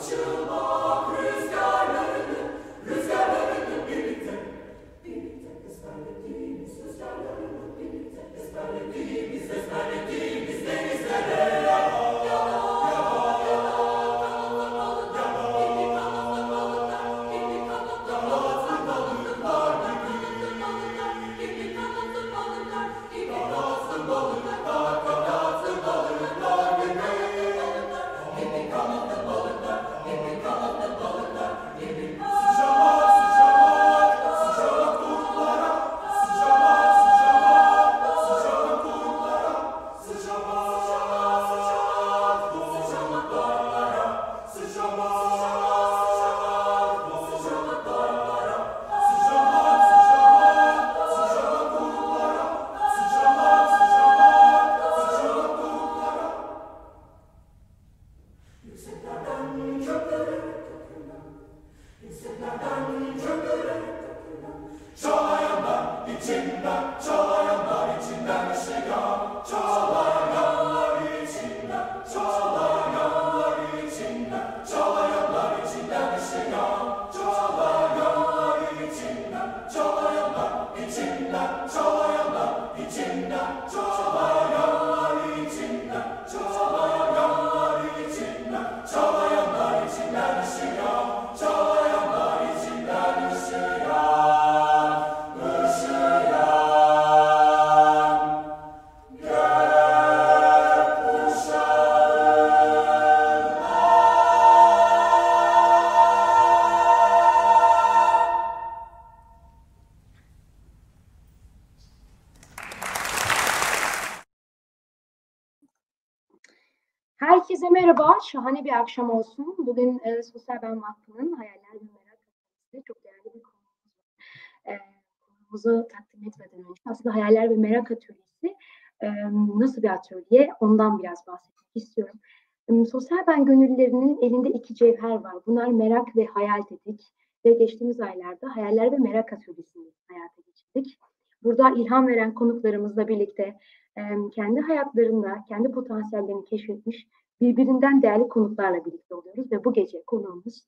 Herkese merhaba, şahane bir akşam olsun. Bugün Sosyal Ben Vakfı'nın Hayaller ve Merak Atölyesi'nde çok değerli bir konuğumuz var. Konumuzu takdim etmeden önce aslında Hayaller ve Merak Atölyesi nasıl bir atölye ondan biraz bahsetmek istiyorum. Sosyal Ben gönüllülerinin elinde iki cevher var. Bunlar merak ve hayal dedik. Ve geçtiğimiz aylarda Hayaller ve Merak Atölyesi'ni hayata geçirdik. Burada ilham veren konuklarımızla birlikte kendi hayatlarında, kendi potansiyellerini keşfetmiş birbirinden değerli konuklarla birlikte oluyoruz ve bu gece konuğumuz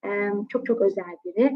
çok çok özel biri.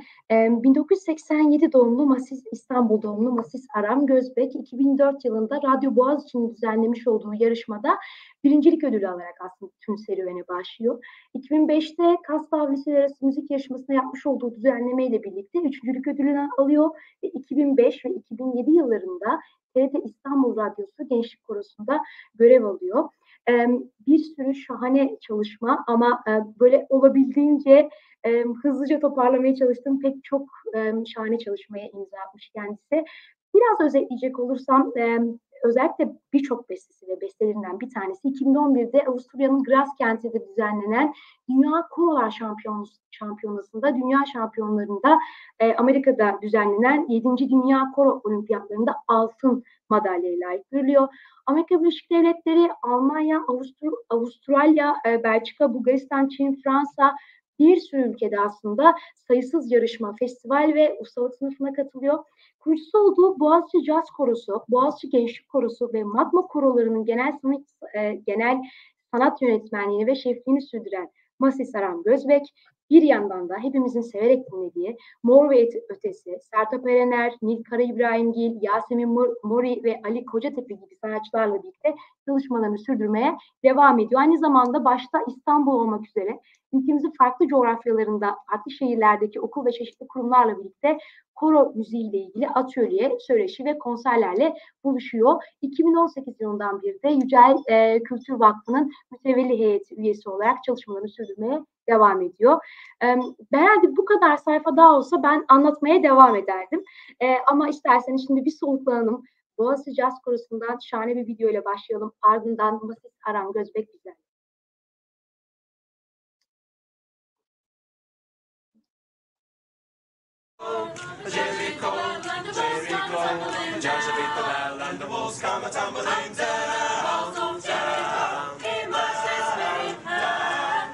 1987 doğumlu İstanbul doğumlu Masis Aram Gözbek, 2004 yılında Radyo Boğaziçi'nin düzenlemiş olduğu yarışmada birincilik ödülü alarak aslında tüm serüvene başlıyor. 2005'te Kastav Liseler Arası Müzik Yarışması'nda yapmış olduğu düzenlemeyle birlikte üçüncülük ödülünü alıyor ve 2005 ve 2007 yıllarında TRT İstanbul Radyosu Gençlik Korosu'nda görev alıyor. Bir sürü şahane çalışma ama böyle olabildiğince hızlıca toparlamaya çalıştığım pek çok şahane çalışmaya imza atmış kendisi. Biraz özetleyecek olursam özellikle birçok bestesi ve bestelerinden bir tanesi 2011'de Avusturya'nın Graz kentinde düzenlenen Dünya Korolar Şampiyonası'nda, Dünya Şampiyonları'nda Amerika'da düzenlenen 7. Dünya Koro Olimpiyatları'nda altın madalyaya layık görülüyor. Amerika Birleşik Devletleri, Almanya, Avustralya, Belçika, Bulgaristan, Çin, Fransa bir sürü ülkede aslında sayısız yarışma, festival ve ustalık sınıfına katılıyor. Kurucusu olduğu Boğaziçi Caz Korosu, Boğaziçi Gençlik Korosu ve Magma Korolarının genel sanat yönetmenliğini ve şefliğini sürdüren Masis Aram Gözbek, bir yandan da hepimizin severek dinlediği Mor ve Ötesi, Sertab Erener, Nil Kara İbrahimgil, Yasemin Mori ve Ali Kocatepe gibi sanatçılarla birlikte çalışmalarını sürdürmeye devam ediyor. Aynı zamanda başta İstanbul olmak üzere ülkemizin farklı coğrafyalarında, farklı şehirlerdeki okul ve çeşitli kurumlarla birlikte koro müziğiyle ilgili atölye, söyleşi ve konserlerle buluşuyor. 2018 yılından beri de Yücel Kültür Vakfı'nın mütevelli heyeti üyesi olarak çalışmalarını sürdürmeye devam ediyor. Herhalde bu kadar sayfa daha olsa ben anlatmaya devam ederdim. Ama isterseniz şimdi bir soluklanalım. Boğaziçi Caz Korosu'ndan şahane bir video ile başlayalım. Ardından Masis Aram Gözbek bizler. Jericho, Jericho, just beat the bell and the walls come tumbling down, down. He must have made her.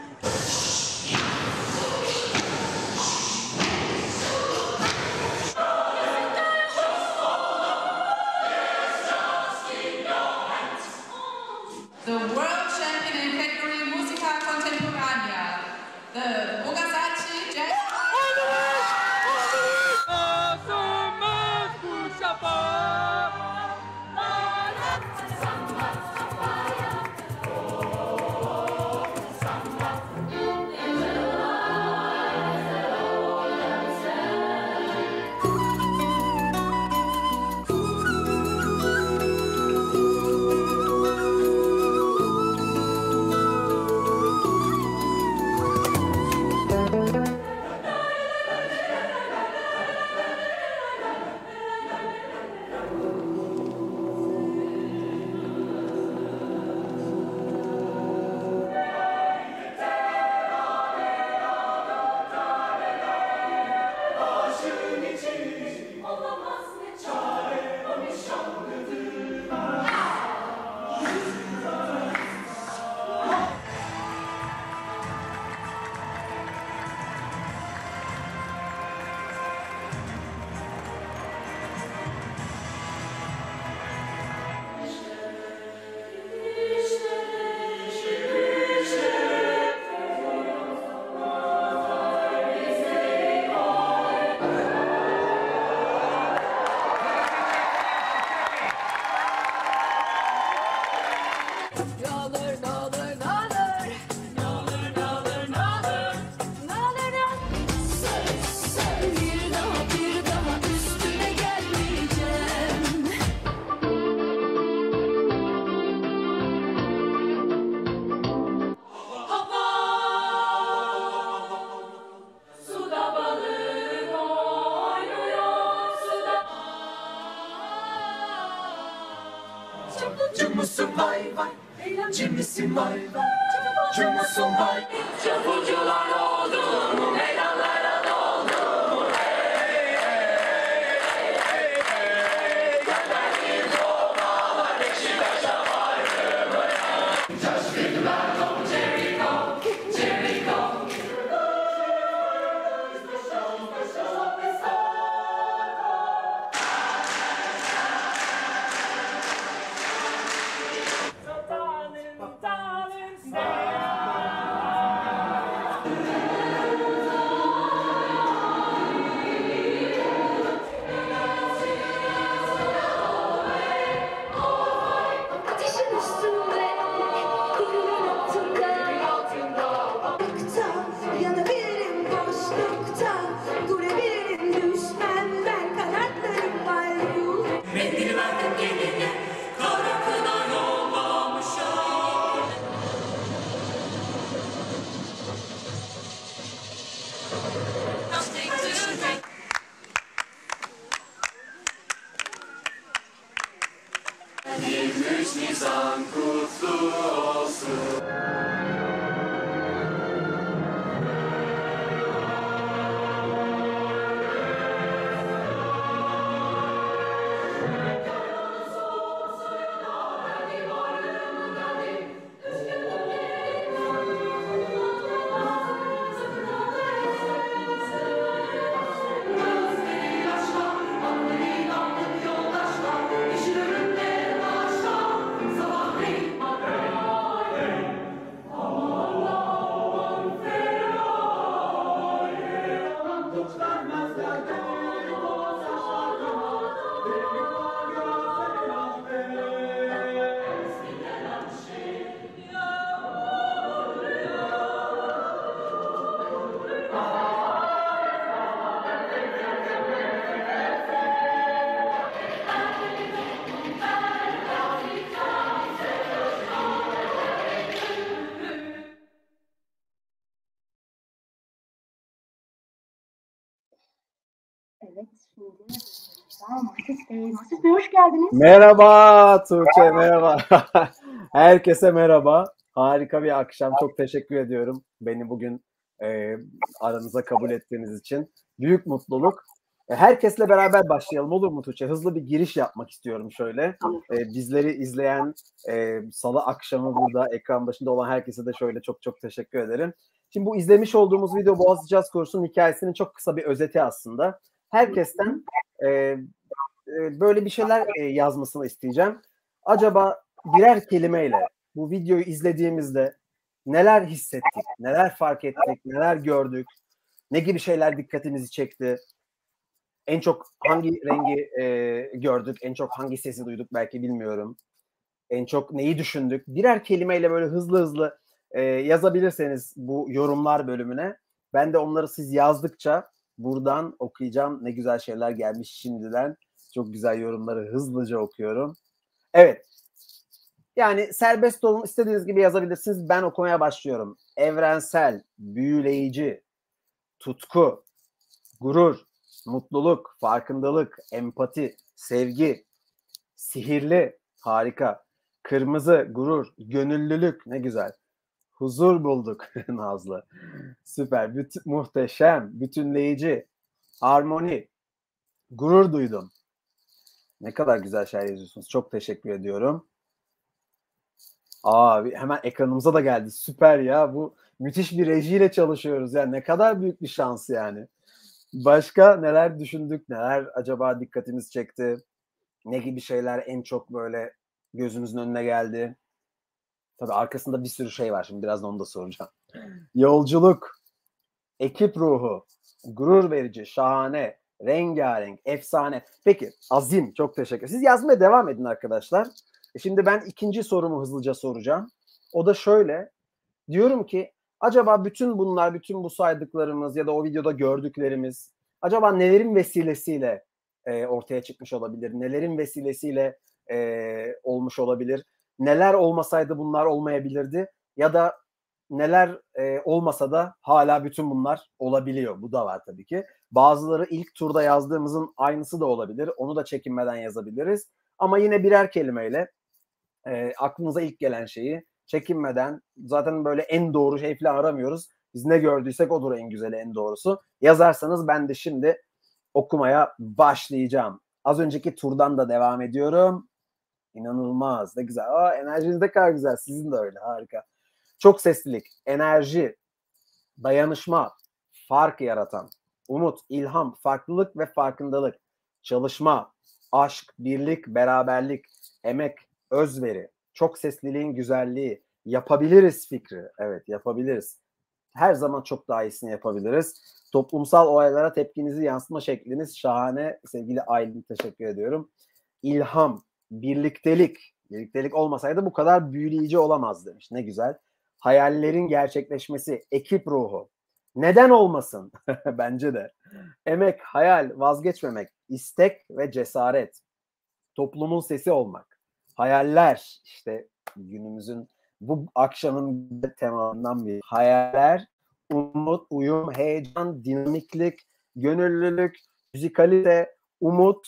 The world champion in category Musica Contemporanea, The Bogasachi Jazz. Cımısın vay vay, cimisin vay vay, cımısın vay. Çapulcular oldu mu, meydanlara doldu mu? Hey hey hey hey hey. Gelmedi Romalar, Beşiktaş'a vardı mı? Just think about Jericho, Jericho. Ateşin üstünde, birinin altında, yanabilirim boşlukta, durabilirim düşmenden, kanatlarım var. Mendil verdim geline, kara kına yollamışım. Take 23 Nisan kutlu olsun. Evet, şimdi Mahsus Bey. Mahsus Bey hoş geldiniz. Merhaba Tuğçe, merhaba. Herkese merhaba. Harika bir akşam. Çok teşekkür ediyorum beni bugün aranıza kabul ettiğiniz için. Büyük mutluluk. Herkesle beraber başlayalım, olur mu Tuğçe? Hızlı bir giriş yapmak istiyorum şöyle. Bizleri izleyen salı akşamı burada ekran başında olan herkese de şöyle çok çok teşekkür ederim. Şimdi bu izlemiş olduğumuz video Boğaziçi Caz Kursu'nun hikayesinin çok kısa bir özeti aslında. Herkesten böyle bir şeyler yazmasını isteyeceğim. Acaba birer kelimeyle bu videoyu izlediğimizde neler hissettik, neler fark ettik, neler gördük, ne gibi şeyler dikkatimizi çekti, en çok hangi rengi gördük, en çok hangi sesi duyduk belki bilmiyorum, en çok neyi düşündük. Birer kelimeyle böyle hızlı hızlı yazabilirseniz bu yorumlar bölümüne. Ben de onları siz yazdıkça buradan okuyacağım. Ne güzel şeyler gelmiş şimdiden. Çok güzel yorumları hızlıca okuyorum. Evet. Yani serbest olun, istediğiniz gibi yazabilirsiniz. Ben okumaya başlıyorum. Evrensel, büyüleyici, tutku, gurur, mutluluk, farkındalık, empati, sevgi, sihirli, harika, kırmızı, gurur, gönüllülük, ne güzel. Huzur bulduk Nazlı. Süper, muhteşem, bütünleyici, harmoni, gurur duydum. Ne kadar güzel şeyler yazıyorsunuz. Çok teşekkür ediyorum. Hemen ekranımıza da geldi. Süper ya. Bu müthiş bir rejiyle çalışıyoruz. Yani ne kadar büyük bir şans yani. Başka neler düşündük? Neler acaba dikkatimiz çekti? Ne gibi şeyler en çok böyle gözümüzün önüne geldi? Tabii arkasında bir sürü şey var. Şimdi birazdan onu da soracağım. Yolculuk, ekip ruhu, gurur verici, şahane, rengarenk, efsane. Peki azim, çok teşekkür ederim. Siz yazmaya devam edin arkadaşlar. Şimdi ben ikinci sorumu hızlıca soracağım. O da şöyle. Diyorum ki acaba bütün bunlar, bütün bu saydıklarımız ya da o videoda gördüklerimiz acaba nelerin vesilesiyle ortaya çıkmış olabilir? Nelerin vesilesiyle olmuş olabilir? Neler olmasaydı bunlar olmayabilirdi? Ya da neler olmasa da hala bütün bunlar olabiliyor. Bu da var tabii ki. Bazıları ilk turda yazdığımızın aynısı da olabilir. Onu da çekinmeden yazabiliriz. Ama yine birer kelimeyle aklınıza ilk gelen şeyi çekinmeden, zaten böyle en doğru şey falan aramıyoruz. Biz ne gördüysek odur en güzeli, en doğrusu. Yazarsanız ben de şimdi okumaya başlayacağım. Az önceki turdan da devam ediyorum. İnanılmaz, ne güzel. Enerjiniz ne kadar güzel. Sizin de öyle, harika. Çok seslilik, enerji, dayanışma, fark yaratan, umut, ilham, farklılık ve farkındalık, çalışma, aşk, birlik, beraberlik, emek, özveri, çok sesliliğin güzelliği, yapabiliriz fikri. Evet, yapabiliriz. Her zaman çok daha iyisini yapabiliriz. Toplumsal olaylara tepkinizi yansıtma şekliniz şahane. Sevgili Aylin, teşekkür ediyorum. İlham, birliktelik. Birliktelik olmasaydı bu kadar büyüleyici olamaz demiş. Ne güzel. Hayallerin gerçekleşmesi, ekip ruhu. Neden olmasın? Bence de. Emek, hayal, vazgeçmemek, istek ve cesaret. Toplumun sesi olmak. Hayaller, işte günümüzün bu akşamın temasından bir. Hayaller, umut, uyum, heyecan, dinamiklik, gönüllülük, müzikalite, umut.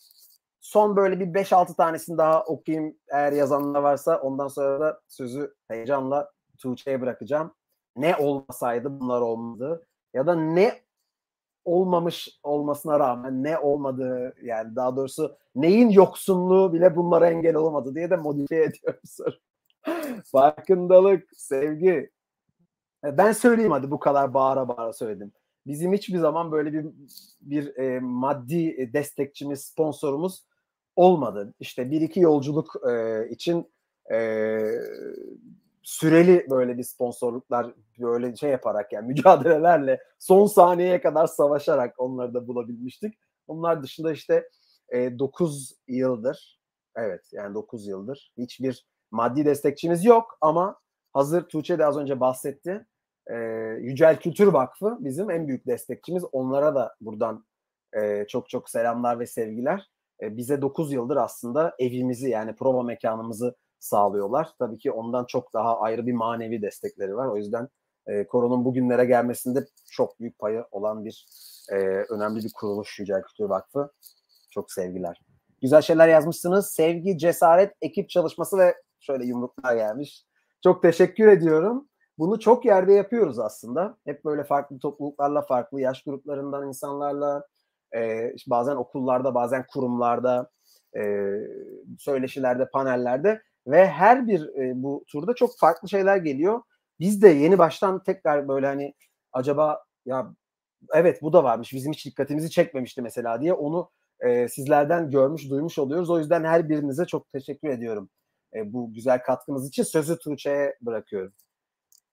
Son böyle bir 5-6 tanesini daha okuyayım eğer yazanlar varsa. Ondan sonra da sözü heyecanla Tuğçe'ye bırakacağım. Ne olmasaydı bunlar olmadı. Ya da ne olmamış olmasına rağmen ne olmadığı, yani daha doğrusu neyin yoksunluğu bile bunlara engel olamadı diye de modifiye ediyorum soru. Farkındalık, sevgi. Ben söyleyeyim, hadi bu kadar bağıra bağıra söyledim. Bizim hiçbir zaman böyle bir maddi destekçimiz, sponsorumuz olmadı. İşte bir iki yolculuk için süreli böyle bir sponsorluklar, böyle şey yaparak, yani mücadelelerle son saniyeye kadar savaşarak onları da bulabilmiştik. Onlar dışında işte 9 yıldır, evet yani 9 yıldır hiçbir maddi destekçimiz yok ama hazır Tuğçe de az önce bahsetti. Yücel Kültür Vakfı bizim en büyük destekçimiz. Onlara da buradan çok çok selamlar ve sevgiler. Bize 9 yıldır aslında evimizi, yani prova mekanımızı sağlıyorlar. Tabii ki ondan çok daha ayrı bir manevi destekleri var. O yüzden Koronun bugünlere gelmesinde çok büyük payı olan bir önemli bir kuruluş Yücel Kültür Vakfı. Çok sevgiler. Güzel şeyler yazmışsınız. Sevgi, cesaret, ekip çalışması ve şöyle yumruklar gelmiş. Çok teşekkür ediyorum. Bunu çok yerde yapıyoruz aslında. Hep böyle farklı topluluklarla, farklı yaş gruplarından insanlarla, işte bazen okullarda, bazen kurumlarda, söyleşilerde, panellerde ve her bir bu turda çok farklı şeyler geliyor. Biz de yeni baştan tekrar böyle hani acaba ya evet bu da varmış, bizim hiç dikkatimizi çekmemişti mesela diye onu sizlerden görmüş, duymuş oluyoruz. O yüzden her birinize çok teşekkür ediyorum bu güzel katkınız için. Sözü Tuğçe'ye bırakıyorum.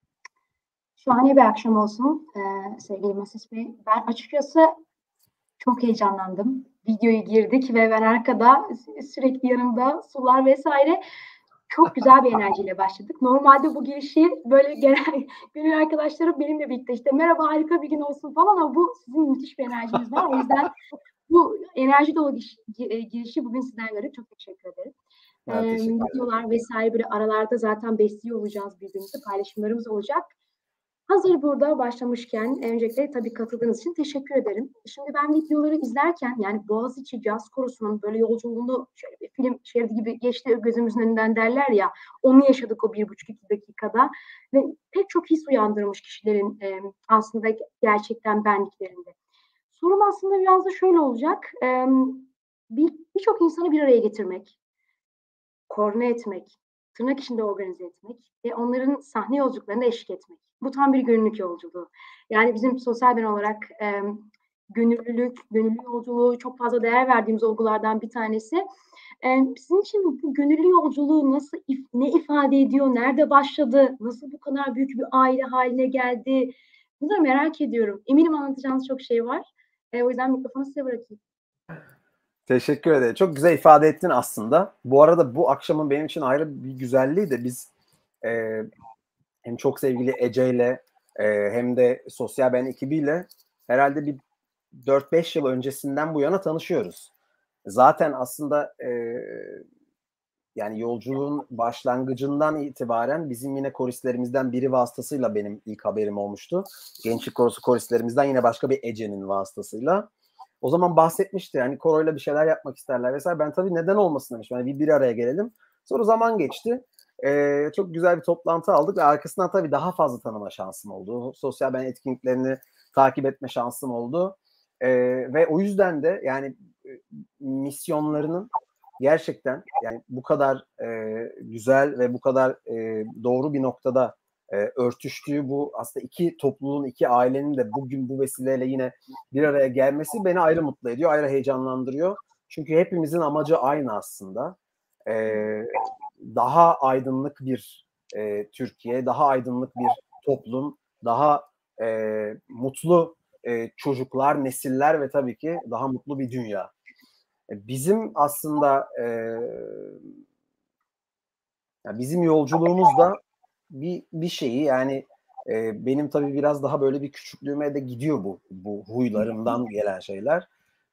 Şahane bir akşam olsun sevgili Masis Bey. Ben açıkçası çok heyecanlandım. Videoya girdik ve ben arkada sürekli yanımda sular vesaire çok güzel bir enerjiyle başladık. Normalde bu girişi böyle genel gönül arkadaşlarım benimle birlikte işte merhaba harika bir gün olsun falan ama bu sizin müthiş bir enerjiniz var. O yüzden bu enerji dolu girişi bugün sizden gördük. Çok teşekkür ederim. Teşekkür ederim. Videolar vesaire böyle aralarda zaten besliyor olacağız birbirimizi. Paylaşımlarımız olacak. Hazır burada başlamışken öncelikle tabii katıldığınız için teşekkür ederim. Şimdi ben videoları izlerken yani Boğaziçi Caz Korosu'nun böyle yolculuğunu şöyle bir film şeridi gibi geçti gözümüzün önünden derler ya, onu yaşadık o 1,5-2 dakikada ve pek çok his uyandırmış kişilerin aslında gerçekten benliklerinde. Sorum aslında biraz da şöyle olacak. Birçok insanı bir araya getirmek, koordine etmek, tırnak içinde organize etmek ve onların sahne yolculuklarına eşlik etmek. Bu tam bir gönüllülük yolculuğu. Yani bizim sosyal ben olarak gönüllülük, gönüllü yolculuğu çok fazla değer verdiğimiz olgulardan bir tanesi. Sizin için bu gönüllü yolculuğu nasıl, ne ifade ediyor, nerede başladı, nasıl bu kadar büyük bir aile haline geldi? Bunları merak ediyorum. Eminim anlatacağınız çok şey var. O yüzden mikrofonu size bırakayım. Teşekkür ederim. Çok güzel ifade ettin aslında. Bu arada bu akşamın benim için ayrı bir güzelliği de biz hem çok sevgili Ece ile hem de Sosyal Ben ekibiyle herhalde bir 4-5 yıl öncesinden bu yana tanışıyoruz. Zaten aslında yani yolculuğun başlangıcından itibaren bizim yine koristlerimizden biri vasıtasıyla benim ilk haberim olmuştu. Gençlik Korosu koristlerimizden yine başka bir Ece'nin vasıtasıyla. O zaman bahsetmişti yani koroyla bir şeyler yapmak isterler vesaire. Ben tabii neden olmasın demiştim. Yani bir araya gelelim. Sonra zaman geçti. Çok güzel bir toplantı aldık ve arkasından tabii daha fazla tanıma şansım oldu. Sosyal Ben etkinliklerini takip etme şansım oldu. Ve o yüzden de yani misyonlarının gerçekten yani bu kadar güzel ve bu kadar doğru bir noktada örtüştüğü bu aslında iki topluluğun, iki ailenin de bugün bu vesileyle yine bir araya gelmesi beni ayrı mutlu ediyor, ayrı heyecanlandırıyor. Çünkü hepimizin amacı aynı aslında. Daha aydınlık bir Türkiye, daha aydınlık bir toplum, daha mutlu çocuklar, nesiller ve tabii ki daha mutlu bir dünya. Bizim aslında bizim yolculuğumuzda bir şeyi yani benim tabii biraz daha böyle bir küçüklüğüme de gidiyor bu huylarımdan gelen şeyler.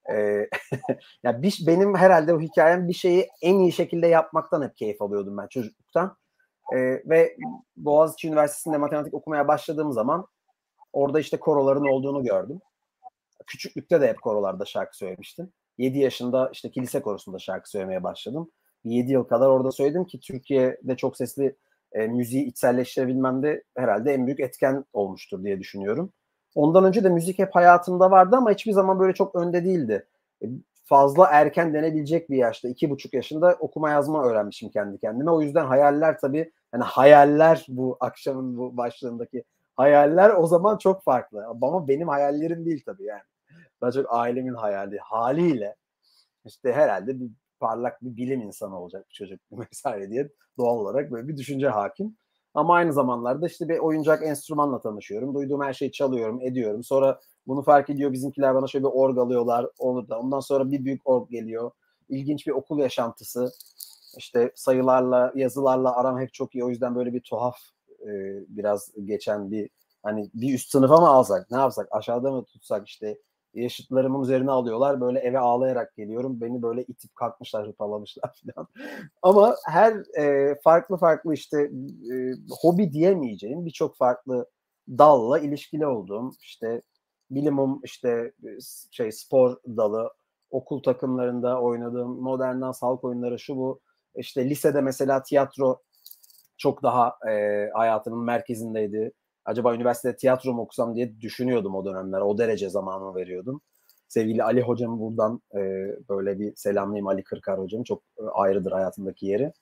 Ya benim herhalde o hikayem bir şeyi en iyi şekilde yapmaktan hep keyif alıyordum ben çocukluktan. Ve Boğaziçi Üniversitesi'nde matematik okumaya başladığım zaman orada işte koroların olduğunu gördüm. Küçüklükte de hep korolarda şarkı söylemiştim. 7 yaşında işte kilise korosunda şarkı söylemeye başladım. 7 yıl kadar orada söyledim ki Türkiye'de çok sesli müziği içselleştirebilmemde herhalde en büyük etken olmuştur diye düşünüyorum. Ondan önce de müzik hep hayatımda vardı ama hiçbir zaman böyle çok önde değildi. Fazla erken denebilecek bir yaşta, 2,5 yaşında okuma yazma öğrenmişim kendi kendime. O yüzden hayaller tabii, yani hayaller bu akşamın bu başlığındaki hayaller o zaman çok farklı. Ama benim hayallerim değil tabii yani. Daha çok ailemin hayali haliyle işte herhalde bir parlak bir bilim insanı olacak bir çocuk vesaire diye doğal olarak böyle bir düşünce hakim. Ama aynı zamanlarda işte bir oyuncak enstrümanla tanışıyorum. Duyduğum her şeyi çalıyorum, ediyorum. Sonra bunu fark ediyor bizimkiler, bana şöyle bir org alıyorlar. Ondan sonra bir büyük org geliyor. İlginç bir okul yaşantısı. İşte sayılarla, yazılarla aram hep çok iyi. O yüzden böyle bir tuhaf biraz geçen bir hani bir üst sınıfa mı alsak, ne yapsak, aşağıda mı tutsak işte yaşıtlarımın üzerine alıyorlar. Böyle eve ağlayarak geliyorum. Beni böyle itip kalkmışlar, hırpalamışlar falan. Ama her farklı işte hobi diyemeyeceğim birçok farklı dalla ilişkili olduğum işte bilimum işte spor dalı, okul takımlarında oynadığım modern dans, halk oyunları şu bu. İşte lisede mesela tiyatro çok daha hayatımın merkezindeydi. Acaba üniversitede tiyatro mu okusam diye düşünüyordum o dönemler. O derece zamanımı veriyordum. Sevgili Ali hocamı buradan böyle bir selamlayayım. Ali Kırkar hocam. Çok ayrıdır hayatımdaki yeri.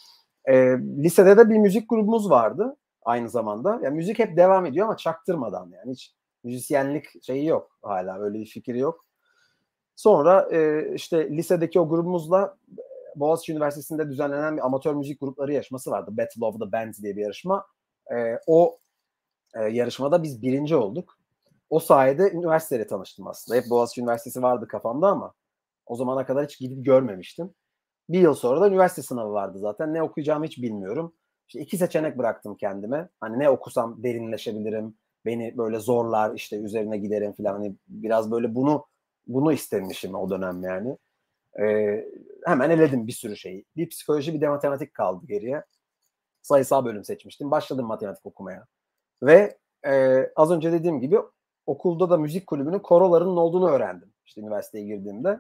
Lisede de bir müzik grubumuz vardı aynı zamanda. Yani müzik hep devam ediyor ama çaktırmadan yani. Hiç müzisyenlik şeyi yok hala. Öyle bir fikri yok. Sonra işte lisedeki o grubumuzla Boğaziçi Üniversitesi'nde düzenlenen bir amatör müzik grupları yarışması vardı. Battle of the Bands diye bir yarışma. O yarışmada biz birinci olduk. O sayede üniversiteyle tanıştım aslında. Hep Boğaziçi Üniversitesi vardı kafamda ama o zamana kadar hiç gidip görmemiştim. Bir yıl sonra da üniversite sınavı vardı zaten. Ne okuyacağımı hiç bilmiyorum. İşte 2 seçenek bıraktım kendime. Hani ne okusam derinleşebilirim, beni böyle zorlar, işte üzerine giderim falan. Hani biraz böyle bunu istemişim o dönem yani. Hemen eledim bir sürü şeyi. Bir psikoloji, bir de matematik kaldı geriye. Sayısal bölüm seçmiştim. Başladım matematik okumaya. Ve az önce dediğim gibi okulda da müzik kulübünün korolarının olduğunu öğrendim. İşte üniversiteye girdiğimde.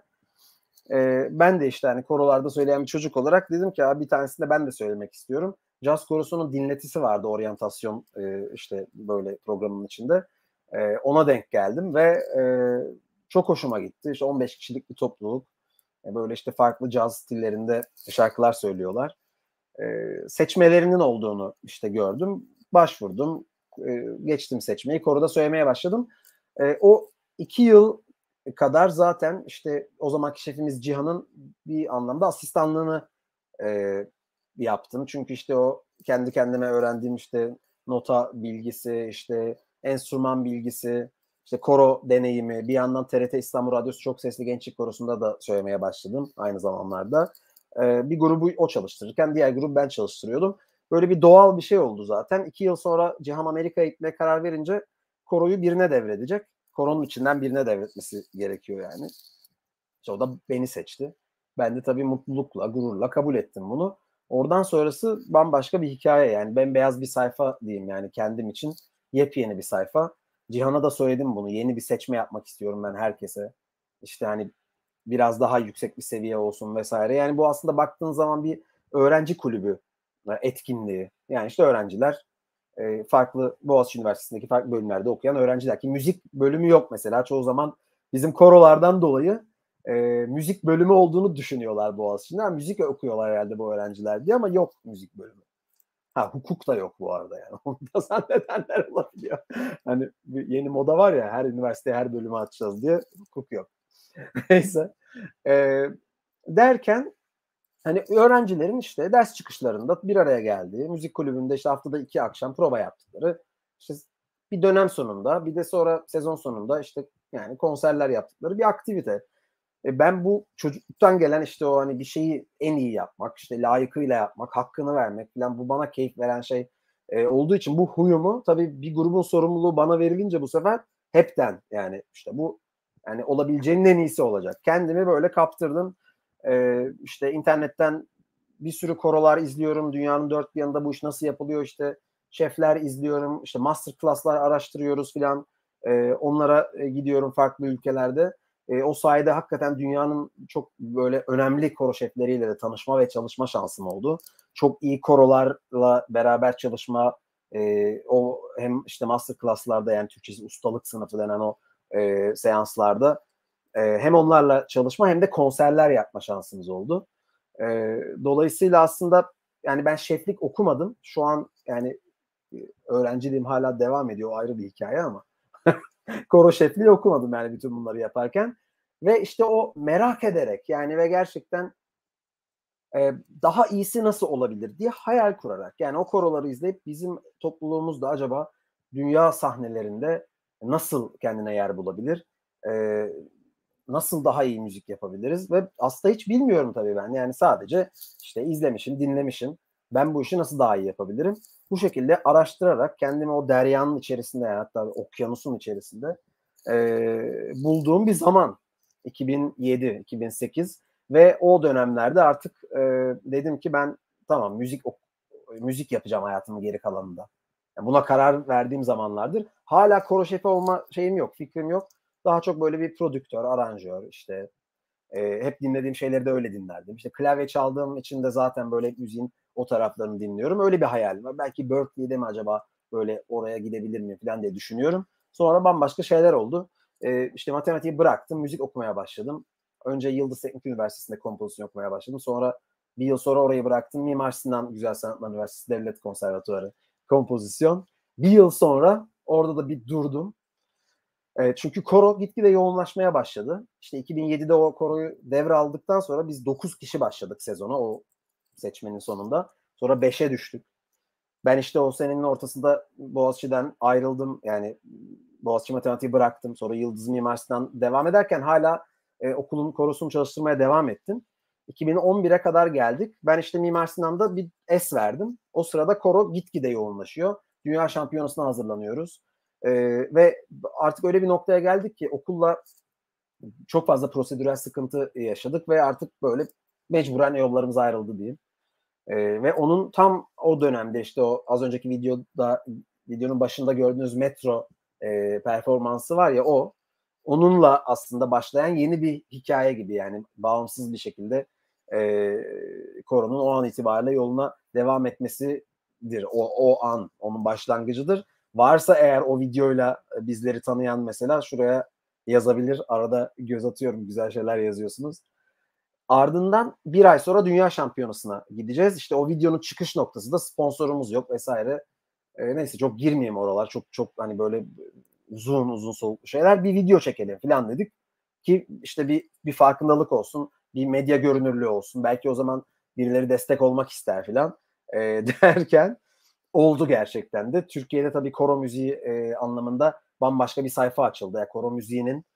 Ben de işte hani korolarda söyleyen bir çocuk olarak dedim ki abi bir tanesinde ben de söylemek istiyorum. Caz korosunun dinletisi vardı oryantasyon işte böyle programın içinde. Ona denk geldim ve çok hoşuma gitti. İşte 15 kişilik bir topluluk. Böyle işte farklı caz stillerinde şarkılar söylüyorlar. Seçmelerinin olduğunu işte gördüm. Başvurdum. Geçtim seçmeyi. Koroda söylemeye başladım. O 2 yıl kadar zaten işte o zamanki şefimiz Cihan'ın bir anlamda asistanlığını yaptım. Çünkü işte o kendi kendime öğrendiğim işte nota bilgisi, işte enstrüman bilgisi, işte koro deneyimi, bir yandan TRT İstanbul Radyosu Çok Sesli Gençlik Korosu'nda da söylemeye başladım aynı zamanlarda. Bir grubu o çalıştırırken diğer grubu ben çalıştırıyordum. Böyle bir doğal bir şey oldu zaten. 2 yıl sonra Cihan Amerika'ya gitmeye karar verince koroyu birine devredecek. Koronun içinden birine devretmesi gerekiyor yani. İşte o da beni seçti. Ben de tabii mutlulukla, gururla kabul ettim bunu. Oradan sonrası bambaşka bir hikaye yani. Bembeyaz bir sayfa diyeyim yani kendim için. Yepyeni bir sayfa. Cihan'a da söyledim bunu. Yeni bir seçme yapmak istiyorum ben herkese. İşte hani biraz daha yüksek bir seviye olsun vesaire. Yani bu aslında baktığın zaman bir öğrenci kulübü etkinliği. Yani işte öğrenciler farklı Boğaziçi Üniversitesi'ndeki farklı bölümlerde okuyan öğrenciler ki müzik bölümü yok mesela. Çoğu zaman bizim korolardan dolayı müzik bölümü olduğunu düşünüyorlar Boğaziçi'nde. Müzik okuyorlar herhalde bu öğrenciler diye ama yok müzik bölümü. Ha hukuk da yok bu arada yani. Onu da zannedenler olabiliyor. Hani bir yeni moda var ya her üniversiteye her bölümü açacağız diye hukuk yok. Neyse. Derken hani öğrencilerin işte ders çıkışlarında bir araya geldiği, müzik kulübünde işte haftada 2 akşam prova yaptıkları, işte bir dönem sonunda bir de sonra sezon sonunda işte yani konserler yaptıkları bir aktivite. Ben bu çocukluktan gelen işte o hani bir şeyi en iyi yapmak, işte layıkıyla yapmak, hakkını vermek falan bu bana keyif veren şey olduğu için bu huyumu tabii bir grubun sorumluluğu bana verilince bu sefer hepten yani işte bu yani olabileceğinin en iyisi olacak. Kendimi böyle kaptırdım. İşte internetten bir sürü korolar izliyorum. Dünyanın dört bir yanında bu iş nasıl yapılıyor işte şefler izliyorum. İşte master class'lar araştırıyoruz filan. Onlara gidiyorum farklı ülkelerde. O sayede hakikaten dünyanın çok böyle önemli koro şefleriyle de tanışma ve çalışma şansım oldu. Çok iyi korolarla beraber çalışma, o hem işte master class'larda yani Türkçesi ustalık sınıfı denen o seanslarda hem onlarla çalışma hem de konserler yapma şansımız oldu. Dolayısıyla aslında yani ben şeflik okumadım. Şu an yani öğrenciliğim hala devam ediyor. O ayrı bir hikaye ama koro şefliği okumadım yani bütün bunları yaparken. Ve işte o merak ederek yani ve gerçekten daha iyisi nasıl olabilir diye hayal kurarak yani o koroları izleyip bizim topluluğumuz da acaba dünya sahnelerinde nasıl kendine yer bulabilir? Nasıl daha iyi müzik yapabiliriz ve aslında hiç bilmiyorum tabii ben yani sadece işte izlemişim, dinlemişim. Ben bu işi nasıl daha iyi yapabilirim? Bu şekilde araştırarak kendimi o deryanın içerisinde yani hatta okyanusun içerisinde bulduğum bir zaman 2007-2008 ve o dönemlerde artık dedim ki ben tamam müzik yapacağım hayatımın geri kalanında. Yani buna karar verdiğim zamanlardır. Hala koro şefi olma şeyim yok, fikrim yok. Daha çok böyle bir prodüktör, aranjör işte hep dinlediğim şeyleri de öyle dinlerdim. İşte klavye çaldığım için de zaten böyle müziğin o taraflarını dinliyorum. Öyle bir hayalim var. Belki Berkeley'de mi acaba böyle oraya gidebilir miyim falan diye düşünüyorum. Sonra bambaşka şeyler oldu. İşte matematiği bıraktım, müzik okumaya başladım. Önce Yıldız Teknik Üniversitesi'nde kompozisyon okumaya başladım. Sonra bir yıl sonra orayı bıraktım. Mimar Sinan Güzel Sanatlar Üniversitesi Devlet Konservatuarı kompozisyon. Bir yıl sonra orada da bir durdum. Çünkü koro gitgide yoğunlaşmaya başladı. İşte 2007'de o koroyu devraldıktan sonra biz 9 kişi başladık sezona o seçmenin sonunda. Sonra 5'e düştük. Ben işte o senenin ortasında Boğaziçi'den ayrıldım. Yani Boğaziçi matematiği bıraktım. Sonra Yıldız Mimar Sinan devam ederken hala okulun korosunu çalıştırmaya devam ettim. 2011'e kadar geldik. Ben işte Mimar Sinan'da bir es verdim. O sırada koro gitgide yoğunlaşıyor. Dünya şampiyonasına hazırlanıyoruz. Ve artık öyle bir noktaya geldik ki okulla çok fazla prosedürel sıkıntı yaşadık ve artık böyle mecburen yollarımız ayrıldı diyeyim. Ve onun tam o dönemde işte o az önceki videonun başında gördüğünüz metro performansı var ya onunla aslında başlayan yeni bir hikaye gibi yani bağımsız bir şekilde koronun o an itibariyle yoluna devam etmesidir. O an onun başlangıcıdır. Varsa eğer o videoyla bizleri tanıyan mesela şuraya yazabilir. Arada göz atıyorum. Güzel şeyler yazıyorsunuz. Ardından bir ay sonra Dünya Şampiyonası'na gideceğiz. İşte o videonun çıkış noktası da sponsorumuz yok vesaire. Neyse çok girmeyeyim oralar. Çok hani böyle uzun soluklu şeyler. Bir video çekelim falan dedik. Ki işte bir farkındalık olsun. Bir medya görünürlüğü olsun. Belki o zaman birileri destek olmak ister falan. Derken oldu gerçekten de. Türkiye'de tabii koro müziği anlamında bambaşka bir sayfa açıldı. Yani koro müziğinin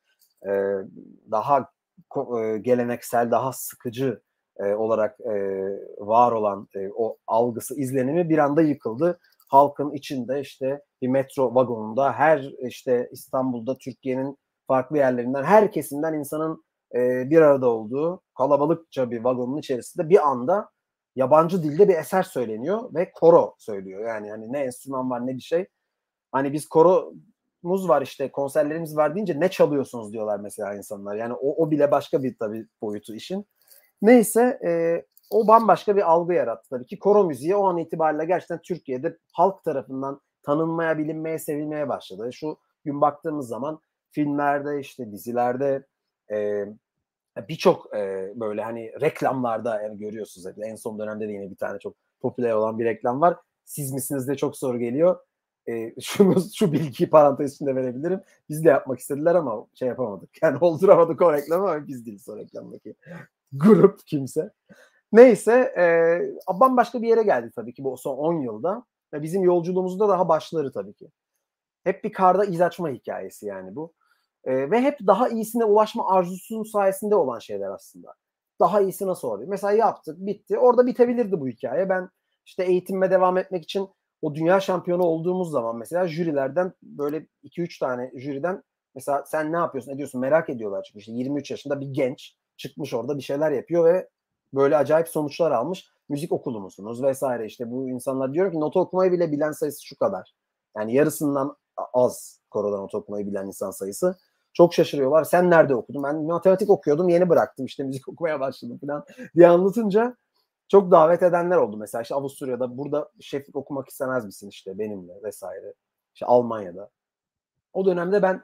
daha geleneksel, daha sıkıcı olarak var olan o algısı, izlenimi bir anda yıkıldı. Halkın içinde işte bir metro vagonunda her işte İstanbul'da Türkiye'nin farklı yerlerinden her kesimden insanın bir arada olduğu kalabalıkça bir vagonun içerisinde bir anda yabancı dilde bir eser söyleniyor ve koro söylüyor. Yani hani ne enstrüman var ne bir şey. Hani biz koromuz var işte konserlerimiz var deyince ne çalıyorsunuz diyorlar mesela insanlar. Yani o bile başka bir tabii boyutu işin. Neyse o bambaşka bir algı yarattı tabii ki. Koro müziği o an itibariyle gerçekten Türkiye'de halk tarafından tanınmaya, bilinmeye, sevilmeye başladı. Şu gün baktığımız zaman filmlerde işte dizilerde birçok böyle hani reklamlarda yani görüyorsunuz. En son dönemde de yine bir tane çok popüler olan bir reklam var. Siz misiniz de çok soru geliyor. Şu bilgiyi parantez içinde verebilirim. Biz de yapmak istediler ama şey yapamadık. Yani olduramadık o reklamı ama biz değiliz o reklamdaki grup kimse. Neyse bambaşka bir yere geldik tabii ki bu son 10 yılda. Ve bizim yolculuğumuzda daha başları tabii ki. Hep bir karda iz açma hikayesi yani bu. Ve hep daha iyisine ulaşma arzusunun sayesinde olan şeyler aslında. Daha iyisi nasıl olabilir? Mesela yaptık, bitti. Orada bitebilirdi bu hikaye. Ben işte eğitimime devam etmek için o dünya şampiyonu olduğumuz zaman mesela jürilerden böyle 2-3 tane jüriden mesela sen ne yapıyorsun, ediyorsun merak ediyorlar. Çünkü işte 23 yaşında bir genç çıkmış orada bir şeyler yapıyor ve böyle acayip sonuçlar almış. Müzik okulu musunuz vesaire işte bu insanlar diyor ki nota okumayı bile bilen sayısı şu kadar. Yani yarısından az korodan nota okumayı bilen insan sayısı. Çok şaşırıyorlar. Sen nerede okudun? Ben matematik okuyordum. Yeni bıraktım. İşte müzik okumaya başladım falan diye anlatınca çok davet edenler oldu. Mesela işte Avusturya'da burada şeflik okumak istemez misin işte benimle vesaire. İşte Almanya'da. O dönemde ben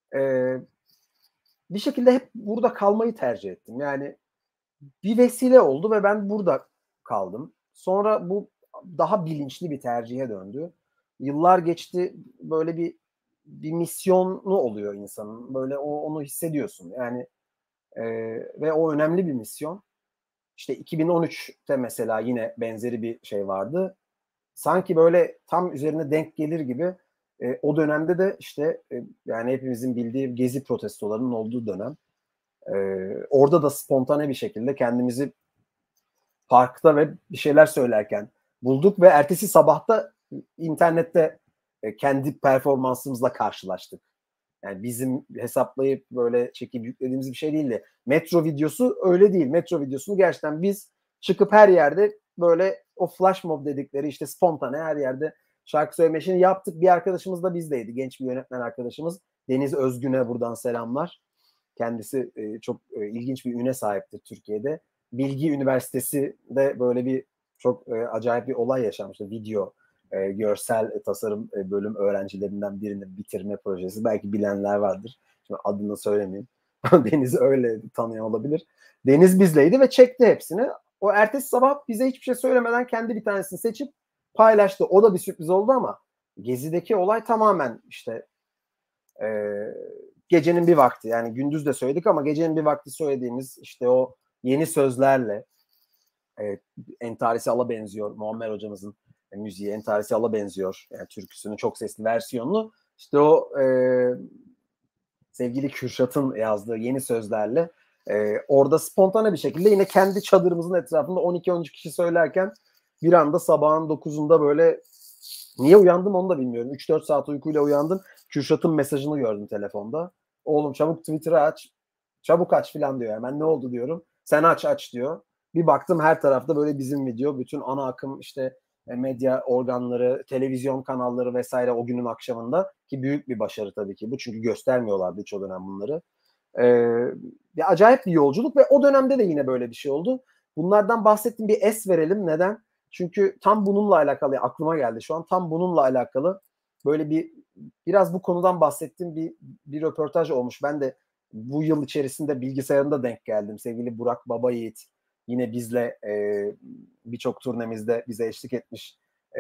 bir şekilde hep burada kalmayı tercih ettim. Yani bir vesile oldu ve ben burada kaldım. Sonra bu daha bilinçli bir tercihe döndü. Yıllar geçti böyle bir misyonu oluyor insanın. Böyle onu hissediyorsun. Yani ve o önemli bir misyon. İşte 2013'te mesela yine benzeri bir şey vardı. Sanki böyle tam üzerine denk gelir gibi o dönemde de işte yani hepimizin bildiği Gezi protestolarının olduğu dönem. Orada da spontane bir şekilde kendimizi parkta ve bir şeyler söylerken bulduk ve ertesi sabahta internette kendi performansımızla karşılaştık. Yani bizim hesaplayıp böyle çekip yüklediğimiz bir şey değildi. Metro videosu öyle değil. Metro videosunu gerçekten biz çıkıp her yerde böyle o flash mob dedikleri işte spontane her yerde şarkı söyleme işini yaptık. Bir arkadaşımız da bizdeydi. Genç bir yönetmen arkadaşımız. Deniz Özgün'e buradan selamlar. Kendisi çok ilginç bir üne sahiptir Türkiye'de. Bilgi Üniversitesi'de böyle bir çok acayip bir olay yaşanmıştı. Video görsel tasarım bölüm öğrencilerinden birinin bitirme projesi. Belki bilenler vardır. Şimdi adını söylemeyeyim. Deniz öyle tanıyor olabilir. Deniz bizleydi ve çekti hepsini. O ertesi sabah bize hiçbir şey söylemeden kendi bir tanesini seçip paylaştı. O da bir sürpriz oldu ama Gezi'deki olay tamamen işte gecenin bir vakti yani gündüz de söyledik ama gecenin bir vakti söylediğimiz işte o yeni sözlerle Entarisi Ala benziyor Muammer hocamızın müziği Entaret Yal'a benziyor. Yani türküsünün çok sesli versiyonunu. İşte o sevgili Kürşat'ın yazdığı yeni sözlerle orada spontane bir şekilde yine kendi çadırımızın etrafında 12-13 kişi söylerken bir anda sabahın 9'unda böyle niye uyandım onu da bilmiyorum. 3-4 saat uykuyla uyandım. Kürşat'ın mesajını gördüm telefonda. Oğlum çabuk Twitter'ı aç. Çabuk aç falan diyor. Hemen ne oldu diyorum. Sen aç diyor. Bir baktım her tarafta böyle bizim video. Bütün ana akım işte medya organları, televizyon kanalları vesaire o günün akşamında ki büyük bir başarı tabii ki bu. Çünkü göstermiyorlardı hiç o dönem bunları. Bir acayip bir yolculuk ve o dönemde de yine böyle bir şey oldu. Bunlardan bahsettiğim bir es verelim. Neden? Çünkü tam bununla alakalı aklıma geldi şu an. Tam bununla alakalı böyle biraz bu konudan bahsettiğim bir röportaj olmuş. Ben de bu yıl içerisinde bilgisayarında denk geldim. Sevgili Burak Babayiğit yine bizle birçok turnemizde bize eşlik etmiş.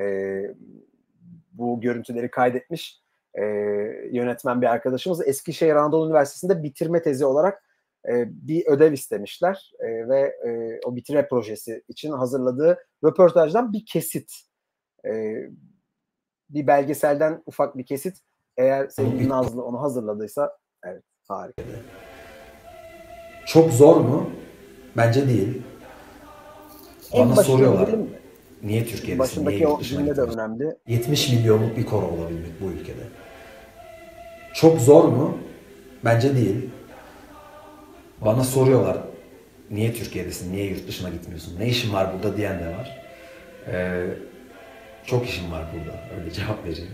Bu görüntüleri kaydetmiş yönetmen bir arkadaşımız. Eskişehir Anadolu Üniversitesi'nde bitirme tezi olarak bir ödev istemişler ve o bitirme projesi için hazırladığı röportajdan bir kesit. Bir belgeselden ufak bir kesit. Eğer sevgili Nazlı onu hazırladıysa evet harika. Çok zor mu? Bence değil. Bana soruyorlar. Niye Türkiye'desin? Başındaki niye o cümle de önemli. 70 milyonluk bir koro olabilmek bu ülkede. Çok zor mu? Bence değil. Bana soruyorlar. Niye Türkiye'desin? Niye yurt dışına gitmiyorsun? Ne işin var burada diyen de var. Çok işim var burada. Öyle cevap vereyim.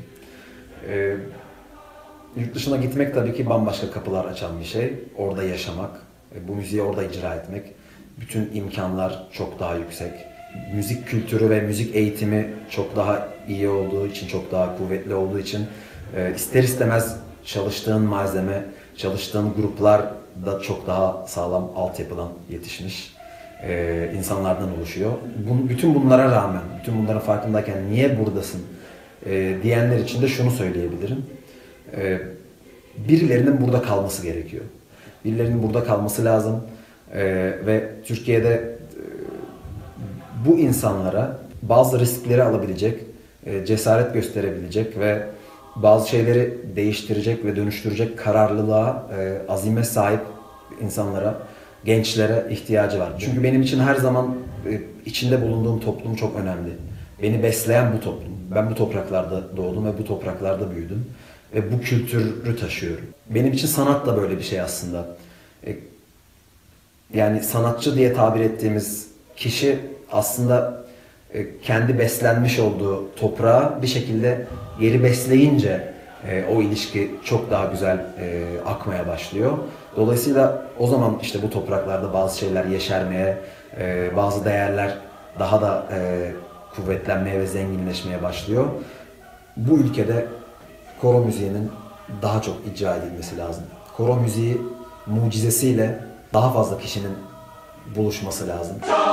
Yurt dışına gitmek tabii ki bambaşka kapılar açan bir şey. Orada yaşamak, bu müziği orada icra etmek. Bütün imkanlar çok daha yüksek. Müzik kültürü ve müzik eğitimi çok daha iyi olduğu için, çok daha kuvvetli olduğu için ister istemez çalıştığın malzeme, çalıştığın gruplar da çok daha sağlam altyapıdan yetişmiş insanlardan oluşuyor. Bütün bunlara rağmen, bütün bunların farkındayken niye buradasın diyenler için de şunu söyleyebilirim. Birilerinin burada kalması gerekiyor. Birilerinin burada kalması lazım ve Türkiye'de bu insanlara bazı riskleri alabilecek, cesaret gösterebilecek ve bazı şeyleri değiştirecek ve dönüştürecek kararlılığa, azime sahip insanlara, gençlere ihtiyacı var. Çünkü benim için her zaman içinde bulunduğum toplum çok önemli. Beni besleyen bu toplum. Ben bu topraklarda doğdum ve bu topraklarda büyüdüm. Ve bu kültürü taşıyorum. Benim için sanat da böyle bir şey aslında. Yani sanatçı diye tabir ettiğimiz kişi aslında kendi beslenmiş olduğu toprağı bir şekilde geri besleyince o ilişki çok daha güzel akmaya başlıyor. Dolayısıyla o zaman işte bu topraklarda bazı şeyler yeşermeye, bazı değerler daha da kuvvetlenmeye ve zenginleşmeye başlıyor. Bu ülkede koro müziğinin daha çok icra edilmesi lazım. Koro müziği mucizesiyle daha fazla kişinin buluşması lazım.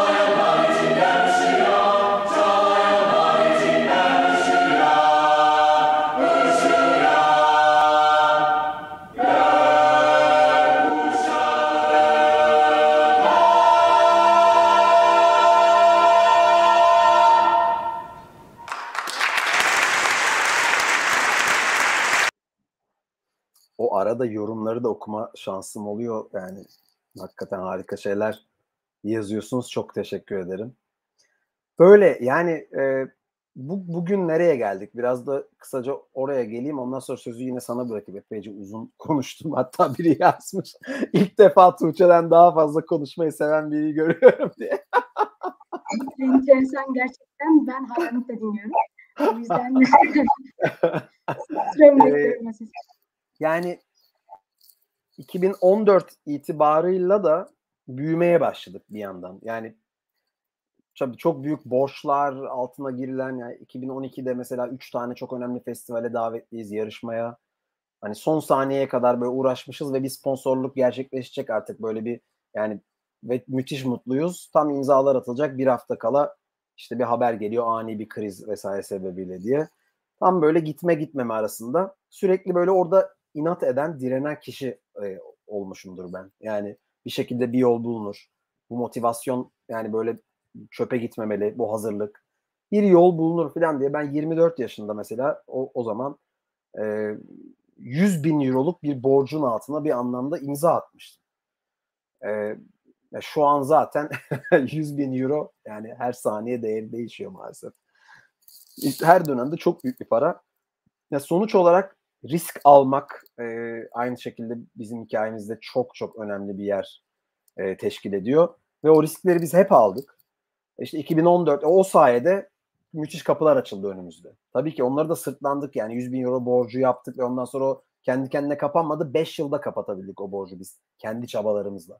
O arada yorumları da okuma şansım oluyor. Yani hakikaten harika şeyler yazıyorsunuz. Çok teşekkür ederim. Böyle yani bugün nereye geldik? Biraz da kısaca oraya geleyim. Ondan sonra sözü yine sana bırakıp epeyce uzun konuştum. Hatta biri yazmış. İlk defa Tuğçe'den daha fazla konuşmayı seven biri görüyorum diye. Enteresan gerçekten. Ben hayranlıkla dinliyorum. O yüzden süremi bekliyorum. Yani 2014 itibarıyla da büyümeye başladık bir yandan. Yani tabii çok büyük borçlar altına girilen, yani 2012'de mesela 3 tane çok önemli festivale davetliyiz, yarışmaya. Hani son saniyeye kadar böyle uğraşmışız ve bir sponsorluk gerçekleşecek artık böyle bir, yani ve müthiş mutluyuz. Tam imzalar atılacak bir hafta kala işte bir haber geliyor, ani bir kriz vesaire sebebiyle diye. Tam böyle gitmeme arasında sürekli böyle orada inat eden, direnen kişi olmuşumdur ben. Yani bir şekilde bir yol bulunur. Bu motivasyon yani böyle çöpe gitmemeli, bu hazırlık. bir yol bulunur falan diye ben 24 yaşında mesela o zaman 100 bin euroluk bir borcun altına bir anlamda imza atmıştım. Şu an zaten 100 bin euro yani her saniye değeri değişiyor maalesef. Her dönemde çok büyük bir para. Sonuç olarak risk almak aynı şekilde bizim hikayemizde çok çok önemli bir yer teşkil ediyor. Ve o riskleri biz hep aldık. İşte 2014 o sayede müthiş kapılar açıldı önümüzde. Tabii ki onları da sırtlandık yani 100 bin euro borcu yaptık ve ondan sonra o kendi kendine kapanmadı. 5 yılda kapatabildik o borcu biz kendi çabalarımızla.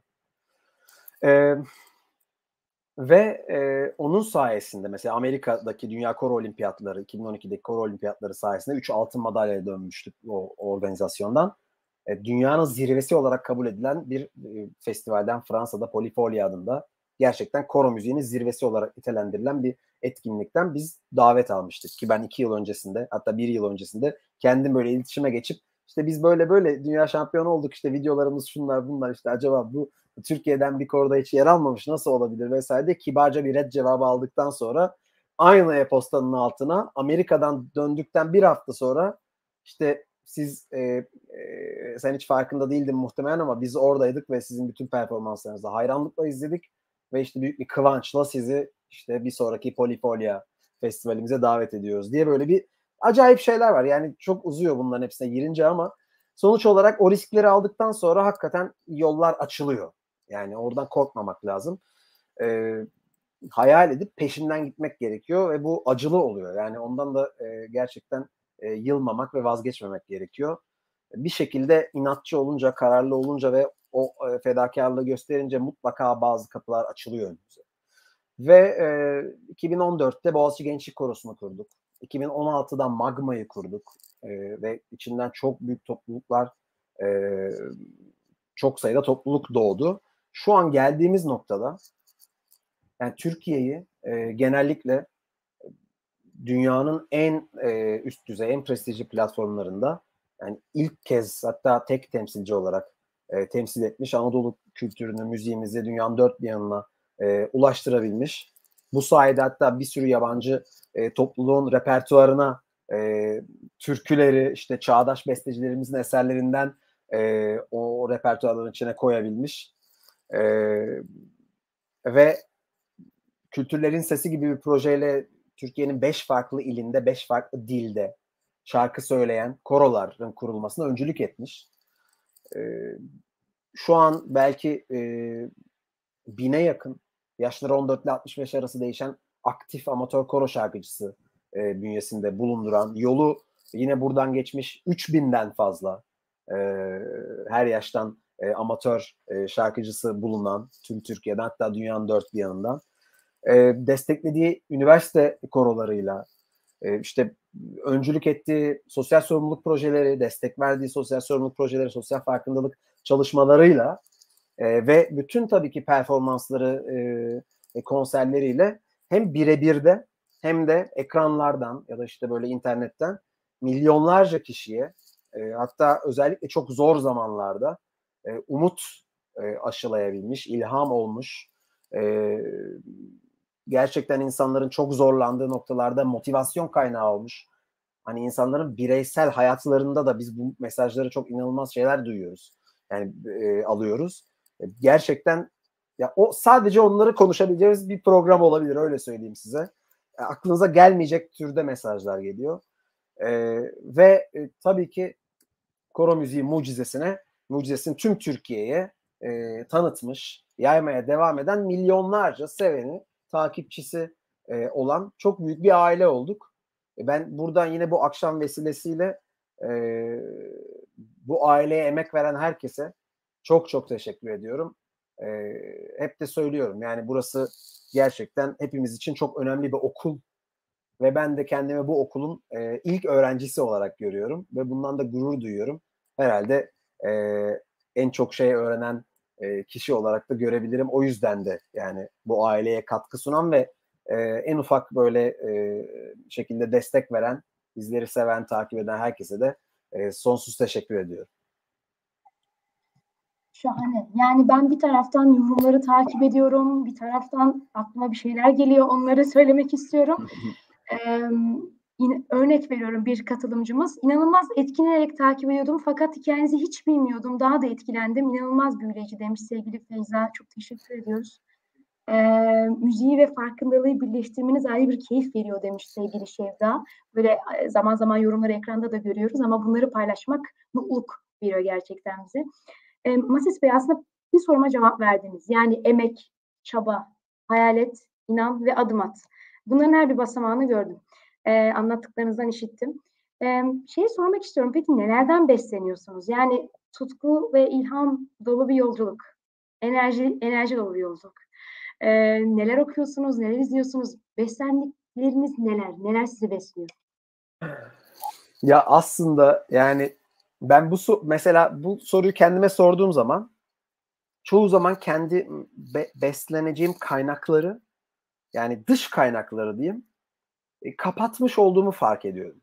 Onun sayesinde mesela Amerika'daki Dünya Koro Olimpiyatları 2012'deki Koro Olimpiyatları sayesinde 3 altın madalyaya dönmüştük o organizasyondan. Dünyanın zirvesi olarak kabul edilen bir festivalden Fransa'da Polyfolia adında gerçekten koro müziğinin zirvesi olarak nitelendirilen bir etkinlikten biz davet almıştık ki ben 2 yıl öncesinde hatta 1 yıl öncesinde kendim böyle iletişime geçip işte biz böyle dünya şampiyonu olduk işte videolarımız şunlar bunlar işte acaba bu Türkiye'den bir koroda hiç yer almamış nasıl olabilir vesaire de kibarca bir red cevabı aldıktan sonra aynı e-postanın altına Amerika'dan döndükten bir hafta sonra işte siz sen hiç farkında değildin muhtemelen ama biz oradaydık ve sizin bütün performanslarınızı hayranlıkla izledik ve işte büyük bir kıvançla sizi işte bir sonraki Polyfolia festivalimize davet ediyoruz diye böyle bir acayip şeyler var. Yani çok uzuyor bunların hepsine girince ama sonuç olarak o riskleri aldıktan sonra hakikaten yollar açılıyor. Yani oradan korkmamak lazım. Hayal edip peşinden gitmek gerekiyor ve bu acılı oluyor. Yani ondan da gerçekten yılmamak ve vazgeçmemek gerekiyor. Bir şekilde inatçı olunca, kararlı olunca ve o fedakarlığı gösterince mutlaka bazı kapılar açılıyor önümüze. Ve 2014'te Boğaziçi Gençlik Korosu'nu kurduk. 2016'da Magma'yı kurduk. Ve içinden çok büyük topluluklar, çok sayıda topluluk doğdu. Şu an geldiğimiz noktada yani Türkiye'yi genellikle dünyanın en üst düzey, en prestijli platformlarında yani ilk kez hatta tek temsilci olarak temsil etmiş, Anadolu kültürünü, müziğimizi dünyanın dört bir yanına ulaştırabilmiş. Bu sayede hatta bir sürü yabancı topluluğun repertuarına türküleri, işte çağdaş bestecilerimizin eserlerinden o repertuarların içine koyabilmiş. Ve Kültürlerin Sesi gibi bir projeyle Türkiye'nin 5 farklı ilinde, 5 farklı dilde şarkı söyleyen koroların kurulmasına öncülük etmiş. Şu an belki 1000'e yakın, yaşları 14 ile 65 arası değişen aktif amatör koro şarkıcısı bünyesinde bulunduran, yolu yine buradan geçmiş 3000'den fazla her yaştan amatör şarkıcısı bulunan tüm Türkiye'den hatta dünyanın dört bir yanından desteklediği üniversite korolarıyla işte öncülük ettiği sosyal sorumluluk projeleri, destek verdiği sosyal sorumluluk projeleri, sosyal farkındalık çalışmalarıyla ve bütün tabii ki performansları konserleriyle hem birebirde hem de ekranlardan ya da işte böyle internetten milyonlarca kişiye hatta özellikle çok zor zamanlarda umut aşılayabilmiş, ilham olmuş, gerçekten insanların çok zorlandığı noktalarda motivasyon kaynağı olmuş. Hani insanların bireysel hayatlarında da biz bu mesajları çok inanılmaz şeyler duyuyoruz. Yani alıyoruz. Gerçekten ya o sadece onları konuşabileceğimiz bir program olabilir öyle söyleyeyim size. Aklınıza gelmeyecek türde mesajlar geliyor. Ve tabii ki koro müziği mucizesini tüm Türkiye'ye tanıtmış, yaymaya devam eden milyonlarca seveni, takipçisi olan çok büyük bir aile olduk. Ben buradan yine bu akşam vesilesiyle bu aileye emek veren herkese çok çok teşekkür ediyorum. Hep de söylüyorum yani burası gerçekten hepimiz için çok önemli bir okul ve ben de kendimi bu okulun ilk öğrencisi olarak görüyorum ve bundan da gurur duyuyorum. Herhalde en çok şey öğrenen kişi olarak da görebilirim. O yüzden de yani bu aileye katkı sunan ve en ufak böyle şekilde destek veren, bizleri seven, takip eden herkese de sonsuz teşekkür ediyorum. Şahane. Yani ben bir taraftan yorumları takip ediyorum, bir taraftan aklıma bir şeyler geliyor, onları söylemek istiyorum. Örnek veriyorum, bir katılımcımız. İnanılmaz etkilenerek takip ediyordum fakat hikayenizi hiç bilmiyordum. Daha da etkilendim. İnanılmaz büyüleyici demiş sevgili Feyza. Çok teşekkür ediyoruz. Müziği ve farkındalığı birleştirmeniz ayrı bir keyif veriyor demiş sevgili Şevda. Böyle zaman zaman yorumları ekranda da görüyoruz ama bunları paylaşmak mutluluk veriyor gerçekten bize. Masis Bey, aslında bir soruma cevap verdiniz. Yani emek, çaba, hayalet, inan ve adım at. Bunların her bir basamağını gördüm. Anlattıklarınızdan işittim. Şeyi sormak istiyorum. Peki nelerden besleniyorsunuz? Yani tutku ve ilham dolu bir yolculuk. Enerji dolu bir yolculuk. Neler okuyorsunuz, neler izliyorsunuz? Beslendikleriniz neler? Neler sizi besliyor? Ya aslında yani ben mesela bu soruyu kendime sorduğum zaman çoğu zaman kendi besleneceğim kaynakları, yani dış kaynakları diyeyim, kapatmış olduğumu fark ediyorum.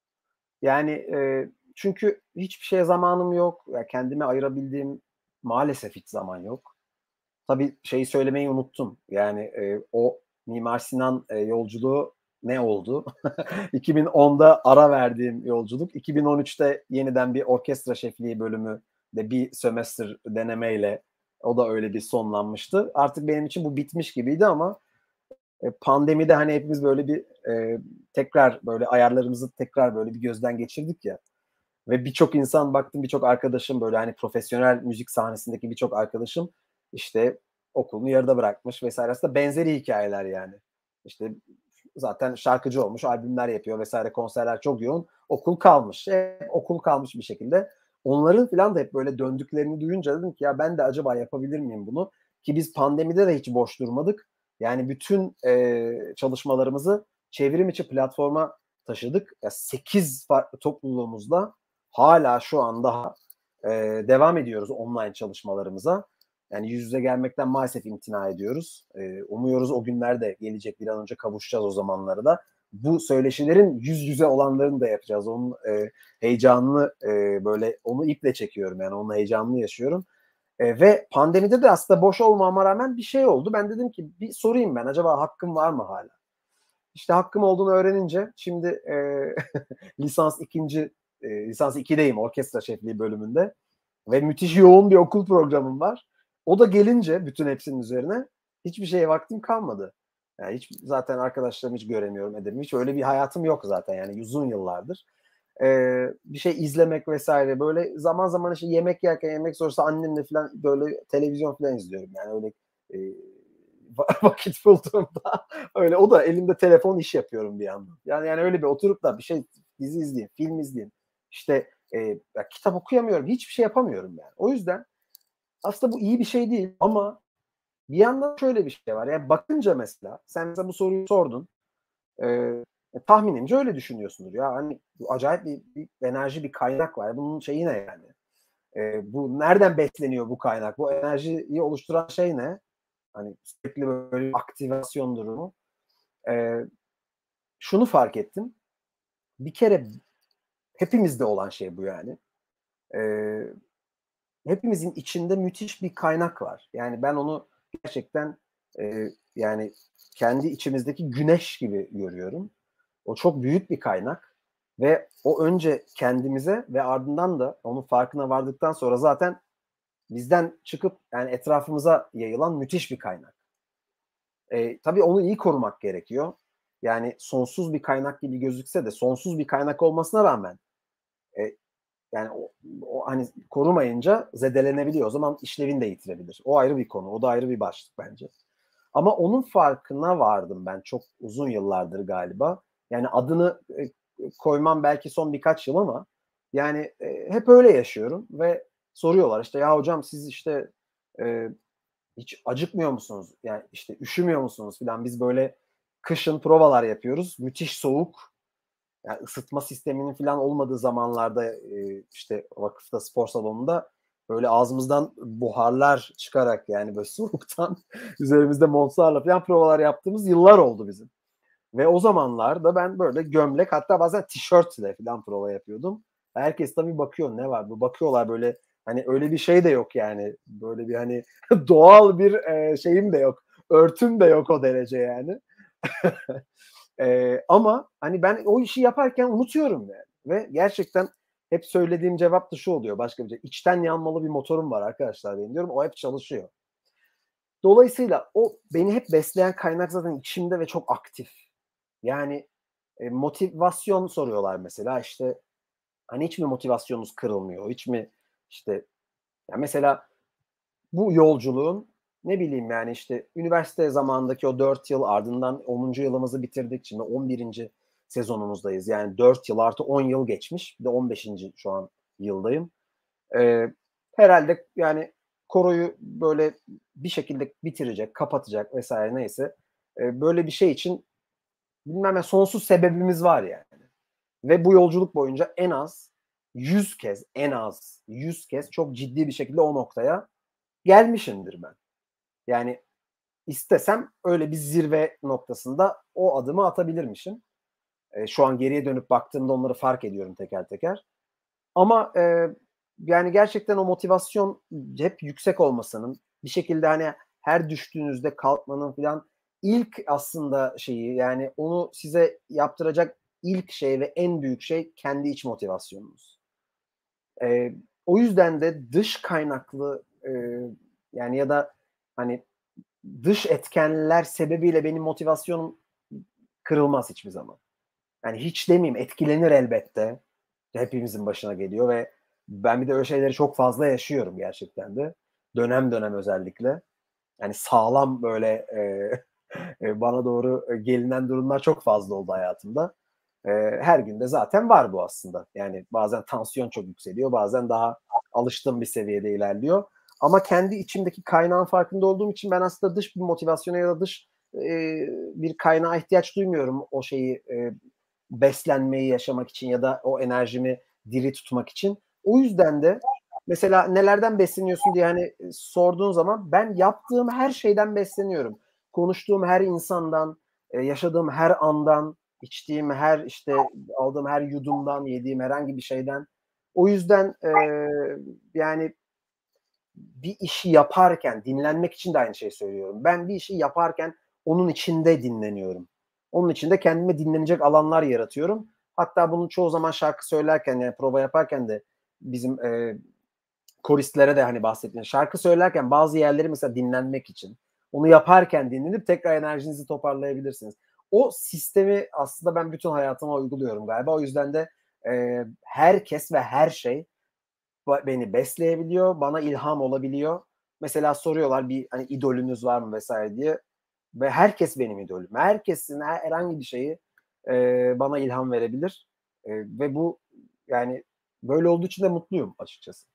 Yani çünkü hiçbir şeye zamanım yok. Yani kendime ayırabildiğim maalesef hiç zaman yok. Tabii şeyi söylemeyi unuttum. Yani o Mimar Sinan yolculuğu ne oldu? 2010'da ara verdiğim yolculuk. 2013'te yeniden bir orkestra şefliği bölümü de bir sömestr denemeyle o da öyle bir sonlanmıştı. Artık benim için bu bitmiş gibiydi ama pandemide hani hepimiz böyle bir tekrar böyle ayarlarımızı tekrar böyle bir gözden geçirdik ya. Ve birçok insan baktım, birçok arkadaşım böyle hani profesyonel müzik sahnesindeki birçok arkadaşım işte okulunu yarıda bırakmış vesaire. Aslında benzeri hikayeler yani. İşte zaten şarkıcı olmuş, albümler yapıyor vesaire, konserler çok yoğun. Okul kalmış. Okul kalmış bir şekilde. Onların falan da hep böyle döndüklerini duyunca dedim ki ya ben de acaba yapabilir miyim bunu? Ki biz pandemide de hiç boş durmadık. Yani bütün çalışmalarımızı çevrim içi platforma taşıdık. Ya 8 farklı topluluğumuzla hala şu anda devam ediyoruz online çalışmalarımıza. Yani yüz yüze gelmekten maalesef imtina ediyoruz. Umuyoruz o günler de gelecek, bir an önce kavuşacağız o zamanlara da. Bu söyleşilerin yüz yüze olanlarını da yapacağız. Onun heyecanını böyle onu iple çekiyorum, yani onun heyecanını yaşıyorum. Ve pandemide de aslında boş olmama rağmen bir şey oldu. Ben dedim ki bir sorayım, ben acaba hakkım var mı hala? İşte hakkım olduğunu öğrenince şimdi lisans 2'deyim orkestra şefliği bölümünde ve müthiş yoğun bir okul programım var. O da gelince bütün hepsinin üzerine hiçbir şeye vaktim kalmadı. Yani hiç zaten arkadaşlarımı hiç göremiyorum, edemiyorum. Hiç öyle bir hayatım yok zaten yani uzun yıllardır. Bir şey izlemek vesaire, böyle zaman zaman işte yemek yerken, yemek sonrası annemle falan böyle televizyon falan izliyorum. Yani öyle vakit bulduğumda öyle, o da elimde telefon, iş yapıyorum bir yandan. Yani öyle bir oturup da bir şey, dizi izleyeyim, film izleyeyim. İşte kitap okuyamıyorum. Hiçbir şey yapamıyorum yani. O yüzden aslında bu iyi bir şey değil ama bir yandan şöyle bir şey var. Yani bakınca mesela sen mesela bu soruyu sordun. Tahminimce öyle düşünüyorsundur. Ya hani acayip bir enerji, bir kaynak var. Bunun şeyi ne yani? Bu nereden besleniyor bu kaynak? Bu enerjiyi oluşturan şey ne? Hani sürekli böyle bir aktivasyon durumu. Şunu fark ettim. Bir kere hepimizde olan şey bu yani. Hepimizin içinde müthiş bir kaynak var. Yani ben onu gerçekten yani kendi içimizdeki güneş gibi görüyorum. O çok büyük bir kaynak ve o önce kendimize ve ardından da onun farkına vardıktan sonra zaten bizden çıkıp yani etrafımıza yayılan müthiş bir kaynak. Tabii onu iyi korumak gerekiyor. Yani sonsuz bir kaynak gibi gözükse de sonsuz bir kaynak olmasına rağmen yani o hani korumayınca zedelenebiliyor. O zaman işlevini de yitirebilir. O ayrı bir konu. O da ayrı bir başlık bence. Ama onun farkına vardım ben çok uzun yıllardır galiba. Yani adını koymam belki son birkaç yıl ama yani hep öyle yaşıyorum ve soruyorlar işte ya hocam siz işte hiç acıkmıyor musunuz? Yani işte üşümüyor musunuz filan. Biz böyle kışın provalar yapıyoruz. Müthiş soğuk. Yani ısıtma sisteminin falan olmadığı zamanlarda işte vakıfta, spor salonunda böyle ağzımızdan buharlar çıkarak yani böyle soğuktan üzerimizde montlarla falan provalar yaptığımız yıllar oldu bizim. Ve o zamanlarda ben böyle gömlek, hatta bazen tişörtle falan prova yapıyordum. Herkes tabii bakıyor, ne var bu? Bakıyorlar böyle Hani öyle bir şey de yok yani. Böyle bir hani doğal bir şeyim de yok. Örtüm de yok o derece yani. Ama hani ben o işi yaparken unutuyorum yani. Ve gerçekten hep söylediğim cevap da şu oluyor başka bir şey. İçten yanmalı bir motorum var arkadaşlar benim diyorum. O hep çalışıyor. Dolayısıyla o beni hep besleyen kaynak zaten içimde ve çok aktif. Yani motivasyon soruyorlar mesela işte hani hiç mi motivasyonunuz kırılmıyor? Hiç mi işte ya mesela bu yolculuğun ne bileyim yani işte üniversite zamanındaki o 4 yıl ardından 10. yılımızı bitirdik. Şimdi 11. sezonumuzdayız. Yani 4 yıl artı 10 yıl geçmiş. Bir de 15. şu an yıldayım. Herhalde yani koroyu böyle bir şekilde bitirecek, kapatacak vesaire neyse. Böyle bir şey için bilmem ne sonsuz sebebimiz var yani. Ve bu yolculuk boyunca en az 100 kez, en az 100 kez çok ciddi bir şekilde o noktaya gelmişimdir ben. Yani istesem öyle bir zirve noktasında o adımı atabilirmişim. Şu an geriye dönüp baktığımda onları fark ediyorum teker teker. Ama yani gerçekten o motivasyon hep yüksek olmasının, bir şekilde hani her düştüğünüzde kalkmanın falan ilk aslında şeyi yani onu size yaptıracak ilk şey ve en büyük şey kendi iç motivasyonunuz. O yüzden de dış kaynaklı yani ya da hani dış etkenler sebebiyle benim motivasyonum kırılmaz hiçbir zaman. Yani hiç demeyeyim etkilenir elbette. Hepimizin başına geliyor ve ben bir de öyle şeyleri çok fazla yaşıyorum gerçekten de. Dönem dönem özellikle. Yani sağlam böyle bana doğru gelinen durumlar çok fazla oldu hayatımda. Her günde zaten var bu aslında. Yani bazen tansiyon çok yükseliyor, bazen daha alıştığım bir seviyede ilerliyor. Ama kendi içimdeki kaynağın farkında olduğum için ben aslında dış bir motivasyona ya da dış bir kaynağa ihtiyaç duymuyorum o şeyi beslenmeyi yaşamak için ya da o enerjimi diri tutmak için. O yüzden de mesela nelerden besleniyorsun diye hani sorduğun zaman ben yaptığım her şeyden besleniyorum. Konuştuğum her insandan, yaşadığım her andan, içtiğim her işte aldığım her yudumdan, yediğim herhangi bir şeyden. O yüzden yani bir işi yaparken dinlenmek için de aynı şeyi söylüyorum. Ben bir işi yaparken onun içinde dinleniyorum. Onun içinde kendime dinlenecek alanlar yaratıyorum. Hatta bunu çoğu zaman şarkı söylerken yani prova yaparken de bizim koristlere de hani bahsettiğim şarkı söylerken bazı yerleri mesela dinlenmek için onu yaparken dinlenip tekrar enerjinizi toparlayabilirsiniz. O sistemi aslında ben bütün hayatıma uyguluyorum galiba. O yüzden de herkes ve her şey beni besleyebiliyor, bana ilham olabiliyor. Mesela soruyorlar bir hani idolünüz var mı vesaire diye ve herkes benim idolüm. Herkesin herhangi bir şeyi bana ilham verebilir ve bu yani böyle olduğu için de mutluyum açıkçası.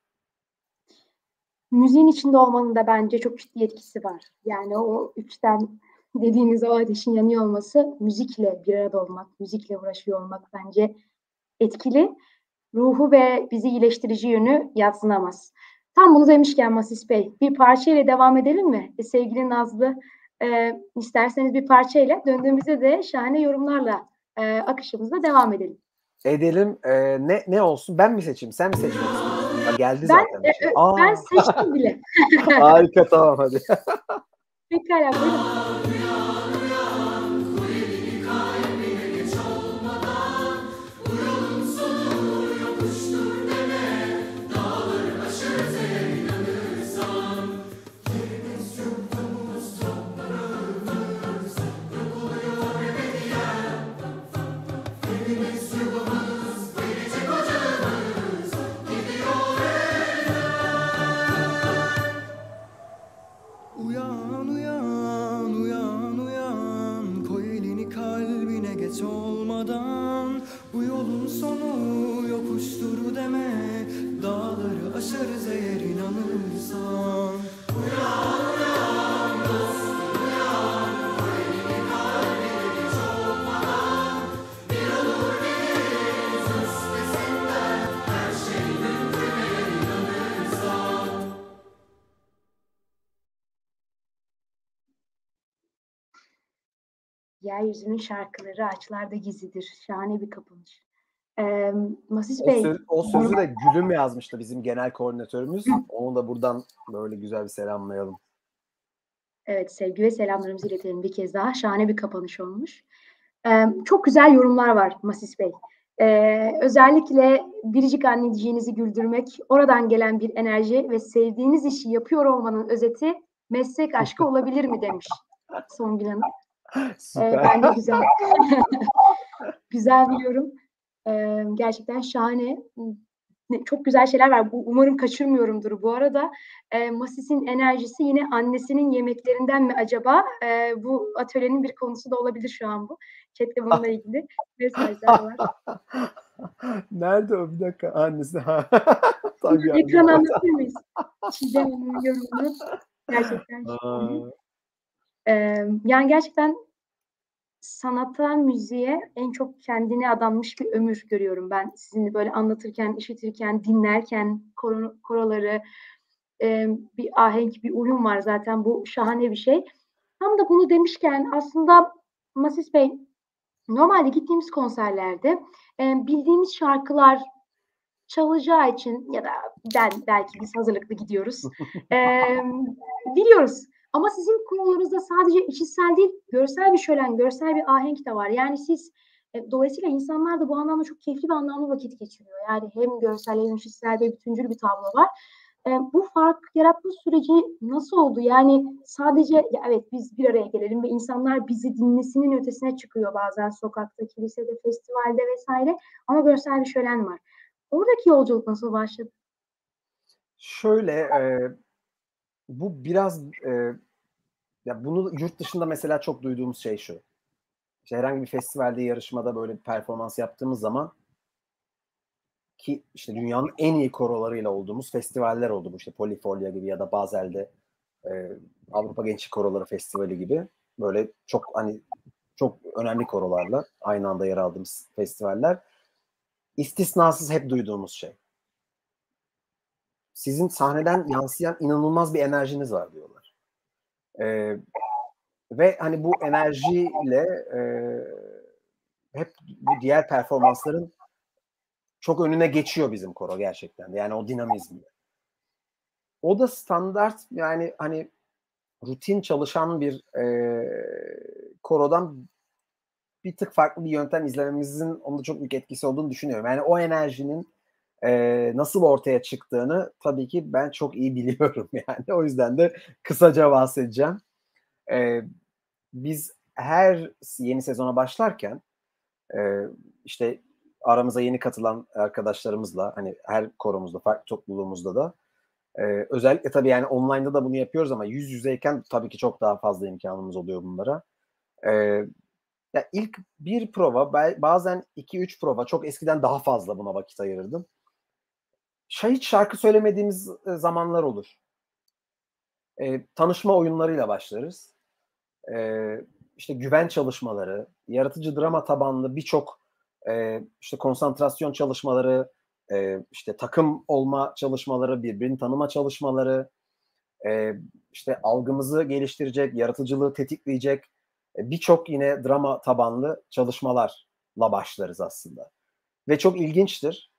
Müziğin içinde olmanın da bence çok ciddi etkisi var. Yani o üçten dediğiniz o ateşin yanıyor olması, müzikle bir arada olmak, müzikle uğraşıyor olmak bence etkili. Ruhu ve bizi iyileştirici yönü yadsınamaz. Tam bunu demişken Masis Bey, bir parça ile devam edelim mi? Sevgili Nazlı, isterseniz bir parça ile döndüğümüzde de şahane yorumlarla akışımıza devam edelim. Edelim. Ne olsun? Ben mi seçeyim? Sen mi seçmek istiyorsun? Ha, geldi Ben zaten bir şey. ben seçtim bile. Harika, tamam hadi. Pekala, buyurun. Uyan uyan uyan uyan, koy elini kalbine geç olmadan. Bu yolun sonu yokuştur deme, dağları aşarız eğer inanırsan. Uyan uyan dostum uyan, koy elini kalbine geç olmadan. Bir olur veririz üstesinden, her şey mümkün eğer inanırsan. Yeryüzünün şarkıları ağaçlarda gizlidir. Şahane bir kapanış. Masis Bey, O sözü de Gülüm yazmıştı, bizim genel koordinatörümüz. Onu da buradan böyle güzel bir selamlayalım. evet, sevgi ve selamlarımızı iletelim bir kez daha. Şahane bir kapanış olmuş. Çok güzel yorumlar var Masis Bey. Özellikle biricik anneciğinizi güldürmek, oradan gelen bir enerji ve sevdiğiniz işi yapıyor olmanın özeti meslek aşkı olabilir mi demiş Songül Hanım. Süper. Bence güzel. Güzel bir yorum. Gerçekten şahane. Çok güzel şeyler var. Umarım kaçırmıyorumdur bu arada. Masis'in enerjisi yine annesinin yemeklerinden mi acaba? Bu atölyenin bir konusu da olabilir şu an bu. Chat'te bununla ilgili mesajlar var. Nerede o? Bir dakika. Annesi. Tabii Ekrana anlatır mıyız? Çiğdem Hanım'ın yorumunu. Gerçekten şahane. Yani gerçekten sanata, müziğe en çok kendine adanmış bir ömür görüyorum ben. Sizinle böyle anlatırken, işitirken, dinlerken koroları, bir ahenk, bir uyum var zaten. Bu şahane bir şey. Tam da bunu demişken aslında Masis Bey, normalde gittiğimiz konserlerde bildiğimiz şarkılar çalacağı için ya da belki biz hazırlıklı gidiyoruz. Biliyoruz. Ama sizin korolarınızda sadece işitsel değil, görsel bir şölen, görsel bir ahenk de var. Yani siz dolayısıyla insanlar da bu anlamda çok keyifli ve anlamlı vakit geçiriyor. Yani hem görsel hem işitsel ve bütüncül bir tablo var. Bu fark yaratma süreci nasıl oldu? Yani sadece ya evet biz bir araya gelelim ve insanlar bizi dinlesinin ötesine çıkıyor bazen sokakta, kilisede, festivalde vesaire. Ama görsel bir şölen var. Oradaki yolculuk nasıl başladı? Şöyle, bu biraz ya bunu yurt dışında mesela çok duyduğumuz şey şu. İşte herhangi bir festivalde, yarışmada böyle bir performans yaptığımız zaman ki işte dünyanın en iyi korolarıyla olduğumuz festivaller oldu bu, işte Polifolia gibi ya da Basel'de Avrupa Gençlik Koroları Festivali gibi böyle çok hani çok önemli korolarla aynı anda yer aldığımız festivaller, istisnasız hep duyduğumuz şey. Sizin sahneden yansıyan inanılmaz bir enerjiniz var diyorlar. Ve hani bu enerjiyle hep bu diğer performansların çok önüne geçiyor bizim koro gerçekten. Yani o dinamizmle. O da standart, yani hani rutin çalışan bir korodan bir tık farklı bir yöntem izlememizin onda çok büyük etkisi olduğunu düşünüyorum. Yani o enerjinin nasıl ortaya çıktığını tabii ki ben çok iyi biliyorum yani. O yüzden de kısaca bahsedeceğim. Biz her yeni sezona başlarken işte aramıza yeni katılan arkadaşlarımızla, hani her koromuzda, farklı topluluğumuzda da özellikle tabii yani online'da da bunu yapıyoruz ama yüz yüzeyken tabii ki çok daha fazla imkanımız oluyor bunlara. Ya ilk bir prova, bazen 2-3 prova, çok eskiden daha fazla buna vakit ayırırdım. Hiç şarkı söylemediğimiz zamanlar olur. Tanışma oyunlarıyla başlarız. İşte güven çalışmaları, yaratıcı drama tabanlı birçok işte konsantrasyon çalışmaları, işte takım olma çalışmaları, birbirini tanıma çalışmaları, işte algımızı geliştirecek, yaratıcılığı tetikleyecek birçok yine drama tabanlı çalışmalarla başlarız aslında. Ve çok ilginçtir.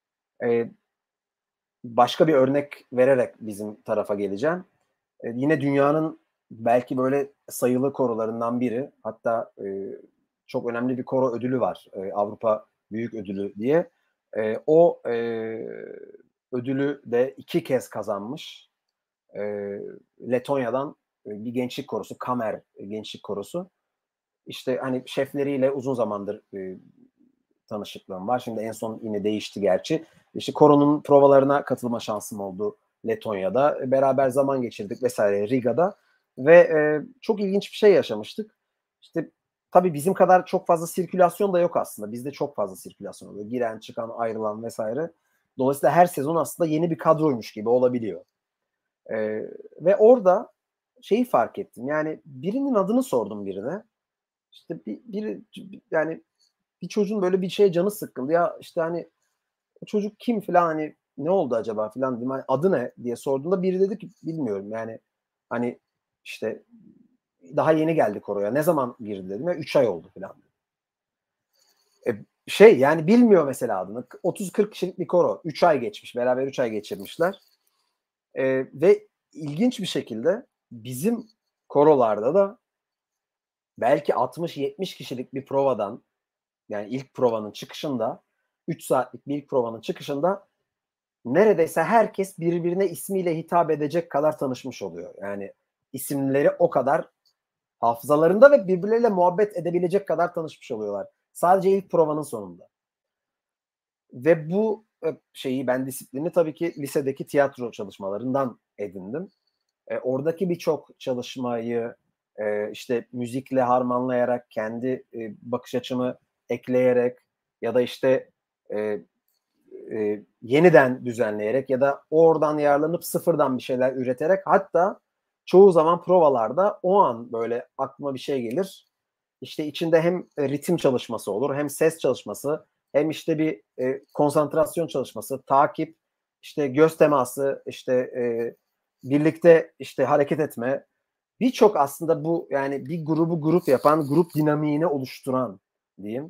Başka bir örnek vererek bizim tarafa geleceğim. Yine dünyanın belki böyle sayılı korolarından biri. Hatta çok önemli bir koro ödülü var. Avrupa Büyük Ödülü diye. O ödülü de 2 kez kazanmış. Letonya'dan bir gençlik korosu, Kamer gençlik korosu. İşte hani şefleriyle uzun zamandır tanışıklığım var. Şimdi en son yine değişti gerçi. İşte koronun provalarına katılma şansım oldu Letonya'da. Beraber zaman geçirdik vesaire Riga'da. Ve çok ilginç bir şey yaşamıştık. İşte tabii bizim kadar çok fazla sirkülasyon da yok aslında. Bizde çok fazla sirkülasyon oluyor. Giren, çıkan, ayrılan vesaire. Dolayısıyla her sezon aslında yeni bir kadroymuş gibi olabiliyor. Ve orada şeyi fark ettim. Yani birinin adını sordum birine. İşte yani bir çocuğun böyle bir şeye canı sıkıldı. Ya işte hani o çocuk kim falan, hani ne oldu acaba falan dedim. Hani adı ne diye sorduğunda biri dedi ki bilmiyorum. Yani hani işte daha yeni geldik oraya. Ne zaman girdi dedim. Ya 3 ay oldu falan. yani bilmiyor mesela adını. 30-40 kişilik bir koro. 3 ay geçmiş. Beraber 3 ay geçirmişler. Ve ilginç bir şekilde bizim korolarda da belki 60-70 kişilik bir provadan, yani ilk provanın çıkışında, 3 saatlik bir ilk provanın çıkışında neredeyse herkes birbirine ismiyle hitap edecek kadar tanışmış oluyor. Yani isimleri o kadar hafızalarında ve birbirleriyle muhabbet edebilecek kadar tanışmış oluyorlar. Sadece ilk provanın sonunda. Ve bu şeyi, ben disiplini tabii ki lisedeki tiyatro çalışmalarından edindim. Oradaki birçok çalışmayı işte müzikle harmanlayarak, kendi bakış açımı ekleyerek ya da işte yeniden düzenleyerek ya da oradan yararlanıp sıfırdan bir şeyler üreterek, hatta çoğu zaman provalarda o an böyle aklıma bir şey gelir. İşte içinde hem ritim çalışması olur, hem ses çalışması, hem işte bir konsantrasyon çalışması, takip, işte göz teması, işte birlikte işte hareket etme. Birçok aslında bu, yani bir grubu grup yapan, grup dinamiğini oluşturan diyeyim.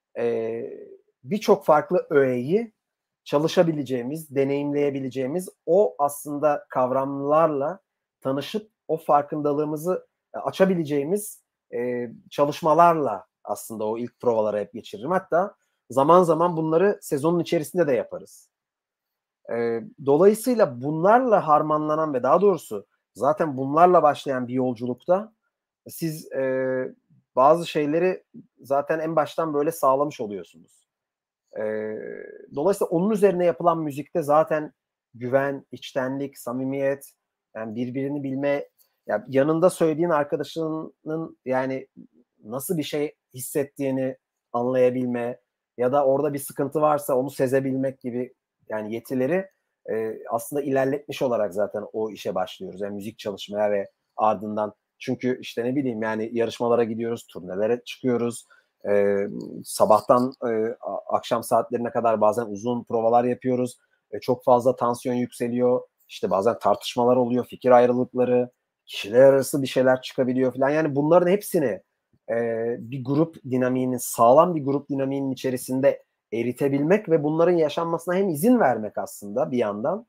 Birçok farklı öğeyi çalışabileceğimiz, deneyimleyebileceğimiz, o aslında kavramlarla tanışıp o farkındalığımızı açabileceğimiz çalışmalarla aslında o ilk provalara hep geçiririm. Hatta zaman zaman bunları sezonun içerisinde de yaparız. Dolayısıyla bunlarla harmanlanan ve daha doğrusu zaten bunlarla başlayan bir yolculukta siz bazı şeyleri zaten en baştan böyle sağlamış oluyorsunuz. Dolayısıyla onun üzerine yapılan müzikte zaten güven, içtenlik, samimiyet, yani birbirini bilme, yani yanında söylediğin arkadaşının yani nasıl bir şey hissettiğini anlayabilme ya da orada bir sıkıntı varsa onu sezebilmek gibi yani yetileri aslında ilerletmiş olarak zaten o işe başlıyoruz. Yani müzik çalışmaya ve ardından, çünkü işte ne bileyim, yani yarışmalara gidiyoruz, turnelere çıkıyoruz. Sabahtan akşam saatlerine kadar bazen uzun provalar yapıyoruz. Çok fazla tansiyon yükseliyor. İşte bazen tartışmalar oluyor, fikir ayrılıkları, kişiler arası bir şeyler çıkabiliyor falan. Yani bunların hepsini bir grup dinamiğinin, sağlam bir grup dinamiğinin içerisinde eritebilmek ve bunların yaşanmasına hem izin vermek aslında bir yandan,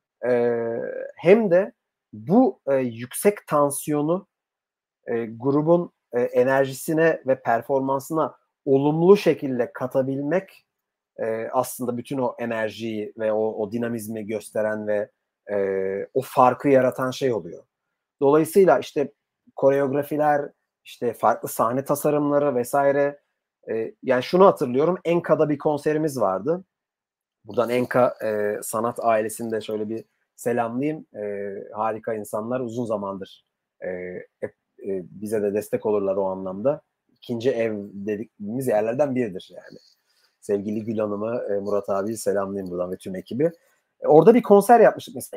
hem de bu yüksek tansiyonu grubun enerjisine ve performansına olumlu şekilde katabilmek aslında bütün o enerjiyi ve o dinamizmi gösteren ve o farkı yaratan şey oluyor. Dolayısıyla işte koreografiler, işte farklı sahne tasarımları vesaire, yani şunu hatırlıyorum, Enka'da bir konserimiz vardı. Buradan Enka sanat ailesinde şöyle bir selamlayayım. Harika insanlar, uzun zamandır hep bize de destek olurlar o anlamda. İkinci ev dediğimiz yerlerden biridir yani. Sevgili Gül Hanım'ı, Murat abiyi selamlayayım buradan ve tüm ekibi. Orada bir konser yapmıştık mesela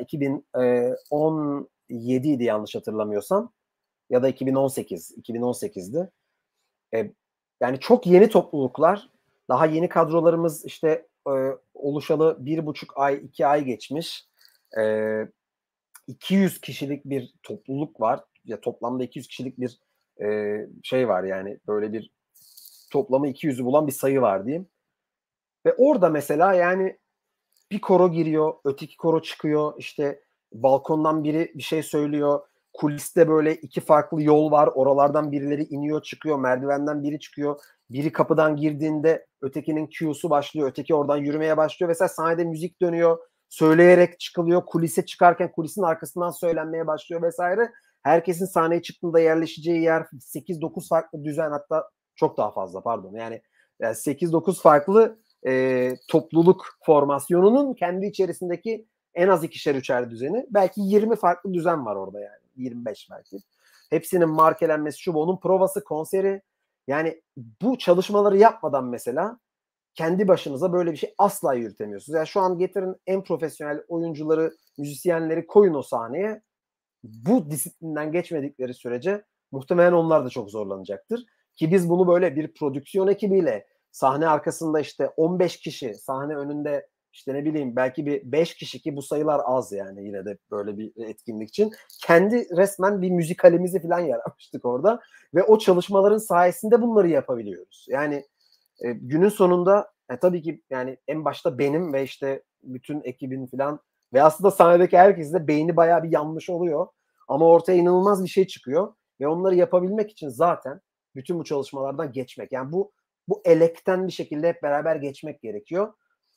2017 idi yanlış hatırlamıyorsam, ya da 2018'di. Yani çok yeni topluluklar, daha yeni kadrolarımız işte oluşalı 1,5 ay, 2 ay geçmiş. 200 kişilik bir topluluk var. Ya toplamda 200 kişilik bir şey var, yani böyle bir toplamı 200'ü bulan bir sayı var diyeyim. Ve orada mesela yani bir koro giriyor, öteki koro çıkıyor, işte balkondan biri bir şey söylüyor, kuliste böyle iki farklı yol var, oralardan birileri iniyor çıkıyor, merdivenden biri çıkıyor, biri kapıdan girdiğinde ötekinin cue'su başlıyor, öteki oradan yürümeye başlıyor vesaire, sahnede müzik dönüyor, söyleyerek çıkılıyor, kulise çıkarken kulisin arkasından söylenmeye başlıyor vesaire. Herkesin sahneye çıktığında yerleşeceği yer 8-9 farklı düzen, hatta çok daha fazla pardon, yani 8-9 farklı topluluk formasyonunun kendi içerisindeki en az 2'şer 3'er düzeni. Belki 20 farklı düzen var orada yani. 25 belki. Hepsinin markelenmesi, şu bu, onun provası, konseri. Yani bu çalışmaları yapmadan mesela kendi başınıza böyle bir şey asla yürütemiyorsunuz. Yani şu an getirin en profesyonel oyuncuları, müzisyenleri koyun o sahneye. Bu disiplinden geçmedikleri sürece muhtemelen onlar da çok zorlanacaktır. Ki biz bunu böyle bir prodüksiyon ekibiyle, sahne arkasında işte 15 kişi, sahne önünde işte ne bileyim belki bir 5 kişi, ki bu sayılar az yani yine de böyle bir etkinlik için. Kendi resmen bir müzikalimizi falan yaratmıştık orada ve o çalışmaların sayesinde bunları yapabiliyoruz. Yani Günün sonunda tabii ki yani en başta benim ve işte bütün ekibin falan ve aslında sahnedeki herkesin de beyni bayağı bir yanmış oluyor. Ama ortaya inanılmaz bir şey çıkıyor ve onları yapabilmek için zaten bütün bu çalışmalardan geçmek. Yani bu elekten bir şekilde hep beraber geçmek gerekiyor.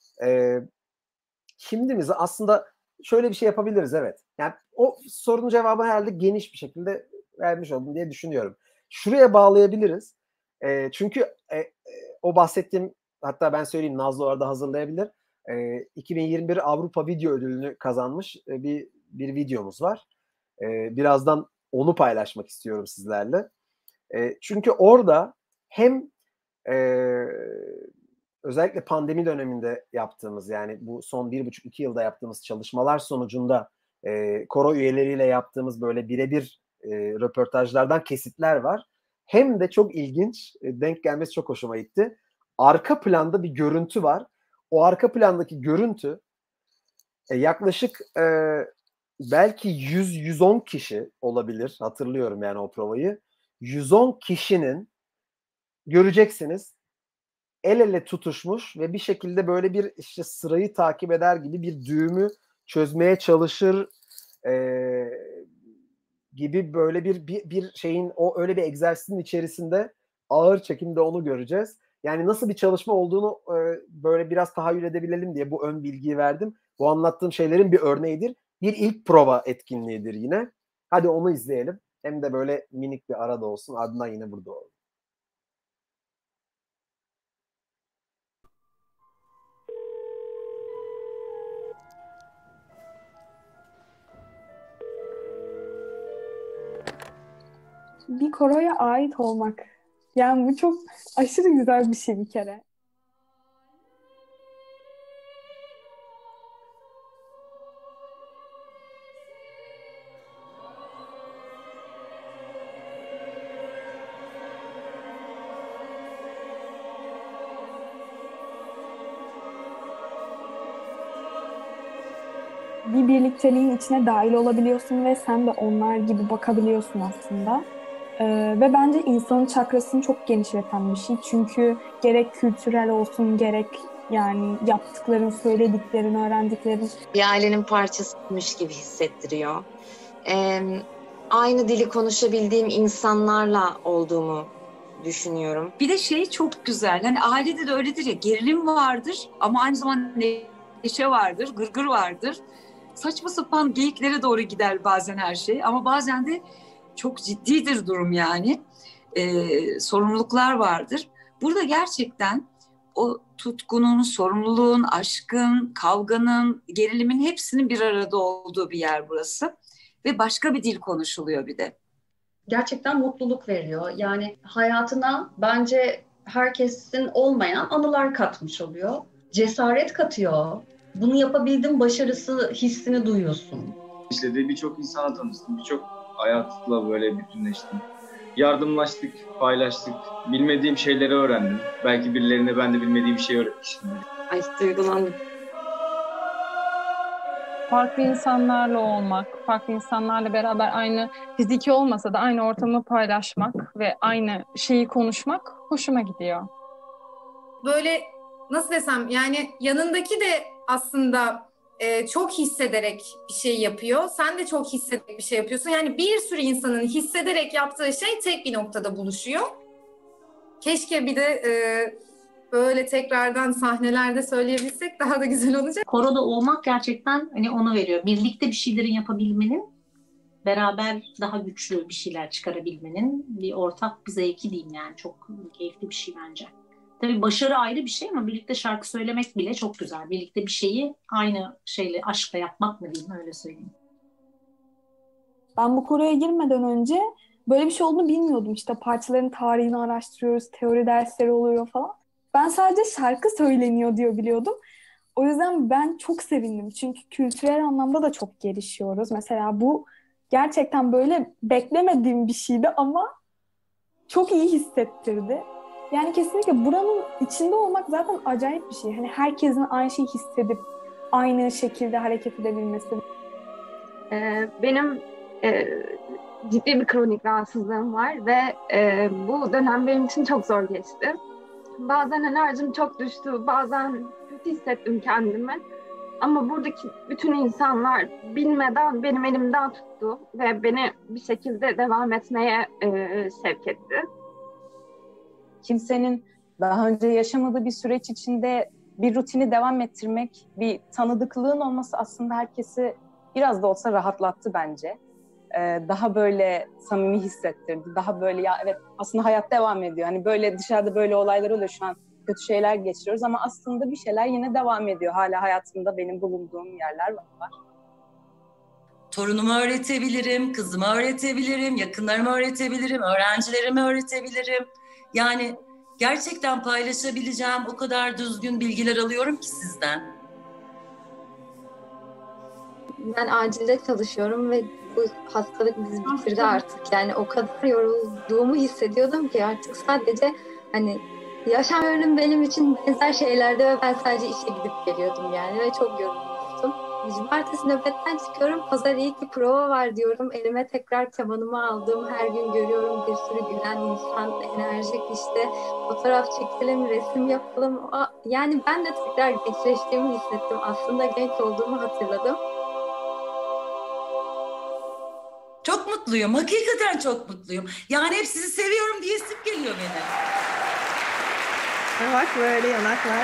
Şimdimizi aslında şöyle bir şey yapabiliriz, evet. Yani o sorunun cevabı herhalde geniş bir şekilde vermiş oldum diye düşünüyorum. Şuraya bağlayabiliriz. Çünkü o bahsettiğim, hatta ben söyleyeyim, Nazlı orada hazırlayabilir. 2021 Avrupa Video Ödülünü kazanmış bir videomuz var. Birazdan onu paylaşmak istiyorum sizlerle. Çünkü orada hem özellikle pandemi döneminde yaptığımız, yani bu son 1,5-2 yılda yaptığımız çalışmalar sonucunda koro üyeleriyle yaptığımız böyle birebir röportajlardan kesitler var. Hem de çok ilginç, denk gelmesi çok hoşuma gitti. Arka planda bir görüntü var. O arka plandaki görüntü yaklaşık belki 100-110 kişi olabilir. Hatırlıyorum yani o provayı. 110 kişinin, göreceksiniz, el ele tutuşmuş ve bir şekilde böyle bir işte sırayı takip eder gibi bir düğümü çözmeye çalışır gibi böyle bir şeyin, o öyle bir egzersizin içerisinde ağır çekimde onu göreceğiz. Yani nasıl bir çalışma olduğunu böyle biraz tahayyül edebilelim diye bu ön bilgiyi verdim. Bu anlattığım şeylerin bir örneğidir. Bir ilk prova etkinliğidir yine. Hadi onu izleyelim. Hem de böyle minik bir arada olsun. Ardından yine burada olalım. Bir koroya ait olmak. Yani bu çok aşırı güzel bir şey bir kere. Bir birlikteliğin içine dahil olabiliyorsun ve sen de onlar gibi bakabiliyorsun aslında. Ve bence insanın çakrasını çok genişleten bir şey. Çünkü gerek kültürel olsun, gerek yani yaptıkların, söylediklerin, öğrendiklerin. Bir ailenin parçasıymış gibi hissettiriyor. Aynı dili konuşabildiğim insanlarla olduğumu düşünüyorum. Bir de şey çok güzel. Hani ailede de öyledir ya, gerilim vardır ama aynı zamanda neşe vardır, gırgır vardır. Saçma sapan geyiklere doğru gider bazen her şey ama bazen de çok ciddidir durum yani. Sorumluluklar vardır. Burada gerçekten o tutkunun, sorumluluğun, aşkın, kavganın, gerilimin hepsinin bir arada olduğu bir yer burası. Ve başka bir dil konuşuluyor bir de. Gerçekten mutluluk veriyor. Yani hayatına bence herkesin olmayan anılar katmış oluyor. Cesaret katıyor. Bunu yapabildim başarısı hissini duyuyorsun. İşte de birçok insana tanıştım. Birçok hayatla böyle bütünleştim. Yardımlaştık, paylaştık. Bilmediğim şeyleri öğrendim. Belki birilerine ben de bilmediğim bir şey öğretmişim. Ay, duygulandım. Farklı insanlarla olmak, farklı insanlarla beraber aynı fiziki olmasa da aynı ortamı paylaşmak ve aynı şeyi konuşmak hoşuma gidiyor. Böyle nasıl desem, yani yanındaki de aslında çok hissederek bir şey yapıyor. Sen de çok hissederek bir şey yapıyorsun. Yani bir sürü insanın hissederek yaptığı şey tek bir noktada buluşuyor. Keşke bir de böyle tekrardan sahnelerde söyleyebilsek daha da güzel olacak. Koroda olmak gerçekten hani onu veriyor. Birlikte bir şeylerin yapabilmenin, beraber daha güçlü bir şeyler çıkarabilmenin bir ortak bir zevki diyeyim yani. Çok keyifli bir şey bence. Tabii başarı ayrı bir şey ama birlikte şarkı söylemek bile çok güzel. Birlikte bir şeyi aynı şeyle, aşkla yapmak mı diyeyim, öyle söyleyeyim. Ben bu koroya girmeden önce böyle bir şey olduğunu bilmiyordum. İşte parçaların tarihini araştırıyoruz, teori dersleri oluyor falan. Ben sadece şarkı söyleniyor diyor biliyordum. O yüzden ben çok sevindim. Çünkü kültürel anlamda da çok gelişiyoruz. Mesela bu gerçekten böyle beklemediğim bir şeydi ama çok iyi hissettirdi. Yani kesinlikle buranın içinde olmak zaten acayip bir şey. Hani herkesin aynı şeyi hissedip aynı şekilde hareket edebilmesi. Benim ciddi bir kronik rahatsızlığım var ve bu dönem benim için çok zor geçti. Bazen enerjim çok düştü, bazen kötü hissettim kendimi. Ama buradaki bütün insanlar bilmeden benim elimden tuttu ve beni bir şekilde devam etmeye sevk etti. Kimsenin daha önce yaşamadığı bir süreç içinde bir rutini devam ettirmek, bir tanıdıklığın olması aslında herkesi biraz da olsa rahatlattı bence. Daha böyle samimi hissettirdi. Daha böyle ya evet aslında hayat devam ediyor. Hani böyle dışarıda böyle olaylar oluyor şu an, kötü şeyler geçiriyoruz ama aslında bir şeyler yine devam ediyor. Hala hayatımda benim bulunduğum yerler var. Torunumu öğretebilirim, kızımı öğretebilirim, yakınlarımı öğretebilirim, öğrencilerimi öğretebilirim. Yani gerçekten paylaşabileceğim o kadar düzgün bilgiler alıyorum ki sizden. Ben acilde çalışıyorum ve bu hastalık bizi bitirdi artık. Yani o kadar yorulduğumu hissediyordum ki artık sadece hani yaşam ve ölüm benim için benzer şeylerdi ve ben sadece işe gidip geliyordum yani ve çok yorulmuştum. Cumartesi nöbetten çıkıyorum, pazar iyi ki prova var diyorum. Elime tekrar kemanımı aldım, her gün görüyorum bir sürü gülen insan, enerjik işte fotoğraf çekelim, resim yapalım. Yani ben de tekrar gençleştiğimi hissettim. Aslında genç olduğumu hatırladım. Çok mutluyum, hakikaten çok mutluyum. Yani hep sizi seviyorum diye isim geliyor benim. Bak böyle yanaklar.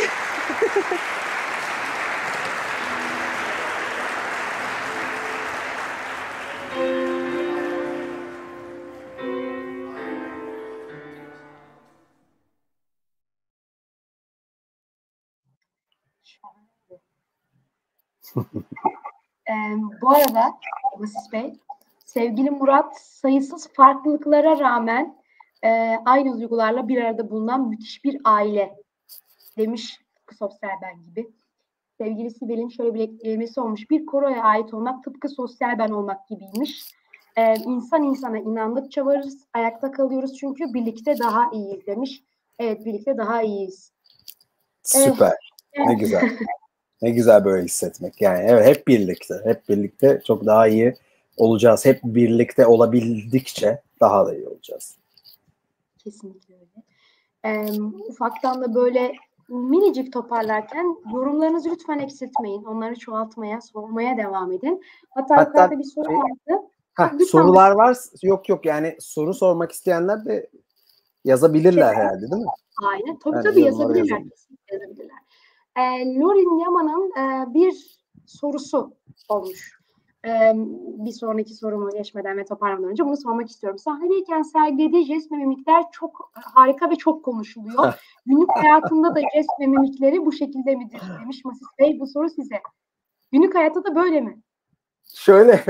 Bu arada Basis Bey, sevgili Murat sayısız farklılıklara rağmen aynı duygularla bir arada bulunan müthiş bir aile demiş sosyal ben gibi. Sevgili Sibel'in şöyle bir eklemesi olmuş. Bir koroya ait olmak tıpkı sosyal ben olmak gibiymiş. İnsan insana inandıkça varız, ayakta kalıyoruz çünkü birlikte daha iyiyiz demiş. Evet, birlikte daha iyiyiz. Süper. Ne güzel. Ne güzel böyle hissetmek. Yani evet, hep birlikte çok daha iyi olacağız. Hep birlikte olabildikçe daha da iyi olacağız. Kesinlikle öyle. Ufaktan da böyle minicik toparlarken yorumlarınızı lütfen eksiltmeyin. Onları çoğaltmaya, sormaya devam edin. Hatta yukarıda bir soru vardı. Sorular var. Yok yani soru sormak isteyenler de yazabilirler herhalde, değil mi? Aynen. Tabii Yani tabii yazabilirler. Kesinlikle yazabilirler. Lorin Yaman'ın bir sorusu olmuş. Bir sonraki sorumu geçmeden ve toparlamadan önce bunu sormak istiyorum. Sahnedeyken sergilediği jest ve mimikler çok harika ve çok konuşuluyor. Günlük hayatında da jest ve mimikleri bu şekilde midir demiş Masis Bey. Bu soru size. Günlük hayatta da böyle mi? Şöyle.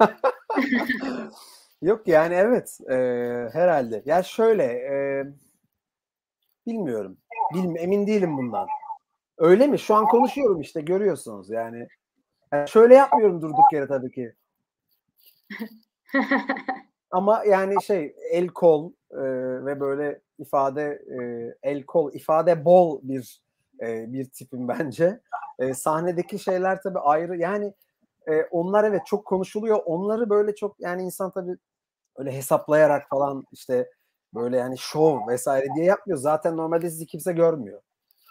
Yok yani evet. Herhalde. Ya şöyle. Bilmiyorum. Emin değilim bundan. Öyle mi? Şu an konuşuyorum işte, görüyorsunuz yani. Şöyle yapmıyorum durduk yere tabii ki. Ama yani el kol ve böyle el kol ifade bol bir tipim bence. Sahnedeki şeyler tabii ayrı. Yani onlar evet çok konuşuluyor. Onları böyle çok yani insan tabii öyle hesaplayarak falan işte böyle yani şov vesaire diye yapmıyor. Zaten normalde sizi kimse görmüyor.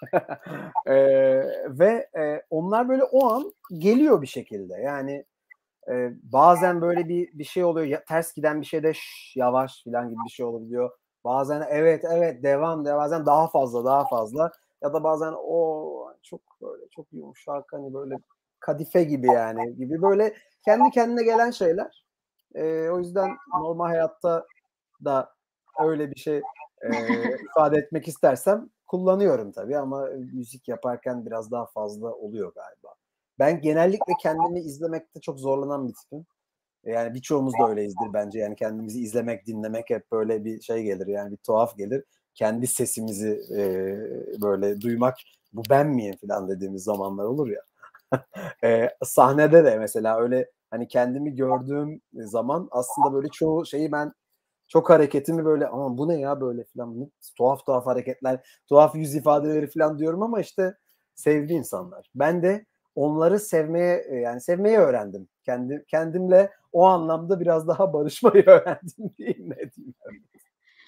Ve onlar böyle o an geliyor bir şekilde. Yani bazen böyle bir şey oluyor. Ters giden bir şeyde yavaş falan gibi bir şey olabiliyor. Bazen evet devam. Bazen daha fazla. Ya da bazen o çok böyle çok yumuşak hani böyle kadife gibi yani gibi böyle kendi kendine gelen şeyler. O yüzden normal hayatta da öyle bir şey ifade etmek istersem kullanıyorum tabii ama müzik yaparken biraz daha fazla oluyor galiba. Ben genellikle kendimi izlemekte çok zorlanan bir tipim. Yani birçoğumuz da öyleyizdir bence. Yani kendimizi izlemek, dinlemek hep böyle bir şey gelir. Yani bir tuhaf gelir. Kendi sesimizi böyle duymak, bu ben miyim falan dediğimiz zamanlar olur ya. Sahnede de mesela öyle hani kendimi gördüğüm zaman aslında böyle çoğu şeyi ben çok hareketimi böyle aman bu ne ya böyle falan tuhaf hareketler, tuhaf yüz ifadeleri falan diyorum ama işte sevdi insanlar. Ben de onları sevmeyi öğrendim. Kendimle o anlamda biraz daha barışmayı öğrendim diyeyim ne diyeyim.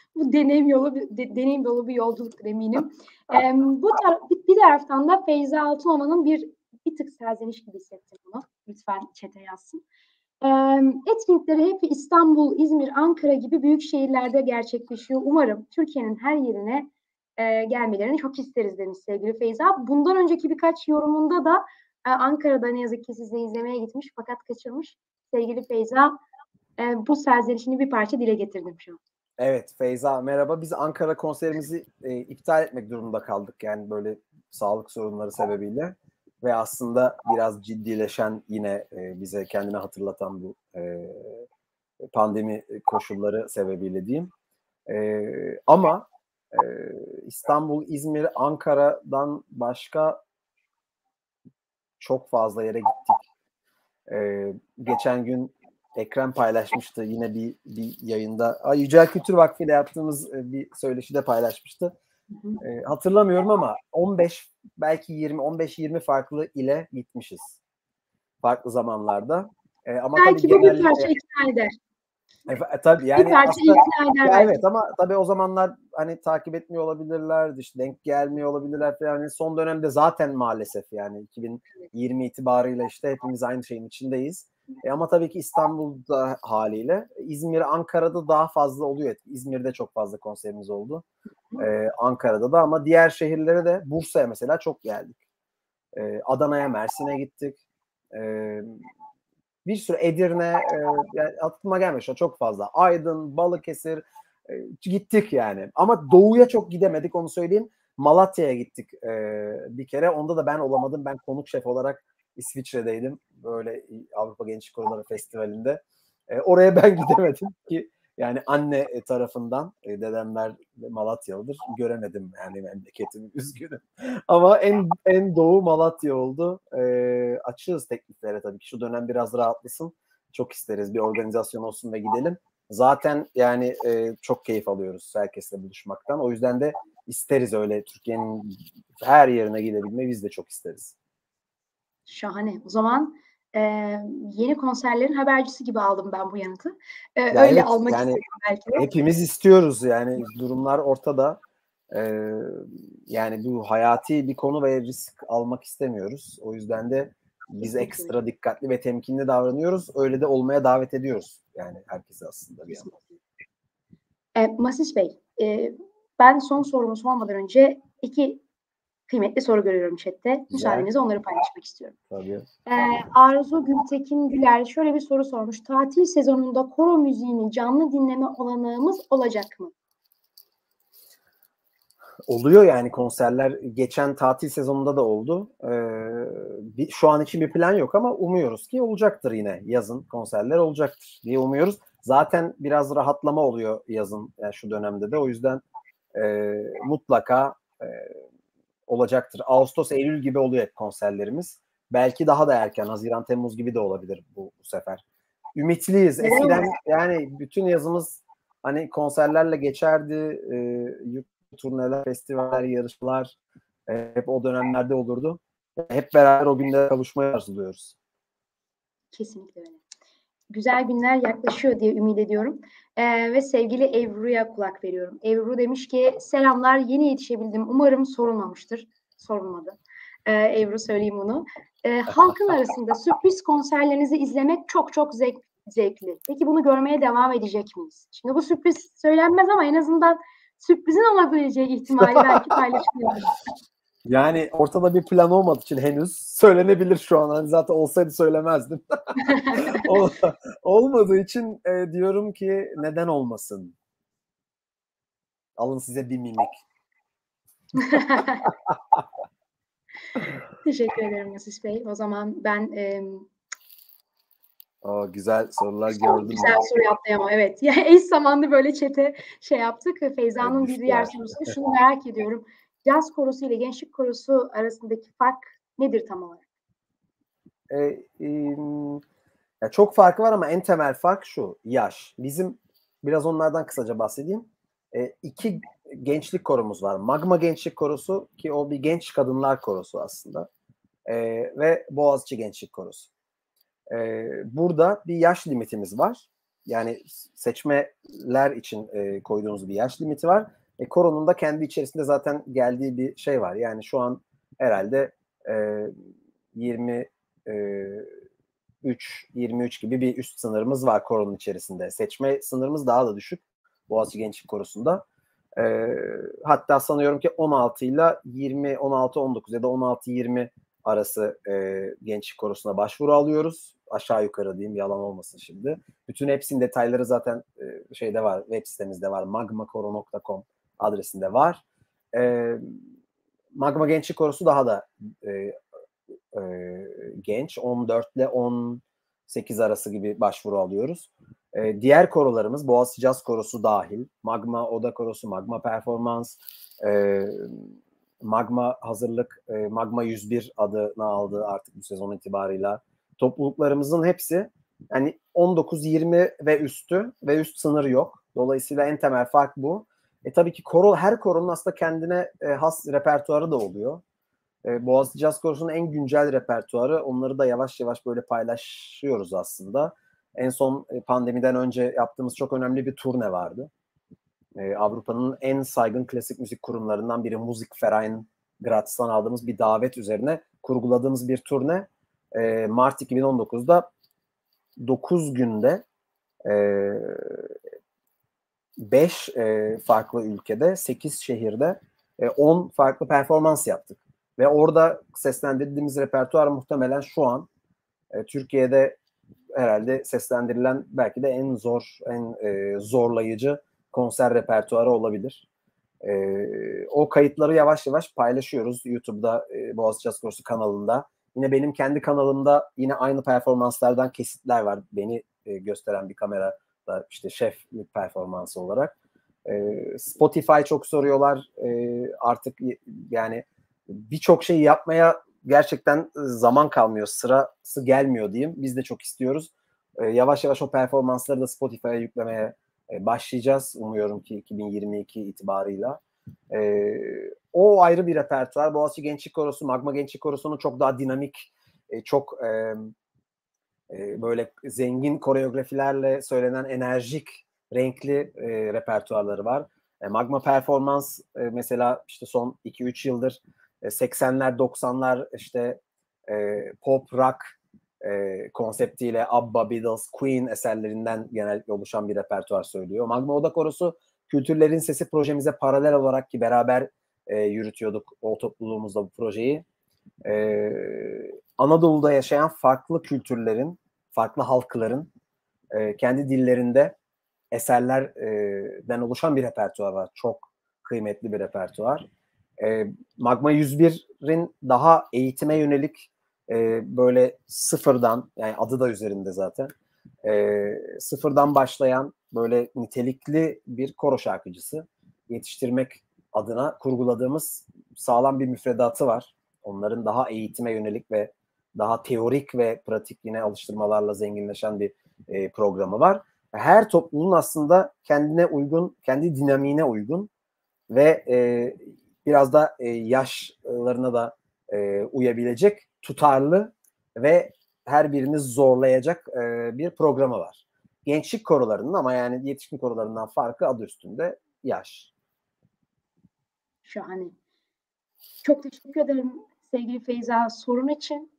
Bu deneyim dolu bir yolculuktur eminim. Bir taraftan da Feyza Altınova'nın bir tık serzeniş gibi hissettim bunu. Lütfen chat'e yazsın. Etkinlikleri hep İstanbul, İzmir, Ankara gibi büyük şehirlerde gerçekleşiyor. Umarım Türkiye'nin her yerine gelmelerini çok isteriz demiş sevgili Feyza. Bundan önceki birkaç yorumunda da Ankara'da ne yazık ki sizi izlemeye gitmiş fakat kaçırmış. Sevgili Feyza, bu serzenişini bir parça dile getirdim şu an. Evet Feyza merhaba. Biz Ankara konserimizi iptal etmek durumunda kaldık. Yani böyle sağlık sorunları sebebiyle. Ve aslında biraz ciddileşen yine bize kendini hatırlatan bu pandemi koşulları sebebiyle diyeyim. Ama İstanbul, İzmir, Ankara'dan başka çok fazla yere gittik. Geçen gün Ekrem paylaşmıştı yine bir yayında. Yücel Kültür Vakfı ile yaptığımız bir söyleşide paylaşmıştı. Hatırlamıyorum ama 15 belki 15-20 farklı ile gitmişiz. Farklı zamanlarda. Ama belki tabii bu bir parça ikna eder. Tabii yani bir parça ikna eder belki. Evet ama tabii o zamanlar hani takip etmiyor olabilirler, işte denk gelmiyor olabilirler falan. Yani son dönemde zaten maalesef yani 2020 itibarıyla işte hepimiz aynı şeyin içindeyiz. Ama tabii ki İstanbul'da haliyle İzmir, Ankara'da daha fazla oluyor. İzmir'de çok fazla konserimiz oldu. Ankara'da da ama diğer şehirlere de Bursa'ya mesela çok geldik. Adana'ya, Mersin'e gittik. Bir sürü Edirne, yani aklıma gelmiyor şu an çok fazla. Aydın, Balıkesir gittik yani. Ama doğuya çok gidemedik onu söyleyeyim. Malatya'ya gittik bir kere. Onda da ben olamadım. Ben konuk şef olarak İsviçre'deydim. Böyle Avrupa Gençlik Koroları Festivali'nde. Oraya ben gidemedim ki yani anne tarafından dedemler Malatyalıdır. Göremedim yani memleketimi üzgünüm. Ama en doğu Malatya oldu. Açığız tekliflere tabii ki. Şu dönem biraz rahatlasın. Çok isteriz. Bir organizasyon olsun ve gidelim. Zaten yani çok keyif alıyoruz herkesle buluşmaktan. O yüzden de isteriz öyle Türkiye'nin her yerine gidebilmeyi biz de çok isteriz. Şahane. O zaman yeni konserlerin habercisi gibi aldım ben bu yanıtı. Öyle evet, almak yani istedim belki de. Hepimiz istiyoruz yani durumlar ortada. Yani bu hayati bir konu ve risk almak istemiyoruz. O yüzden de biz ekstra dikkatli ve temkinli davranıyoruz. Öyle de olmaya davet ediyoruz. Yani herkese aslında bir yandan. Masis Bey, ben son sorumu sormadan önce 2 kıymetli soru görüyorum chatte. Müsaadenizle onları paylaşmak istiyorum. Tabii. Arzu Gültekin Güler şöyle bir soru sormuş. Tatil sezonunda koro müziğini canlı dinleme olanağımız olacak mı? Oluyor yani konserler. Geçen tatil sezonunda da oldu. Şu an için bir plan yok ama umuyoruz ki olacaktır yine. Yazın konserler olacaktır diye umuyoruz. Zaten biraz rahatlama oluyor yazın yani şu dönemde de. O yüzden mutlaka olacaktır. Ağustos, Eylül gibi oluyor hep konserlerimiz. Belki daha da erken. Haziran, Temmuz gibi de olabilir bu sefer. Ümitliyiz. Eskiden yani bütün yazımız hani konserlerle geçerdi. Turneler, festivaller, yarışmalar hep o dönemlerde olurdu. Hep beraber o günlere kavuşmayı arzuluyoruz. Kesinlikle öyle. Güzel günler yaklaşıyor diye ümit ediyorum. Ve sevgili Ebru'ya kulak veriyorum. Ebru demiş ki selamlar yeni yetişebildim. Umarım sorulmamıştır. Sorulmadı. Ebru söyleyeyim bunu. Halkın arasında sürpriz konserlerinizi izlemek çok çok zevkli. Peki bunu görmeye devam edecek miyiz? Şimdi bu sürpriz söylenmez ama en azından sürprizin olabileceği ihtimali belki paylaşılıyor. Yani ortada bir plan olmadığı için henüz söylenebilir şu an. Hani zaten olsaydı söylemezdim. Olmadığı için diyorum ki neden olmasın? Alın size bir mimik. Teşekkür ederim Yasis Bey. O zaman ben güzel sorular gördüm. Güzel soru yaptı ama evet. Yani eş zamanlı böyle chat'e yaptık. Feyza'nın bir diğer sorusu. Şunu merak ediyorum. Caz korosu ile gençlik korosu arasındaki fark nedir tam olarak? Çok farkı var ama en temel fark şu. Yaş. Bizim biraz onlardan kısaca bahsedeyim. 2 gençlik koromuz var. Magma Gençlik Korosu ki o bir genç kadınlar korosu aslında. Ve Boğaziçi Gençlik Korosu. Burada bir yaş limitimiz var. yani seçmeler için koyduğumuz bir yaş limiti var. Koronun da kendi içerisinde zaten geldiği bir şey var. Yani şu an herhalde 23 gibi bir üst sınırımız var koronun içerisinde. Seçme sınırımız daha da düşük Boğaziçi Gençlik Korosu'nda. Hatta sanıyorum ki 16 ile 20, 16-19 ya da 16-20 arası Gençlik Korosu'na başvuru alıyoruz. Aşağı yukarı diyeyim, yalan olmasın şimdi. Bütün hepsinin detayları zaten şeyde var, web sitemizde var. magmakoro.com adresinde var. Magma Gençlik Korosu daha da genç. 14 ile 18 arası gibi başvuru alıyoruz. Diğer korolarımız Boğaziçi Caz Korosu dahil. Magma Oda Korosu, Magma Performans, Magma Hazırlık, Magma 101 adını aldı artık bu sezon itibarıyla. Topluluklarımızın hepsi yani 19-20 ve üstü ve üst sınır yok. Dolayısıyla en temel fark bu. Tabii ki her koronun aslında kendine has repertuarı da oluyor. Boğaziçi Caz Korosu'nun en güncel repertuarı. Onları da yavaş yavaş böyle paylaşıyoruz aslında. En son pandemiden önce yaptığımız çok önemli bir turne vardı. Avrupa'nın en saygın klasik müzik kurumlarından biri Musikverein Graz'tan aldığımız bir davet üzerine kurguladığımız bir turne. Mart 2019'da 9 günde 5 farklı ülkede, 8 şehirde 10 farklı performans yaptık. Ve orada seslendirdiğimiz repertuar muhtemelen şu an Türkiye'de herhalde seslendirilen belki de en zorlayıcı konser repertuarı olabilir. O kayıtları yavaş yavaş paylaşıyoruz YouTube'da, Boğaziçi Caz Korosu kanalında. Yine benim kendi kanalımda yine aynı performanslardan kesitler var. Beni gösteren bir kamerada, işte şeflik performansı olarak. Spotify çok soruyorlar. Artık yani birçok şeyi yapmaya gerçekten zaman kalmıyor. Sırası gelmiyor diyeyim. Biz de çok istiyoruz. Yavaş yavaş o performansları da Spotify'a yüklemeye başlayacağız. Umuyorum ki 2022 itibarıyla. O ayrı bir repertuar. Boğaziçi Gençlik Korosu, Magma Gençlik Korosu'nun çok daha dinamik, çok böyle zengin koreografilerle söylenen enerjik, renkli repertuarları var. Magma Performans mesela işte son 2-3 yıldır 80'ler, 90'lar işte pop rock konseptiyle ABBA, Beatles, Queen eserlerinden genellikle oluşan bir repertuar söylüyor. Magma Oda Korosu Kültürlerin Sesi projemize paralel olarak ki beraber yürütüyorduk o topluluğumuzda bu projeyi. Anadolu'da yaşayan farklı kültürlerin, farklı halkların kendi dillerinde eserlerden oluşan bir repertuar var. Çok kıymetli bir repertuar. Magma 101'in daha eğitime yönelik böyle sıfırdan, yani adı da üzerinde zaten, sıfırdan başlayan böyle nitelikli bir koro şarkıcısı yetiştirmek adına kurguladığımız sağlam bir müfredatı var. Onların daha eğitime yönelik ve daha teorik ve pratik yine alıştırmalarla zenginleşen bir programı var. Her topluluğun aslında kendine uygun, kendi dinamiğine uygun ve biraz da yaşlarına da uyabilecek, tutarlı ve her birini zorlayacak bir programı var. Gençlik korolarının ama yani yetişkin korolarından farkı adı üstünde yaş. Şahane. Çok teşekkür ederim sevgili Feyza sorun için.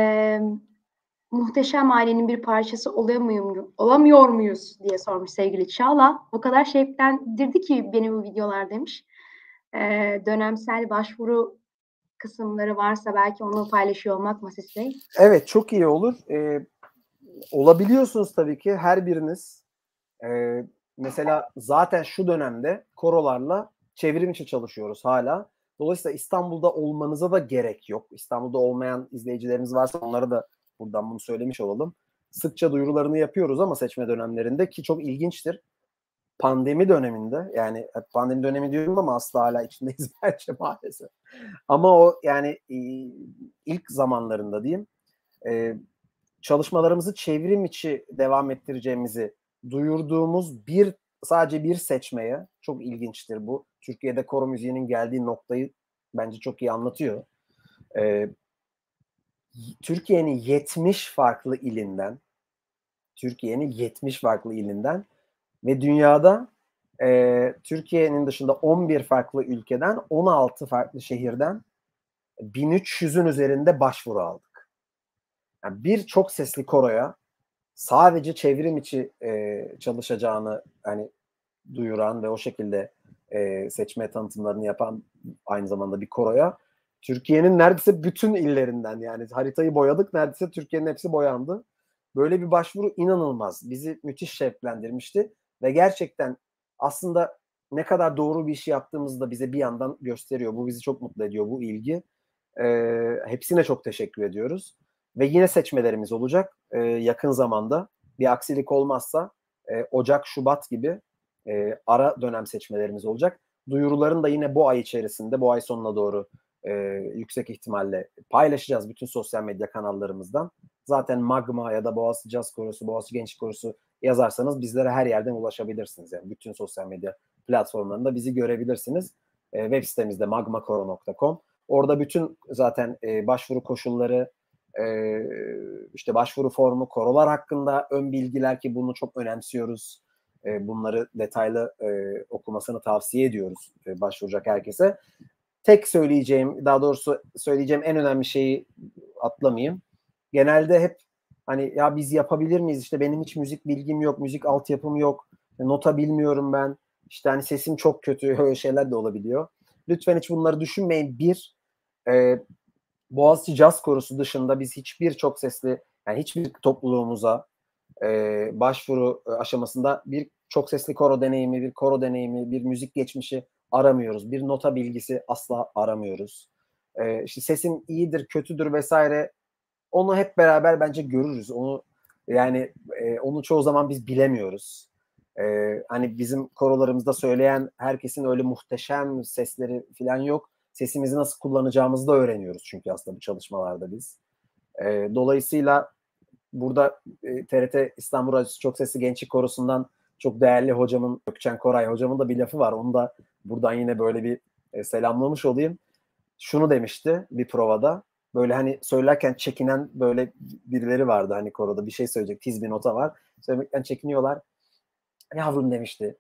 Muhteşem ailenin bir parçası olamıyor muyuz diye sormuş sevgili Çağla. O kadar şevklendirdi ki beni bu videolar demiş. Dönemsel başvuru kısımları varsa belki onu paylaşıyor olmak Masis Bey. Evet, çok iyi olur. Olabiliyorsunuz tabii ki her biriniz. Mesela zaten şu dönemde korolarla çevrim içi çalışıyoruz hala. Dolayısıyla İstanbul'da olmanıza da gerek yok. İstanbul'da olmayan izleyicilerimiz varsa onlara da buradan bunu söylemiş olalım. Sıkça duyurularını yapıyoruz ama seçme dönemlerinde ki çok ilginçtir. Pandemi döneminde, yani pandemi dönemi diyorum ama asla hala içindeyiz bence maalesef. Ama o yani ilk zamanlarında diyeyim çalışmalarımızı çevrim içi devam ettireceğimizi duyurduğumuz sadece bir seçmeye, çok ilginçtir bu. Türkiye'de koro müziğinin geldiği noktayı bence çok iyi anlatıyor. Türkiye'nin 70 farklı ilinden Türkiye'nin 70 farklı ilinden ve dünyada Türkiye'nin dışında 11 farklı ülkeden 16 farklı şehirden 1300'ün üzerinde başvuru aldık. Yani bir çok sesli koroya sadece çevrim içi çalışacağını hani duyuran ve o şekilde seçme tanıtımlarını yapan aynı zamanda bir koroya Türkiye'nin neredeyse bütün illerinden, yani haritayı boyadık, neredeyse Türkiye'nin hepsi boyandı. Böyle bir başvuru inanılmaz. Bizi müthiş şevklendirmişti ve gerçekten aslında ne kadar doğru bir işi yaptığımızı da bize bir yandan gösteriyor. Bu bizi çok mutlu ediyor, bu ilgi. Hepsine çok teşekkür ediyoruz. Ve yine seçmelerimiz olacak yakın zamanda. Bir aksilik olmazsa Ocak, Şubat gibi ara dönem seçmelerimiz olacak. Duyuruların da yine bu ay içerisinde, bu ay sonuna doğru yüksek ihtimalle paylaşacağız bütün sosyal medya kanallarımızdan. Zaten Magma ya da Boğaziçi Caz Korosu, Boğaziçi Gençlik Korosu yazarsanız bizlere her yerden ulaşabilirsiniz. Yani bütün sosyal medya platformlarında bizi görebilirsiniz. Web sitemizde magmakoro.com. Orada bütün zaten başvuru koşulları, işte başvuru formu, korolar hakkında ön bilgiler, ki bunu çok önemsiyoruz. Bunları detaylı okumasını tavsiye ediyoruz başvuracak herkese. Tek söyleyeceğim, daha doğrusu söyleyeceğim en önemli şeyi atlamayayım. Genelde hep hani ya biz yapabilir miyiz? İşte benim hiç müzik bilgim yok, müzik altyapım yok, nota bilmiyorum ben. İşte hani sesim çok kötü, öyle şeyler de olabiliyor. Lütfen hiç bunları düşünmeyin. Boğaziçi Caz Korosu dışında biz hiçbir çok sesli, yani hiçbir topluluğumuza başvuru aşamasında bir çok sesli koro deneyimi, bir koro deneyimi, bir müzik geçmişi aramıyoruz. Bir nota bilgisi asla aramıyoruz. İşte sesim iyidir, kötüdür vesaire, onu hep beraber bence görürüz. Onu yani onu çoğu zaman biz bilemiyoruz. Hani bizim korolarımızda söyleyen herkesin öyle muhteşem sesleri falan yok. Sesimizi nasıl kullanacağımızı da öğreniyoruz çünkü aslında bu çalışmalarda biz. Dolayısıyla burada TRT İstanbul Radyosu Çok Sesli Gençlik Korosu'ndan çok değerli hocamın, Gökçen Koray hocamın da bir lafı var. Onu da buradan yine böyle bir selamlamış olayım. Şunu demişti bir provada. Böyle hani söylerken çekinen böyle birileri vardı hani koroda, bir şey söyleyecek, tiz bir nota var. Söylemekten çekiniyorlar. Yavrum demişti,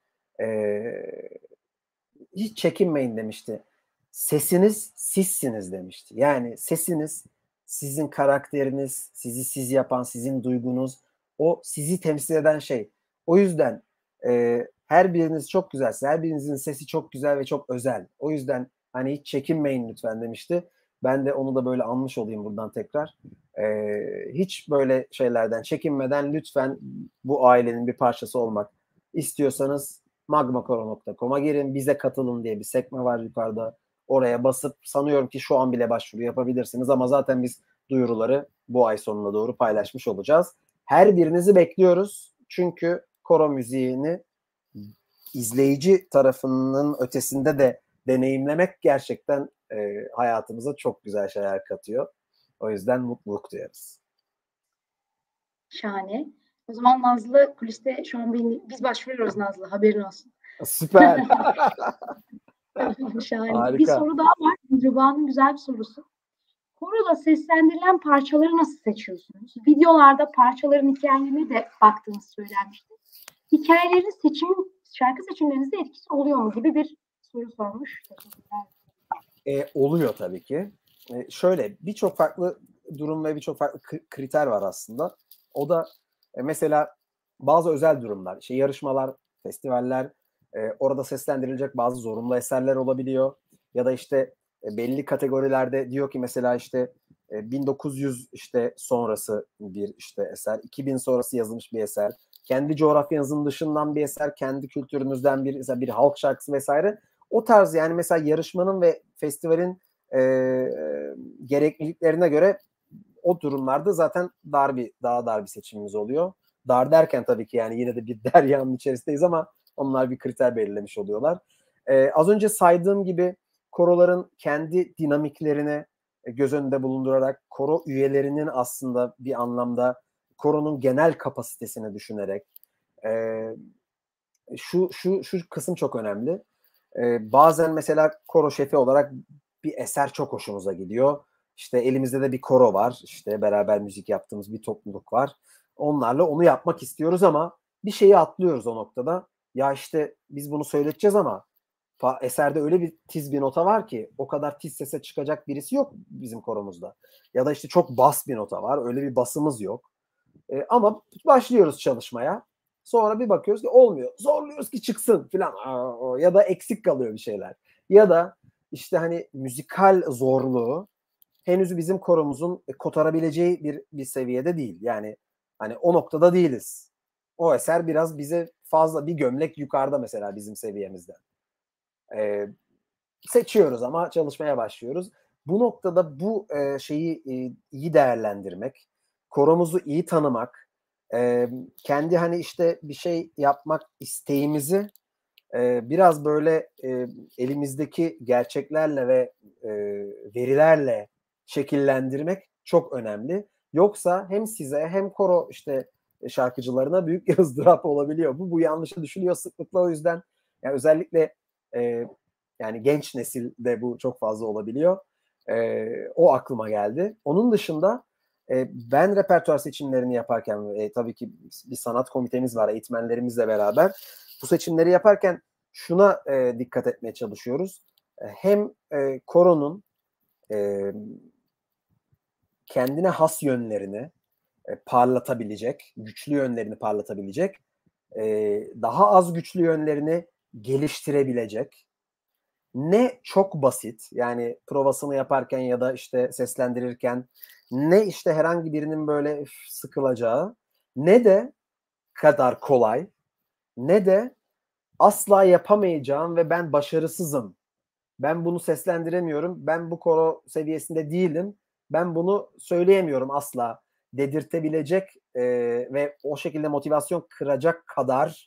hiç çekinmeyin demişti. Sesiniz sizsiniz demişti. Yani sesiniz sizin karakteriniz, sizi siz yapan, sizin duygunuz, o sizi temsil eden şey. O yüzden her biriniz çok güzelse, her birinizin sesi çok güzel ve çok özel. O yüzden hani hiç çekinmeyin lütfen demişti. Ben de onu da böyle anmış olayım buradan tekrar. Hiç böyle şeylerden çekinmeden lütfen bu ailenin bir parçası olmak istiyorsanız magmakoro.com'a girin, bize katılın diye bir sekme var yukarıda. Oraya basıp sanıyorum ki şu an bile başvuru yapabilirsiniz ama zaten biz duyuruları bu ay sonuna doğru paylaşmış olacağız. Her birinizi bekliyoruz. Çünkü koro müziğini izleyici tarafının ötesinde de deneyimlemek gerçekten hayatımıza çok güzel şeyler katıyor. O yüzden mutluluk duyarız. Şahane. O zaman Nazlı kuliste şu an biz başvuruyoruz Nazlı, haberin olsun. Süper. Şahane. Harika. Bir soru daha var. Rüba'nın güzel bir sorusu. Koroda seslendirilen parçaları nasıl seçiyorsunuz? Videolarda parçaların hikayelerine de baktığınız söylenmişti. Hikayelerin şarkı seçimlerinizde etkisi oluyor mu gibi bir soru sormuş. Oluyor tabii ki. Şöyle birçok farklı durum ve birçok farklı kriter var aslında. O da mesela bazı özel durumlar, yarışmalar, festivaller, orada seslendirilecek bazı zorunlu eserler olabiliyor. Ya da işte belli kategorilerde diyor ki mesela işte 1900 işte sonrası bir işte eser, 2000 sonrası yazılmış bir eser, kendi coğrafyanızın dışından bir eser, kendi kültürünüzden bir halk şarkısı vesaire. O tarz, yani mesela yarışmanın ve festivalin gerekliliklerine göre o durumlarda zaten daha dar bir seçimimiz oluyor. Dar derken tabii ki yani yine de bir deryanın içerisindeyiz ama onlar bir kriter belirlemiş oluyorlar. Az önce saydığım gibi koroların kendi dinamiklerine göz önünde bulundurarak, koro üyelerinin aslında bir anlamda koronun genel kapasitesini düşünerek şu kısım çok önemli. Bazen mesela koro şefi olarak bir eser çok hoşumuza gidiyor. İşte elimizde de bir koro var. İşte beraber müzik yaptığımız bir topluluk var. Onlarla onu yapmak istiyoruz ama bir şeyi atlıyoruz o noktada. Ya işte biz bunu söyleteceğiz ama eserde öyle bir tiz bir nota var ki o kadar tiz sese çıkacak birisi yok bizim koromuzda. Ya da işte çok bas bir nota var. Öyle bir basımız yok. Ama başlıyoruz çalışmaya. Sonra bir bakıyoruz ki olmuyor. Zorluyoruz ki çıksın filan. Ya da eksik kalıyor bir şeyler. Ya da işte hani müzikal zorluğu henüz bizim koromuzun kotarabileceği bir seviyede değil. Yani hani o noktada değiliz. O eser biraz bize fazla bir gömlek yukarıda mesela bizim seviyemizden. Seçiyoruz ama çalışmaya başlıyoruz. Bu noktada bu şeyi iyi değerlendirmek, koromuzu iyi tanımak, kendi hani işte bir şey yapmak isteğimizi biraz böyle elimizdeki gerçeklerle ve verilerle şekillendirmek çok önemli. Yoksa hem size hem koro işte şarkıcılarına büyük bir ızdırap olabiliyor. Bu yanlışı düşünüyor sıklıkla, o yüzden yani özellikle yani genç nesilde bu çok fazla olabiliyor. O aklıma geldi. Onun dışında ben repertuar seçimlerini yaparken tabii ki bir sanat komitemiz var eğitmenlerimizle beraber. Bu seçimleri yaparken şuna dikkat etmeye çalışıyoruz. Hem koronun kendine has yönlerini parlatabilecek, güçlü yönlerini parlatabilecek, daha az güçlü yönlerini geliştirebilecek, ne çok basit yani provasını yaparken ya da işte seslendirirken ne işte herhangi birinin böyle sıkılacağı, ne de kadar kolay, ne de asla yapamayacağım ve ben başarısızım, ben bunu seslendiremiyorum, ben bu koro seviyesinde değilim, ben bunu söyleyemiyorum asla dedirtebilecek ve o şekilde motivasyon kıracak kadar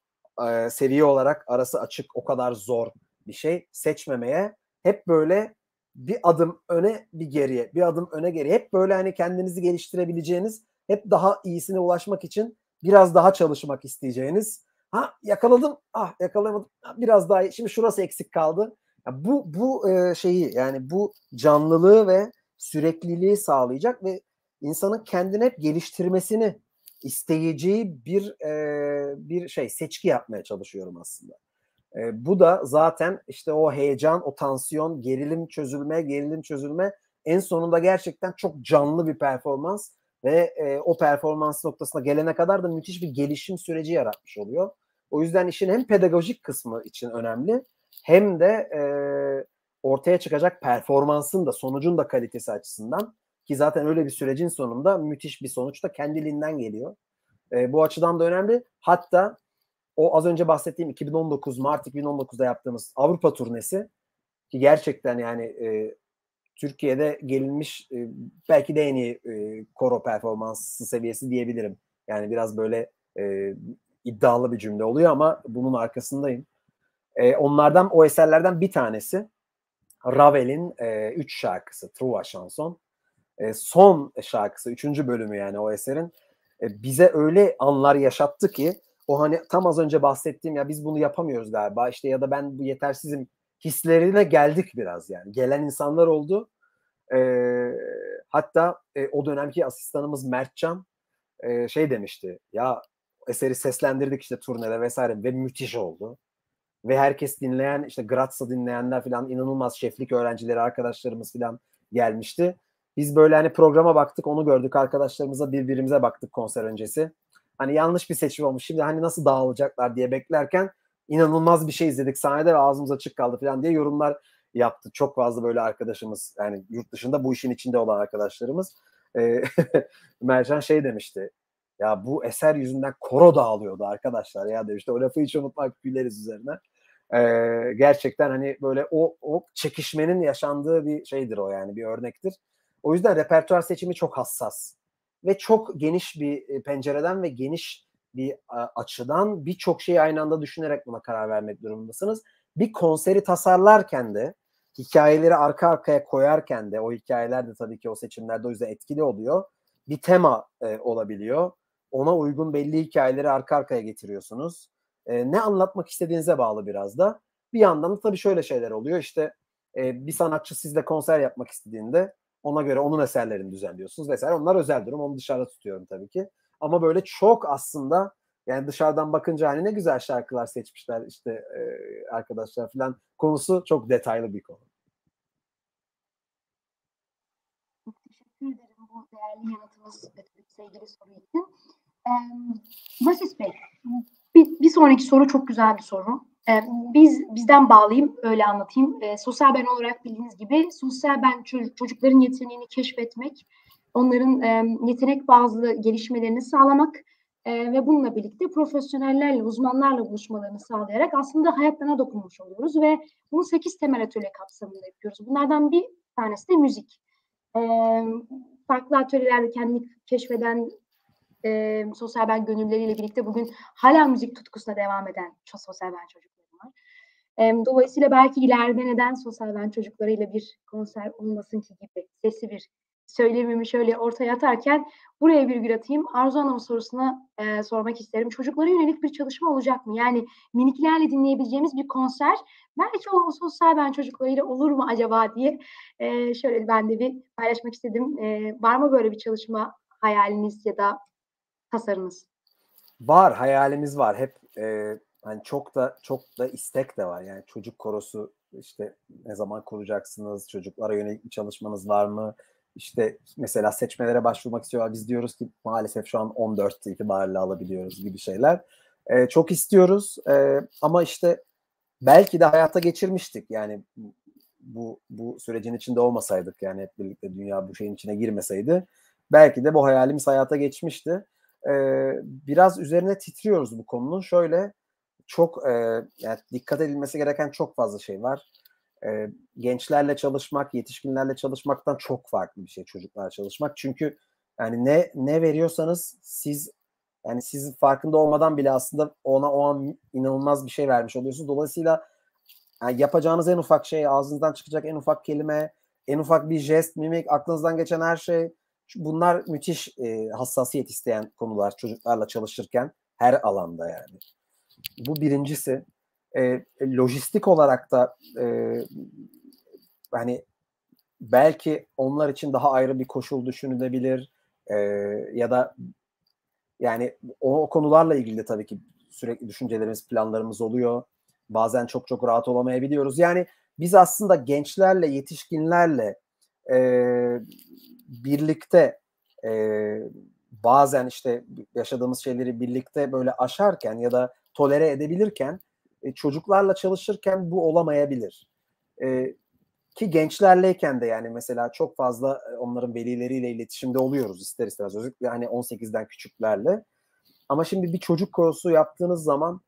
seviye olarak arası açık, o kadar zor bir şey seçmemeye, hep böyle bir adım öne bir geriye, bir adım öne geriye, hep böyle hani kendinizi geliştirebileceğiniz, hep daha iyisine ulaşmak için biraz daha çalışmak isteyeceğiniz. Yakaladım, yakalayamadım, biraz daha iyi. Şimdi şurası eksik kaldı. Bu şeyi yani bu canlılığı ve sürekliliği sağlayacak ve insanın kendini hep geliştirmesini isteyeceği bir şey seçki yapmaya çalışıyorum aslında. Bu da zaten işte o heyecan, o tansiyon, gerilim çözülme en sonunda gerçekten çok canlı bir performans ve o performans noktasına gelene kadar da müthiş bir gelişim süreci yaratmış oluyor. O yüzden işin hem pedagojik kısmı için önemli hem de ortaya çıkacak performansın da sonucun da kalitesi açısından, ki zaten öyle bir sürecin sonunda müthiş bir sonuç da kendiliğinden geliyor. Bu açıdan da önemli. Hatta o az önce bahsettiğim Mart 2019'da yaptığımız Avrupa turnesi, ki gerçekten yani Türkiye'de gelinmiş belki de en iyi koro performansı seviyesi diyebilirim. Yani biraz böyle iddialı bir cümle oluyor ama bunun arkasındayım. Onlardan, o eserlerden bir tanesi Ravel'in 3 şarkısı, Trois Chansons. Son şarkısı, 3. bölümü yani o eserin bize öyle anlar yaşattı ki, o hani tam az önce bahsettiğim ya biz bunu yapamıyoruz galiba işte ya da ben bu yetersizim hislerine geldik biraz yani. Gelen insanlar oldu. Hatta o dönemki asistanımız Mertcan şey demişti ya, eseri seslendirdik işte turnede vesaire ve müthiş oldu. Ve herkes dinleyen, işte Graz'ı dinleyenler falan, inanılmaz şeflik öğrencileri, arkadaşlarımız falan gelmişti. Biz böyle hani programa baktık, onu gördük, arkadaşlarımıza, birbirimize baktık konser öncesi. Hani yanlış bir seçim olmuş, şimdi hani nasıl dağılacaklar diye beklerken inanılmaz bir şey izledik sahnede ve ağzımız açık kaldı falan diye yorumlar yaptı. Çok fazla böyle arkadaşımız, yani yurt dışında bu işin içinde olan arkadaşlarımız. Mercan şey demişti, ya bu eser yüzünden koro dağılıyordu arkadaşlar ya demişti. O lafı hiç unutmak, güleriz üzerine. Gerçekten hani böyle o çekişmenin yaşandığı bir şeydir o, yani bir örnektir. O yüzden repertuar seçimi çok hassas ve çok geniş bir pencereden ve geniş bir açıdan birçok şeyi aynı anda düşünerek buna karar vermek durumundasınız. Bir konseri tasarlarken de, hikayeleri arka arkaya koyarken de, o hikayeler de tabii ki o seçimlerde o yüzden etkili oluyor. Bir tema olabiliyor. Ona uygun belli hikayeleri arka arkaya getiriyorsunuz. Ne anlatmak istediğinize bağlı biraz da. Bir yandan da tabii şöyle şeyler oluyor. İşte bir sanatçı sizle konser yapmak istediğinde ona göre onun eserlerini düzenliyorsunuz vesaire. Onlar özel durum. Onu dışarıda tutuyorum tabii ki. Ama böyle çok aslında yani dışarıdan bakınca hani ne güzel şarkılar seçmişler işte arkadaşlar falan, konusu çok detaylı bir konu. Çok teşekkür ederim bu değerli yanıtınız sevgili soru için. Vasis Bey, bir sonraki soru çok güzel bir soru. Bizden bağlayayım, öyle anlatayım. Sosyal ben olarak bildiğiniz gibi sosyal ben çocukların yeteneğini keşfetmek, onların yetenek bazlı gelişmelerini sağlamak ve bununla birlikte profesyonellerle, uzmanlarla buluşmalarını sağlayarak aslında hayatlarına dokunmuş oluyoruz ve bunu 8 temel atölye kapsamında yapıyoruz. Bunlardan bir tanesi de müzik. Farklı atölyelerde kendini keşfeden sosyal ben gönüllüleriyle birlikte bugün hala müzik tutkusuna devam eden sosyal ben çocuklarım var. Dolayısıyla belki ileride neden sosyal ben çocuklarıyla bir konser olmasın ki gibi sesli bir söylemimi şöyle ortaya atarken buraya virgül atayım. Arzu Hanım sorusuna sormak isterim. Çocuklara yönelik bir çalışma olacak mı? Yani miniklerle dinleyebileceğimiz bir konser belki o sosyal ben çocuklarıyla olur mu acaba diye şöyle ben de bir paylaşmak istedim. Var mı böyle bir çalışma hayaliniz ya da tasarınız? Var, hayalimiz var. Hep hani çok da istek de var. Yani çocuk korosu işte ne zaman kuracaksınız? Çocuklara yönelik bir çalışmanız var mı? İşte mesela seçmelere başvurmak istiyorlar. Biz diyoruz ki maalesef şu an 14 itibariyle alabiliyoruz gibi şeyler. Çok istiyoruz ama işte belki de hayata geçirmiştik. Yani bu sürecin içinde olmasaydık, yani hep birlikte dünya bu şeyin içine girmeseydi belki de bu hayalimiz hayata geçmişti. Biraz üzerine titriyoruz bu konunun. Şöyle çok yani dikkat edilmesi gereken çok fazla şey var. Gençlerle çalışmak, yetişkinlerle çalışmaktan çok farklı bir şey çocuklarla çalışmak. Çünkü yani ne veriyorsanız siz, yani sizin farkında olmadan bile aslında ona o an inanılmaz bir şey vermiş oluyorsunuz. Dolayısıyla yani yapacağınız en ufak şey, ağzınızdan çıkacak en ufak kelime, en ufak bir jest, mimik, aklınızdan geçen her şey, bunlar müthiş hassasiyet isteyen konular çocuklarla çalışırken her alanda yani. Bu birincisi. Lojistik olarak da hani belki onlar için daha ayrı bir koşul düşünülebilir ya da yani o konularla ilgili de tabii ki sürekli düşüncelerimiz, planlarımız oluyor. Bazen çok rahat olamayabiliyoruz. Yani biz aslında gençlerle, yetişkinlerle birlikte bazen işte yaşadığımız şeyleri birlikte böyle aşarken ya da tolere edebilirken çocuklarla çalışırken bu olamayabilir. Ki gençlerleyken de yani mesela çok fazla onların velileriyle iletişimde oluyoruz ister istemez. Özellikle hani 18'den küçüklerle. Ama şimdi bir çocuk korosu yaptığınız zaman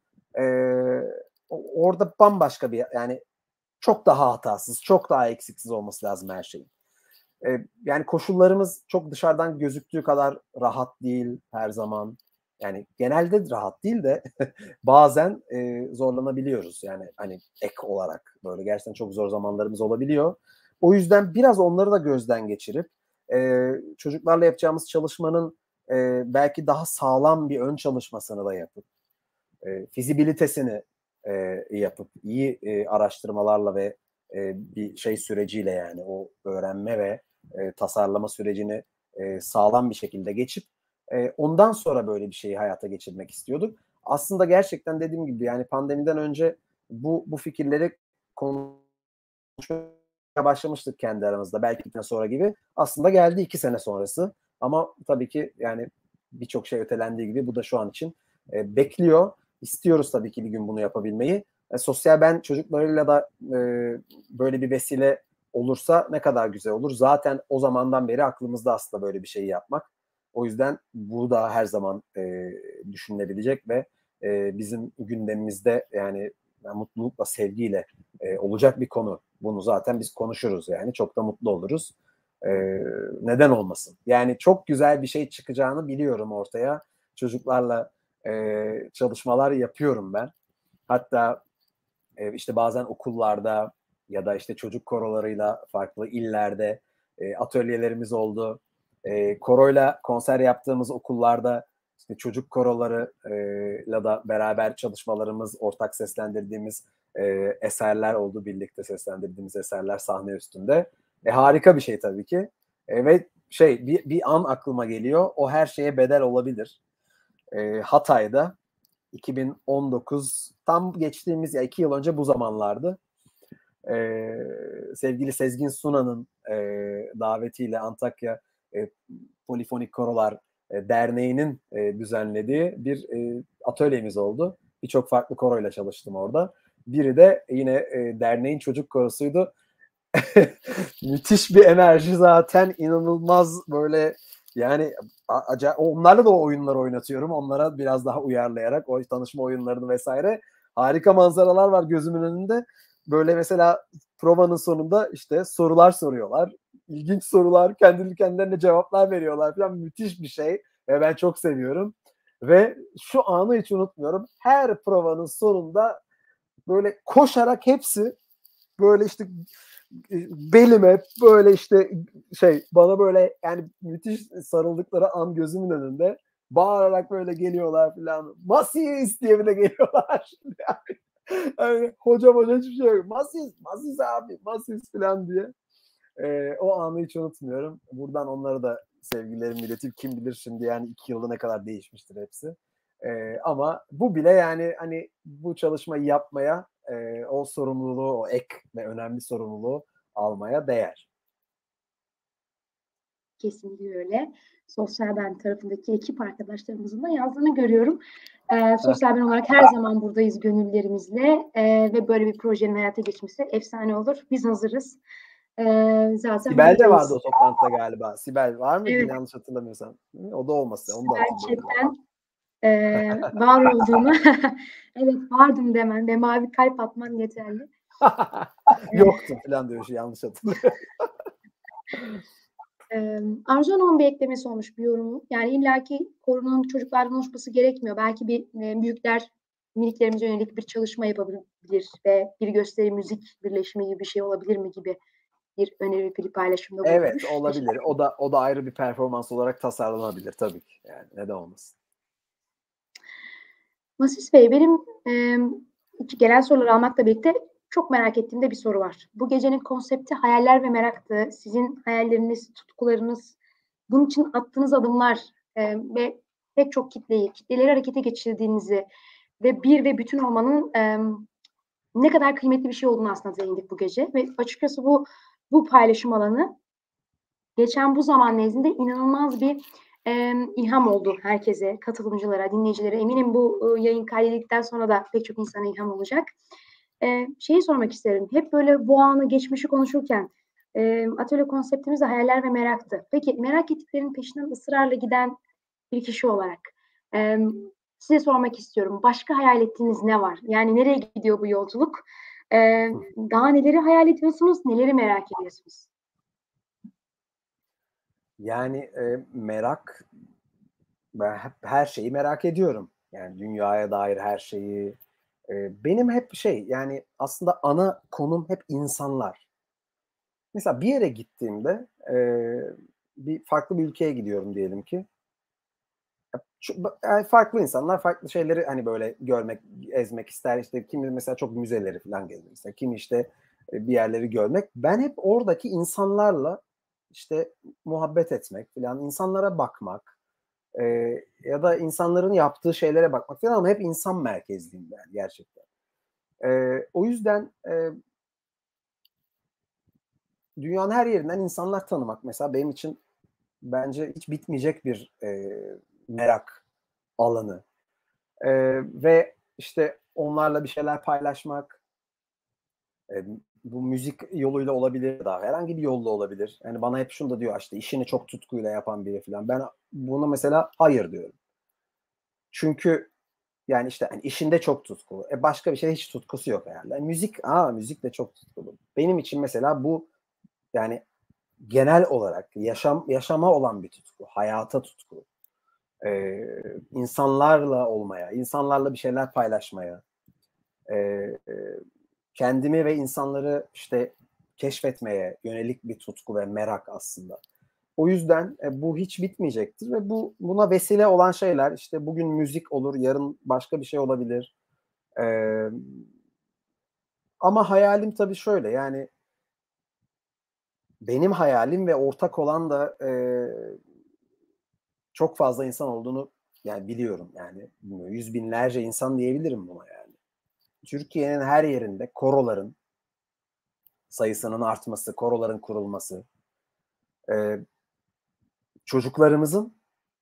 orada bambaşka bir, yani çok daha hatasız, çok daha eksiksiz olması lazım her şeyin. Yani koşullarımız çok dışarıdan gözüktüğü kadar rahat değil her zaman. Yani genelde rahat değil de bazen zorlanabiliyoruz. Yani hani ek olarak böyle gerçekten çok zor zamanlarımız olabiliyor. O yüzden biraz onları da gözden geçirip çocuklarla yapacağımız çalışmanın belki daha sağlam bir ön çalışmasını da yapıp fizibilitesini yapıp iyi araştırmalarla ve bir şey süreciyle, yani o öğrenme ve tasarlama sürecini sağlam bir şekilde geçip ondan sonra böyle bir şeyi hayata geçirmek istiyorduk. Aslında gerçekten dediğim gibi yani pandemiden önce bu fikirleri konuşmaya başlamıştık kendi aramızda. Belki 2 sene sonra gibi. Aslında geldi 2 sene sonrası. Ama tabii ki yani birçok şey ötelendiği gibi bu da şu an için bekliyor. İstiyoruz tabii ki bir gün bunu yapabilmeyi. Sosyal ben çocuklarıyla da böyle bir vesile olursa ne kadar güzel olur. Zaten o zamandan beri aklımızda aslında böyle bir şeyi yapmak. O yüzden bu da her zaman düşünülebilecek ve bizim gündemimizde yani mutlulukla, sevgiyle olacak bir konu. Bunu zaten biz konuşuruz yani. Çok da mutlu oluruz. Neden olmasın? Yani çok güzel bir şey çıkacağını biliyorum ortaya. Çocuklarla çalışmalar yapıyorum ben. Hatta işte bazen okullarda ya da işte çocuk korolarıyla farklı illerde atölyelerimiz oldu. Koroyla konser yaptığımız okullarda işte çocuk korolarıyla da beraber çalışmalarımız, ortak seslendirdiğimiz eserler oldu. Birlikte seslendirdiğimiz eserler sahne üstünde. Harika bir şey tabii ki. Ve bir an aklıma geliyor. O her şeye bedel olabilir. Hatay'da 2019 tam geçtiğimiz 2 yıl önce bu zamanlardı. Sevgili Sezgin Suna'nın davetiyle Antakya Polifonik Korolar Derneği'nin düzenlediği bir atölyemiz oldu. Birçok farklı koroyla çalıştım orada. Biri de yine derneğin çocuk korosuydu. Müthiş bir enerji zaten, inanılmaz böyle yani onlarla da o oyunları oynatıyorum. Onlara biraz daha uyarlayarak o tanışma oyunlarını vesaire. Harika manzaralar var gözümün önünde. Böyle mesela provanın sonunda işte sorular soruyorlar. İlginç sorular, kendilerine cevaplar veriyorlar falan. Müthiş bir şey ve ben çok seviyorum. Ve şu anı hiç unutmuyorum. Her provanın sonunda böyle koşarak hepsi böyle işte belime böyle işte bana böyle yani müthiş sarıldıkları an gözümün önünde, bağırarak böyle geliyorlar falan. Masis diye bile geliyorlar. Yani hoca hiçbir şey yok. Masis abi, Masis falan diye. O anı hiç unutmuyorum. Buradan onlara da sevgilerimi iletip kim bilir şimdi yani 2 yılda ne kadar değişmiştir hepsi. Ama bu bile yani hani bu çalışmayı yapmaya, o sorumluluğu, o ek ve önemli sorumluluğu almaya değer. Kesinlikle öyle. Sosyal Ben tarafındaki ekip arkadaşlarımızın da yazdığını görüyorum. Sosyal Ben olarak her zaman buradayız gönüllerimizle ve böyle bir projenin hayata geçmesi efsane olur. Biz hazırız. Zaten Sibel de buradayız. vardı o toplantıda galiba. Sibel var mıydı Evet. yanlış hatırlamıyorsam? O da olması. Onu da Sibel hatırlıyorum. chatten var olduğunu evet vardım demen ve mavi kalp atman yeterli. Yoktu falan diyor, yanlış hatırlıyorum. Arzu Hanım'ın bir eklemesi olmuş, bir yorumu. Yani illaki korunun çocuklardan oluşması gerekmiyor. Belki bir büyükler miniklerimize yönelik bir çalışma yapabilir ve bir gösteri müzik birleşimi gibi bir şey olabilir mi gibi bir öneri bir paylaşımda bulunmuş. Evet, olabilir. O da ayrı bir performans olarak tasarlanabilir tabii ki. Yani neden olmasın? Masis Bey, benim gelen soruları almakla birlikte çok merak ettiğim de bir soru var. Bu gecenin konsepti hayaller ve meraktı. Sizin hayalleriniz, tutkularınız, bunun için attığınız adımlar ve pek çok kitleleri harekete geçirdiğinizi ve bir ve bütün olmanın ne kadar kıymetli bir şey olduğunu aslında değindik bu gece. Ve açıkçası bu paylaşım alanı geçen bu zaman nezdinde inanılmaz bir ilham oldu herkese, katılımcılara, dinleyicilere. Eminim bu yayın kaydedildikten sonra da pek çok insana ilham olacak. Şeyi sormak isterim. Hep böyle bu anı, geçmişi konuşurken atölye konseptimiz de hayaller ve meraktı. Peki merak ettiklerinin peşinden ısrarla giden bir kişi olarak size sormak istiyorum. Başka hayal ettiğiniz ne var? Yani nereye gidiyor bu yolculuk? Daha neleri hayal ediyorsunuz? Neleri merak ediyorsunuz? Yani merak, ben hep her şeyi merak ediyorum. Yani dünyaya dair her şeyi. Benim hep yani aslında ana konum hep insanlar. Mesela bir yere gittiğimde bir farklı bir ülkeye gidiyorum diyelim ki. Yani farklı insanlar farklı şeyleri hani böyle görmek, ezmek ister. İşte kimi mesela çok müzeleri falan gezmek ister. Kimi işte bir yerleri görmek. Ben hep oradaki insanlarla işte muhabbet etmek falan, insanlara bakmak ya da insanların yaptığı şeylere bakmak falan, ama hep insan merkezliyim yani gerçekten. O yüzden dünyanın her yerinden insanlar tanımak mesela benim için bence hiç bitmeyecek bir merak alanı. Ve işte onlarla bir şeyler paylaşmak, bu müzik yoluyla olabilir, daha herhangi bir yolla olabilir. Yani bana hep şunu da diyor işte işini çok tutkuyla yapan biri falan. Ben buna mesela hayır diyorum. Çünkü yani işte hani işinde çok tutkulu. Başka bir şey hiç tutkusu yok herhalde. Yani müzik de çok tutkulu. Benim için mesela bu yani genel olarak yaşama olan bir tutku, hayata tutku. İnsanlarla olmaya, insanlarla bir şeyler paylaşmaya, kendimi ve insanları işte keşfetmeye yönelik bir tutku ve merak aslında. O yüzden bu hiç bitmeyecektir ve buna vesile olan şeyler işte bugün müzik olur, yarın başka bir şey olabilir. Ama hayalim tabii şöyle, yani benim hayalim ve ortak olan da çok fazla insan olduğunu yani biliyorum. Yani yüz binlerce insan diyebilirim buna yani. Türkiye'nin her yerinde koroların sayısının artması, koroların kurulması, çocuklarımızın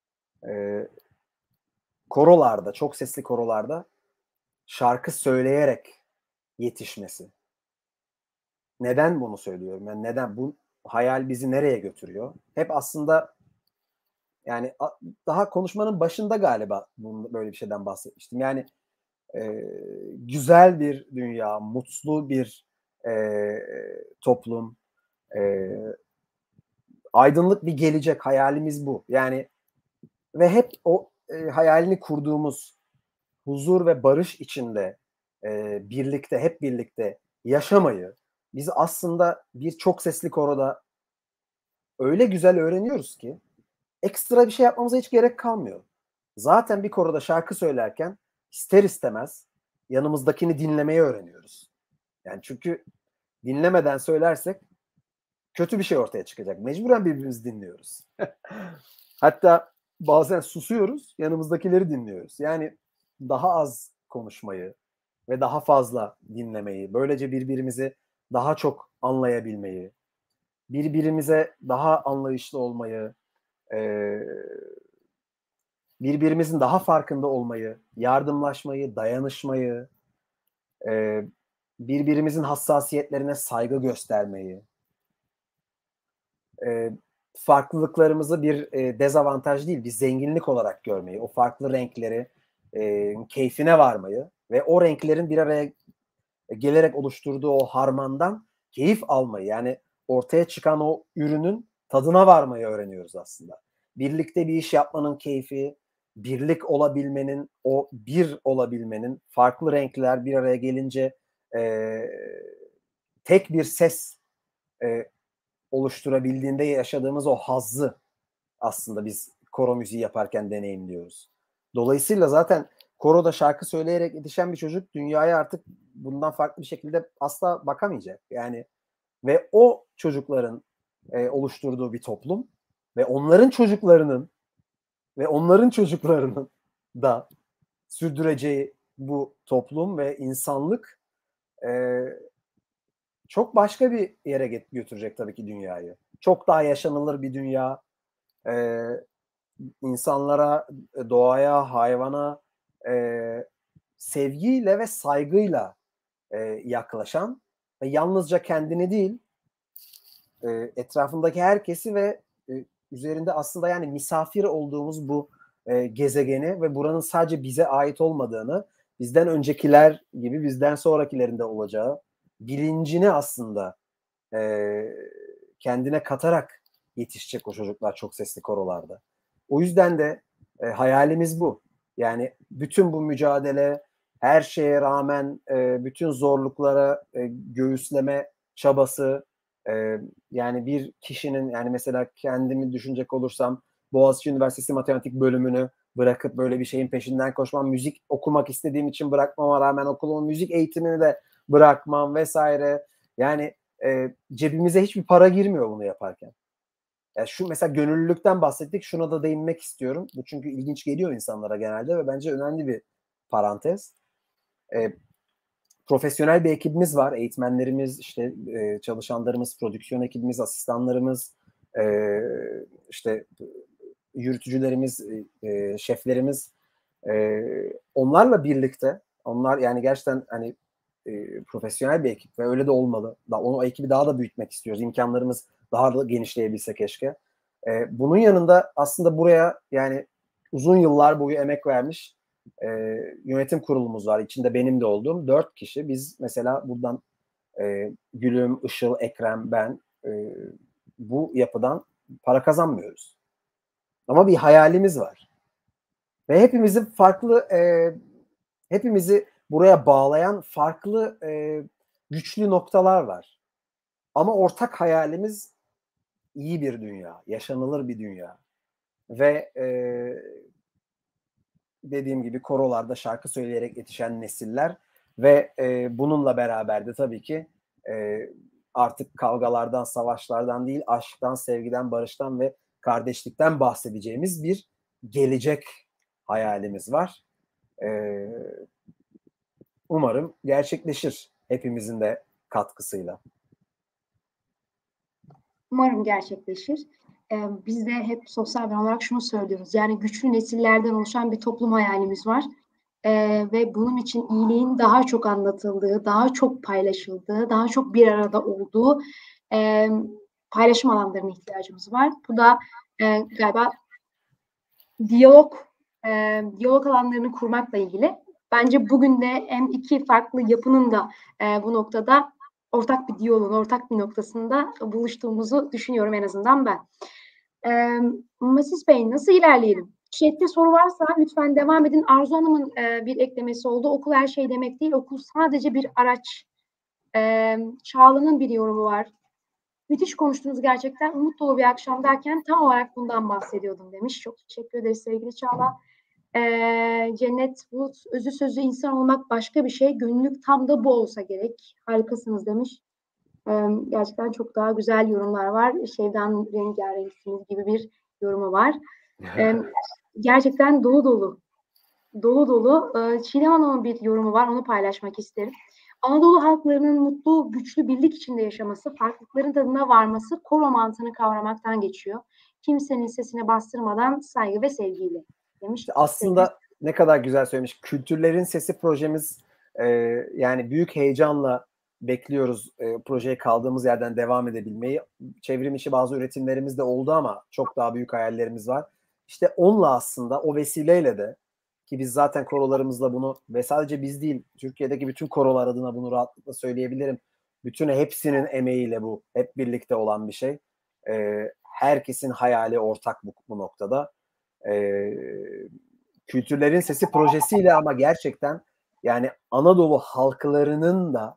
korolarda, çok sesli korolarda şarkı söyleyerek yetişmesi. Neden bunu söylüyorum? Yani neden? Bu hayal bizi nereye götürüyor? Hep aslında yani daha konuşmanın başında galiba böyle bir şeyden bahsetmiştim. Yani güzel bir dünya, mutlu bir toplum, aydınlık bir gelecek, hayalimiz bu. Yani ve hep o hayalini kurduğumuz huzur ve barış içinde birlikte, hep birlikte yaşamayı biz aslında bir çok sesli koroda öyle güzel öğreniyoruz ki ekstra bir şey yapmamıza hiç gerek kalmıyor. Zaten bir koroda şarkı söylerken ister istemez yanımızdakini dinlemeyi öğreniyoruz. Yani çünkü dinlemeden söylersek kötü bir şey ortaya çıkacak. Mecburen birbirimizi dinliyoruz. Hatta bazen susuyoruz, yanımızdakileri dinliyoruz. Yani daha az konuşmayı ve daha fazla dinlemeyi, böylece birbirimizi daha çok anlayabilmeyi, birbirimize daha anlayışlı olmayı, birbirimizin daha farkında olmayı, yardımlaşmayı, dayanışmayı, birbirimizin hassasiyetlerine saygı göstermeyi, farklılıklarımızı bir dezavantaj değil, bir zenginlik olarak görmeyi, o farklı renkleri keyfine varmayı ve o renklerin bir araya gelerek oluşturduğu o harmandan keyif almayı, yani ortaya çıkan o ürünün tadına varmayı öğreniyoruz aslında. Birlikte bir iş yapmanın keyfi, birlik olabilmenin, o bir olabilmenin, farklı renkler bir araya gelince tek bir ses oluşturabildiğinde yaşadığımız o hazzı aslında biz koro müziği yaparken deneyimliyoruz. Dolayısıyla zaten koroda şarkı söyleyerek yetişen bir çocuk dünyaya artık bundan farklı bir şekilde asla bakamayacak. Yani ve o çocukların oluşturduğu bir toplum ve onların çocuklarının da sürdüreceği bu toplum ve insanlık çok başka bir yere götürecek tabii ki dünyayı. Çok daha yaşanılır bir dünya, insanlara, doğaya, hayvana sevgiyle ve saygıyla yaklaşan ve yalnızca kendini değil, etrafındaki herkesi ve üzerinde aslında yani misafir olduğumuz bu gezegeni ve buranın sadece bize ait olmadığını, bizden öncekiler gibi bizden sonrakilerin de olacağı bilincini aslında kendine katarak yetişecek o çocuklar çok sesli korolarda. O yüzden de hayalimiz bu. Yani bütün bu mücadele, her şeye rağmen bütün zorluklara göğüsleme çabası, yani bir kişinin, yani mesela kendimi düşünecek olursam Boğaziçi Üniversitesi Matematik bölümünü bırakıp böyle bir şeyin peşinden koşmam, müzik okumak istediğim için bırakmama rağmen okulumun müzik eğitimini de bırakmam vesaire. Yani cebimize hiçbir para girmiyor bunu yaparken. Yani şu mesela gönüllülükten bahsettik. Şuna da değinmek istiyorum. Bu çünkü ilginç geliyor insanlara genelde ve bence önemli bir parantez. Profesyonel bir ekibimiz var. Eğitmenlerimiz, işte çalışanlarımız, prodüksiyon ekibimiz, asistanlarımız, işte yürütücülerimiz, şeflerimiz. Onlarla birlikte, onlar yani gerçekten hani profesyonel bir ekip ve öyle de olmalı. O ekibi daha da büyütmek istiyoruz. İmkanlarımız daha da genişleyebilse keşke. Bunun yanında aslında buraya yani uzun yıllar boyu emek vermiş yönetim kurulumuz var. İçinde benim de olduğum 4 kişi. Biz mesela buradan Gülüm, Işıl, Ekrem, ben bu yapıdan para kazanmıyoruz. Ama bir hayalimiz var. Ve hepimizin farklı hepimizi buraya bağlayan farklı güçlü noktalar var. Ama ortak hayalimiz iyi bir dünya, yaşanılır bir dünya. Ve dediğim gibi korolarda şarkı söyleyerek yetişen nesiller ve bununla beraber de tabii ki artık kavgalardan, savaşlardan değil, aşktan, sevgiden, barıştan ve kardeşlikten bahsedeceğimiz bir gelecek hayalimiz var. Umarım gerçekleşir hepimizin de katkısıyla. Umarım gerçekleşir. Biz de hep sosyal bilim olarak şunu söylüyoruz. Yani güçlü nesillerden oluşan bir toplum hayalimiz var. Ve bunun için iyiliğin daha çok anlatıldığı, daha çok paylaşıldığı, daha çok bir arada olduğu paylaşım alanlarına ihtiyacımız var. Bu da galiba diyalog alanlarını kurmakla ilgili. Bence bugün de hem iki farklı yapının da bu noktada ortak bir diyaloğun, ortak bir noktasında buluştuğumuzu düşünüyorum en azından ben. Masis Bey, nasıl ilerleyelim? Chatte soru varsa lütfen devam edin. Arzu Hanım'ın bir eklemesi oldu. Okul her şey demek değil. Okul sadece bir araç. Çağla'nın bir yorumu var. Müthiş konuştunuz gerçekten. Umut dolu bir akşam derken tam olarak bundan bahsediyordum demiş. Çok teşekkür ederiz sevgili Çağla. Cennet Bulut, özü sözü insan olmak başka bir şey. Gönüllülük tam da bu olsa gerek. Harikasınız demiş. Gerçekten çok daha güzel yorumlar var. Şevdan rengarenksiniz gibi bir yorumu var. Gerçekten dolu dolu. Dolu dolu. Çiğdem Hanım'ın bir yorumu var. Onu paylaşmak isterim. Anadolu halklarının mutlu, güçlü birlik içinde yaşaması, farklılıkların tadına varması, koro mantığını kavramaktan geçiyor. Kimsenin sesine bastırmadan saygı ve sevgiyle demiş. Aslında ne kadar güzel söylemiş. Kültürlerin Sesi projemiz yani büyük heyecanla bekliyoruz projeye kaldığımız yerden devam edebilmeyi. Çevrim içi bazı üretimlerimiz de oldu ama çok daha büyük hayallerimiz var. İşte onunla aslında o vesileyle de ki biz zaten korolarımızla bunu ve sadece biz değil Türkiye'deki bütün korolar adına bunu rahatlıkla söyleyebilirim. Hepsinin emeğiyle bu hep birlikte olan bir şey. Herkesin hayali ortak bu noktada. Kültürlerin Sesi projesiyle ama gerçekten yani Anadolu halklarının da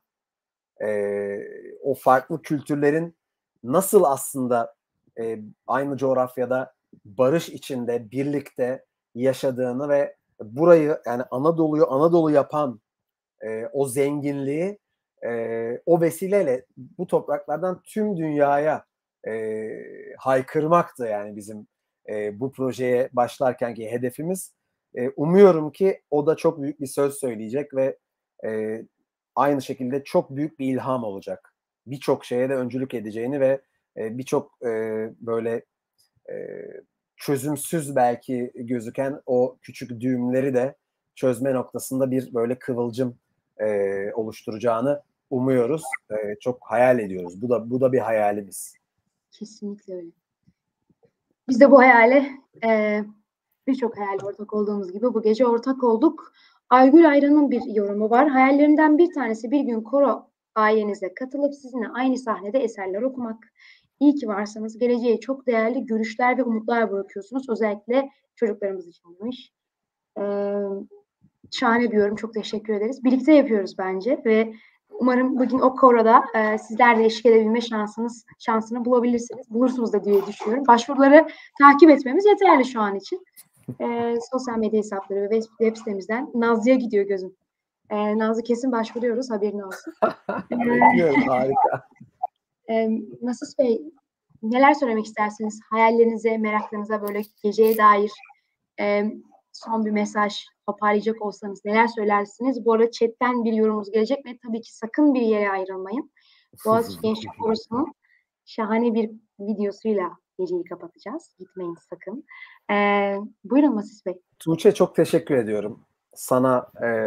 o farklı kültürlerin nasıl aslında aynı coğrafyada barış içinde birlikte yaşadığını ve burayı yani Anadolu yapan o zenginliği o vesileyle bu topraklardan tüm dünyaya haykırmaktı yani bizim bu projeye başlarkenki hedefimiz. Umuyorum ki o da çok büyük bir söz söyleyecek ve aynı şekilde çok büyük bir ilham olacak. Birçok şeye de öncülük edeceğini ve birçok böyle çözümsüz belki gözüken o küçük düğümleri de çözme noktasında bir böyle kıvılcım oluşturacağını umuyoruz. Çok hayal ediyoruz. Bu da bir hayalimiz. Kesinlikle öyle. Biz de bu hayale birçok hayal ortak olduğumuz gibi bu gece ortak olduk. Aygül Ayran'ın bir yorumu var. Hayallerimden bir tanesi bir gün koro ailenize katılıp sizinle aynı sahnede eserler okumak. İyi ki varsanız geleceğe çok değerli görüşler ve umutlar bırakıyorsunuz. Özellikle çocuklarımız için demiş. Şahane bir yorum. Çok teşekkür ederiz. Birlikte yapıyoruz bence ve umarım bugün o koroda sizlerle eşlik edebilme şansını bulabilirsiniz. Bulursunuz da diye düşünüyorum. Başvuruları takip etmemiz yeterli şu an için. Sosyal medya hesapları ve web sitemizden Nazlı'ya gidiyor gözüm. Nazlı kesin başvuruyoruz. Haberin olsun. Bekliyorum. Harika. Nasus Bey, neler söylemek istersiniz? Hayallerinize, meraklarınıza böyle geceye dair son bir mesaj toparlayacak olsanız neler söylersiniz? Bu arada chatten bir yorumunuz gelecek ve tabii ki sakın bir yere ayrılmayın. Boğaziçi Gençlik Korosu'nun şahane bir videosuyla geceyi kapatacağız. Gitmeyin sakın. Buyurun Masis Bey. Tuğçe çok teşekkür ediyorum. Sana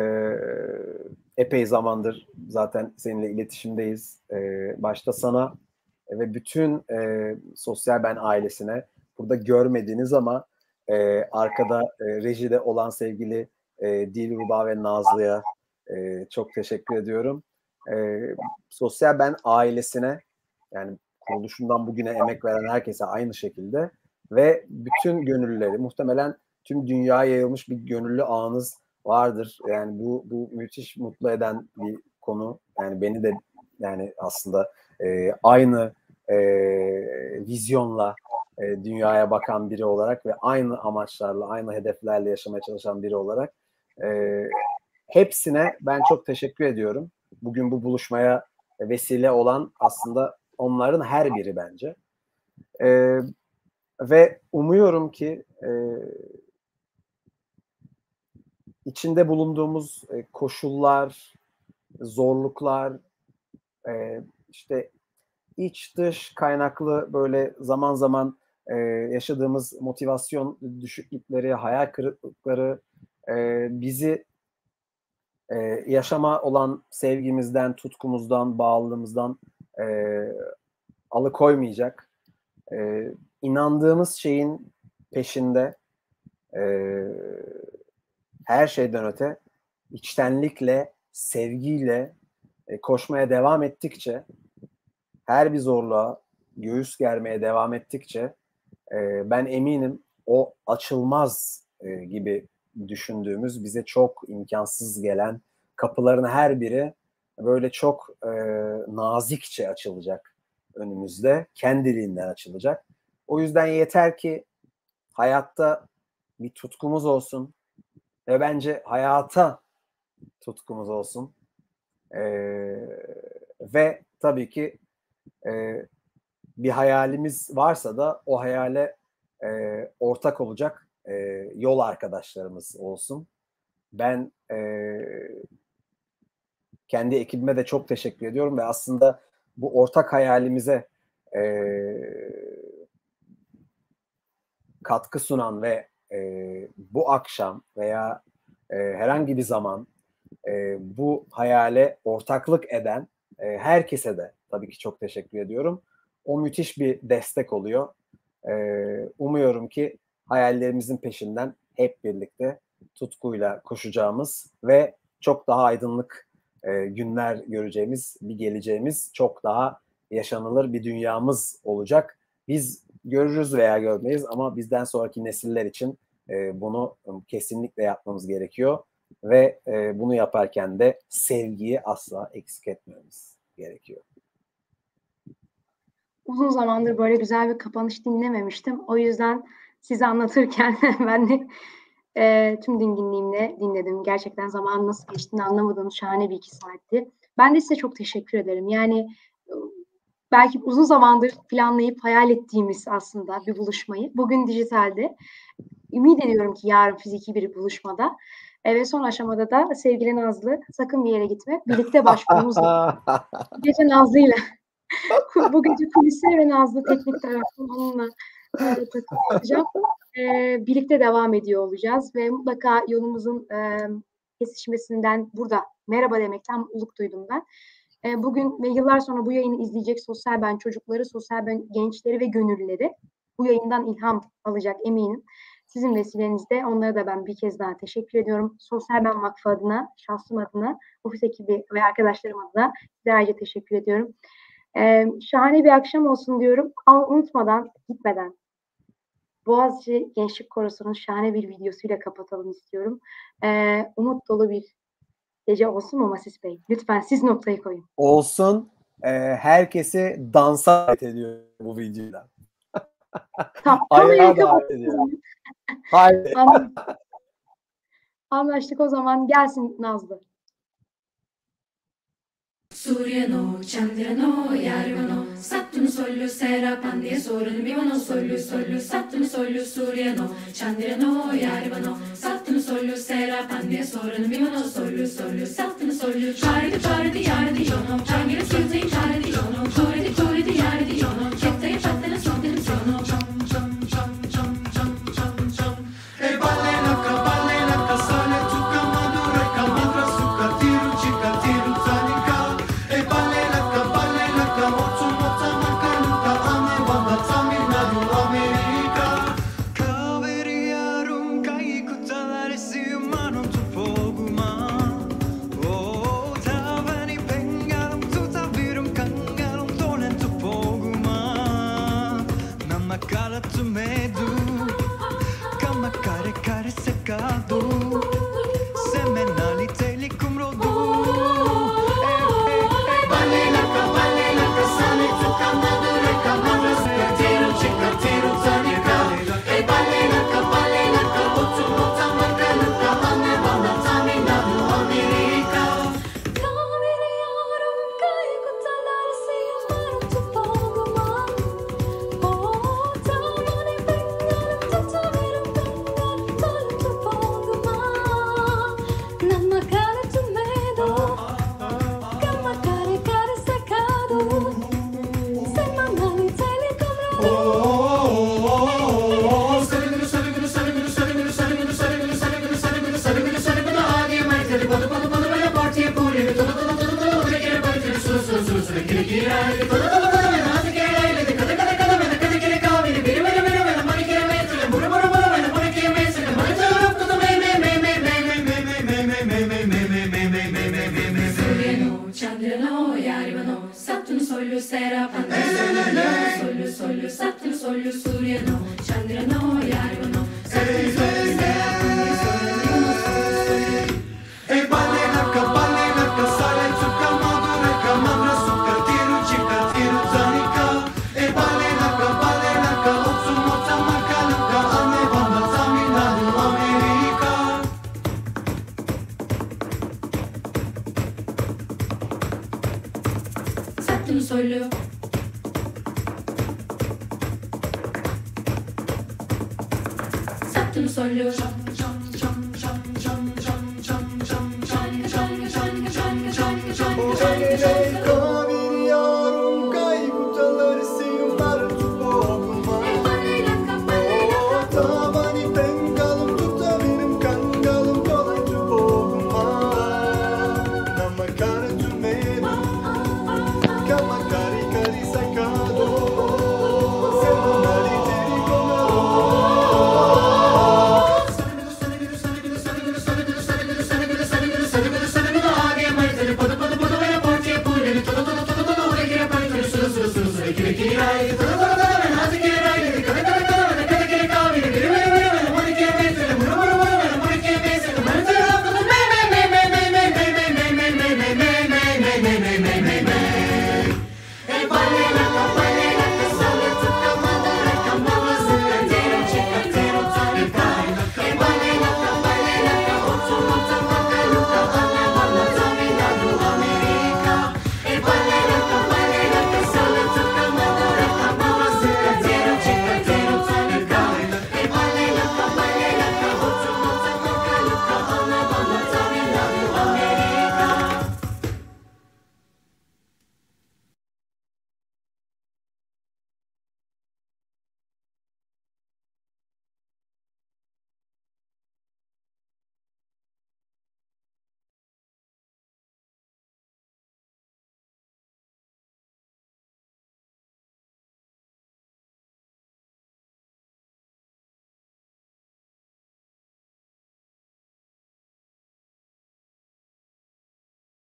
epey zamandır zaten seninle iletişimdeyiz. Başta sana ve bütün Sosyal Ben ailesine burada görmediğiniz ama arkada rejide olan sevgili Dilruba ve Nazlı'ya çok teşekkür ediyorum. Sosyal Ben ailesine yani kuruluşundan bugüne emek veren herkese aynı şekilde ve bütün gönüllüleri muhtemelen tüm dünyaya yayılmış bir gönüllü ağınız vardır. Yani bu müthiş mutlu eden bir konu. Yani beni de yani aslında aynı vizyonla dünyaya bakan biri olarak ve aynı amaçlarla, aynı hedeflerle yaşamaya çalışan biri olarak hepsine ben çok teşekkür ediyorum. Bugün bu buluşmaya vesile olan aslında onların her biri bence. Ve umuyorum ki içinde bulunduğumuz koşullar, zorluklar, işte iç dış kaynaklı böyle zaman zaman yaşadığımız motivasyon düşüklükleri, hayal kırıklıkları bizi yaşama olan sevgimizden, tutkumuzdan, bağlılığımızdan alıkoymayacak. İnandığımız şeyin peşinde her şeyden öte içtenlikle, sevgiyle koşmaya devam ettikçe, her bir zorluğa göğüs germeye devam ettikçe ben eminim o açılmaz gibi düşündüğümüz, bize çok imkansız gelen kapıların her biri böyle çok nazikçe açılacak önümüzde, kendiliğinden açılacak. O yüzden yeter ki hayatta bir tutkumuz olsun ve bence hayata tutkumuz olsun. Ve tabii ki bir hayalimiz varsa da o hayale ortak olacak yol arkadaşlarımız olsun. Ben kendi ekibime de çok teşekkür ediyorum ve aslında bu ortak hayalimize katkı sunan ve bu akşam veya herhangi bir zaman bu hayale ortaklık eden herkese de tabii ki çok teşekkür ediyorum. O müthiş bir destek oluyor. Umuyorum ki hayallerimizin peşinden hep birlikte tutkuyla koşacağımız ve çok daha aydınlık günler göreceğimiz, bir geleceğimiz, çok daha yaşanılır bir dünyamız olacak. Biz görürüz veya görmeyiz ama bizden sonraki nesiller için bunu kesinlikle yapmamız gerekiyor ve bunu yaparken de sevgiyi asla eksik etmemiz gerekiyor. Uzun zamandır böyle güzel bir kapanış dinlememiştim. O yüzden size anlatırken ben de tüm dinginliğimle dinledim. Gerçekten zamanın nasıl geçtiğini anlamadığım şahane bir 2 saatti. Ben de size çok teşekkür ederim. Yani belki uzun zamandır planlayıp hayal ettiğimiz aslında bir buluşmayı bugün dijitalde, ümit ediyorum ki yarın fiziki bir buluşmada ve son aşamada da sevgili Nazlı, sakın bir yere gitme. Birlikte başvurumuz var. Gece Nazlı'yla bu gece kulisler ve Nazlı teknik tarafından onunla takılacağım. Birlikte devam ediyor olacağız ve mutlaka yolumuzun kesişmesinden burada merhaba demekten mutluluk duydum ben. Bugün ve yıllar sonra bu yayını izleyecek Sosyal Ben çocukları, Sosyal Ben gençleri ve gönüllüleri bu yayından ilham alacak eminim. Sizin vesilenizde onlara da ben bir kez daha teşekkür ediyorum. Sosyal Ben Vakfı adına, şahsım adına, ofis ekibi ve arkadaşlarım adına size ayrıca teşekkür ediyorum. Şahane bir akşam olsun diyorum ama unutmadan, gitmeden Boğaziçi Gençlik Korosu'nun şahane bir videosuyla kapatalım istiyorum. Umut dolu bir gece olsun mu Masis Bey? Lütfen siz noktayı koyun. Olsun. Herkesi dansa davet ediyor bu videoda. Tamam. Ayağa davet ediyor. Haydi. Anlaştık o zaman. Gelsin Nazlı. Suryano, Chandrano, Yarvano, Sattunu Sollu, Sera, Pandya, Sorunu, Vivano, Sollu, Sollu, Sattunu Sollu, Suryano, Chandrano, Yarvano, Sattunu Sollu, Sera, Pandya, Sorunu, Vivano, Sollu, Sollu, Sattunu Sollu, Çardı, Çardı, Yardı, Yono, Çangir'i Sülte'yi Çardı, Yono, Çoridi, Çoridi, Yardı, Yono, Çetteye Çattene, Sontene, Sono, E balena, sale, tuca, madure, camadra, suca, tiru, chica, tiru, zanica. E balena, morto, mota, manca, luca, ame, banda, Tamil Nadu, America. Kaveriyarum kayıkutalaresi umanım tupoguma. Oh, tavani pengarum tutavirum kangarum tolen tupoguma. Namakara tumedu, kamakare kare sekadu. Semenali telicum rodu. Balena, sale, tuca, madure, camadra, suca, tiru, chica, tiru, zanica. E balena, morto, mota, manca, luca, ame, banda, Tamil Nadu, America. Kaveriyarum kayıkutalaresi sollu suriano, chandrano yarvano, sattunu sollu sera pandi sole mi uno sollu sollu. E balena sale zucca madura madra succa tiru zanika. E balena otsu mota makalaka ane bana taminadu Amerika. Sattunu sollu. Sattunu sollu.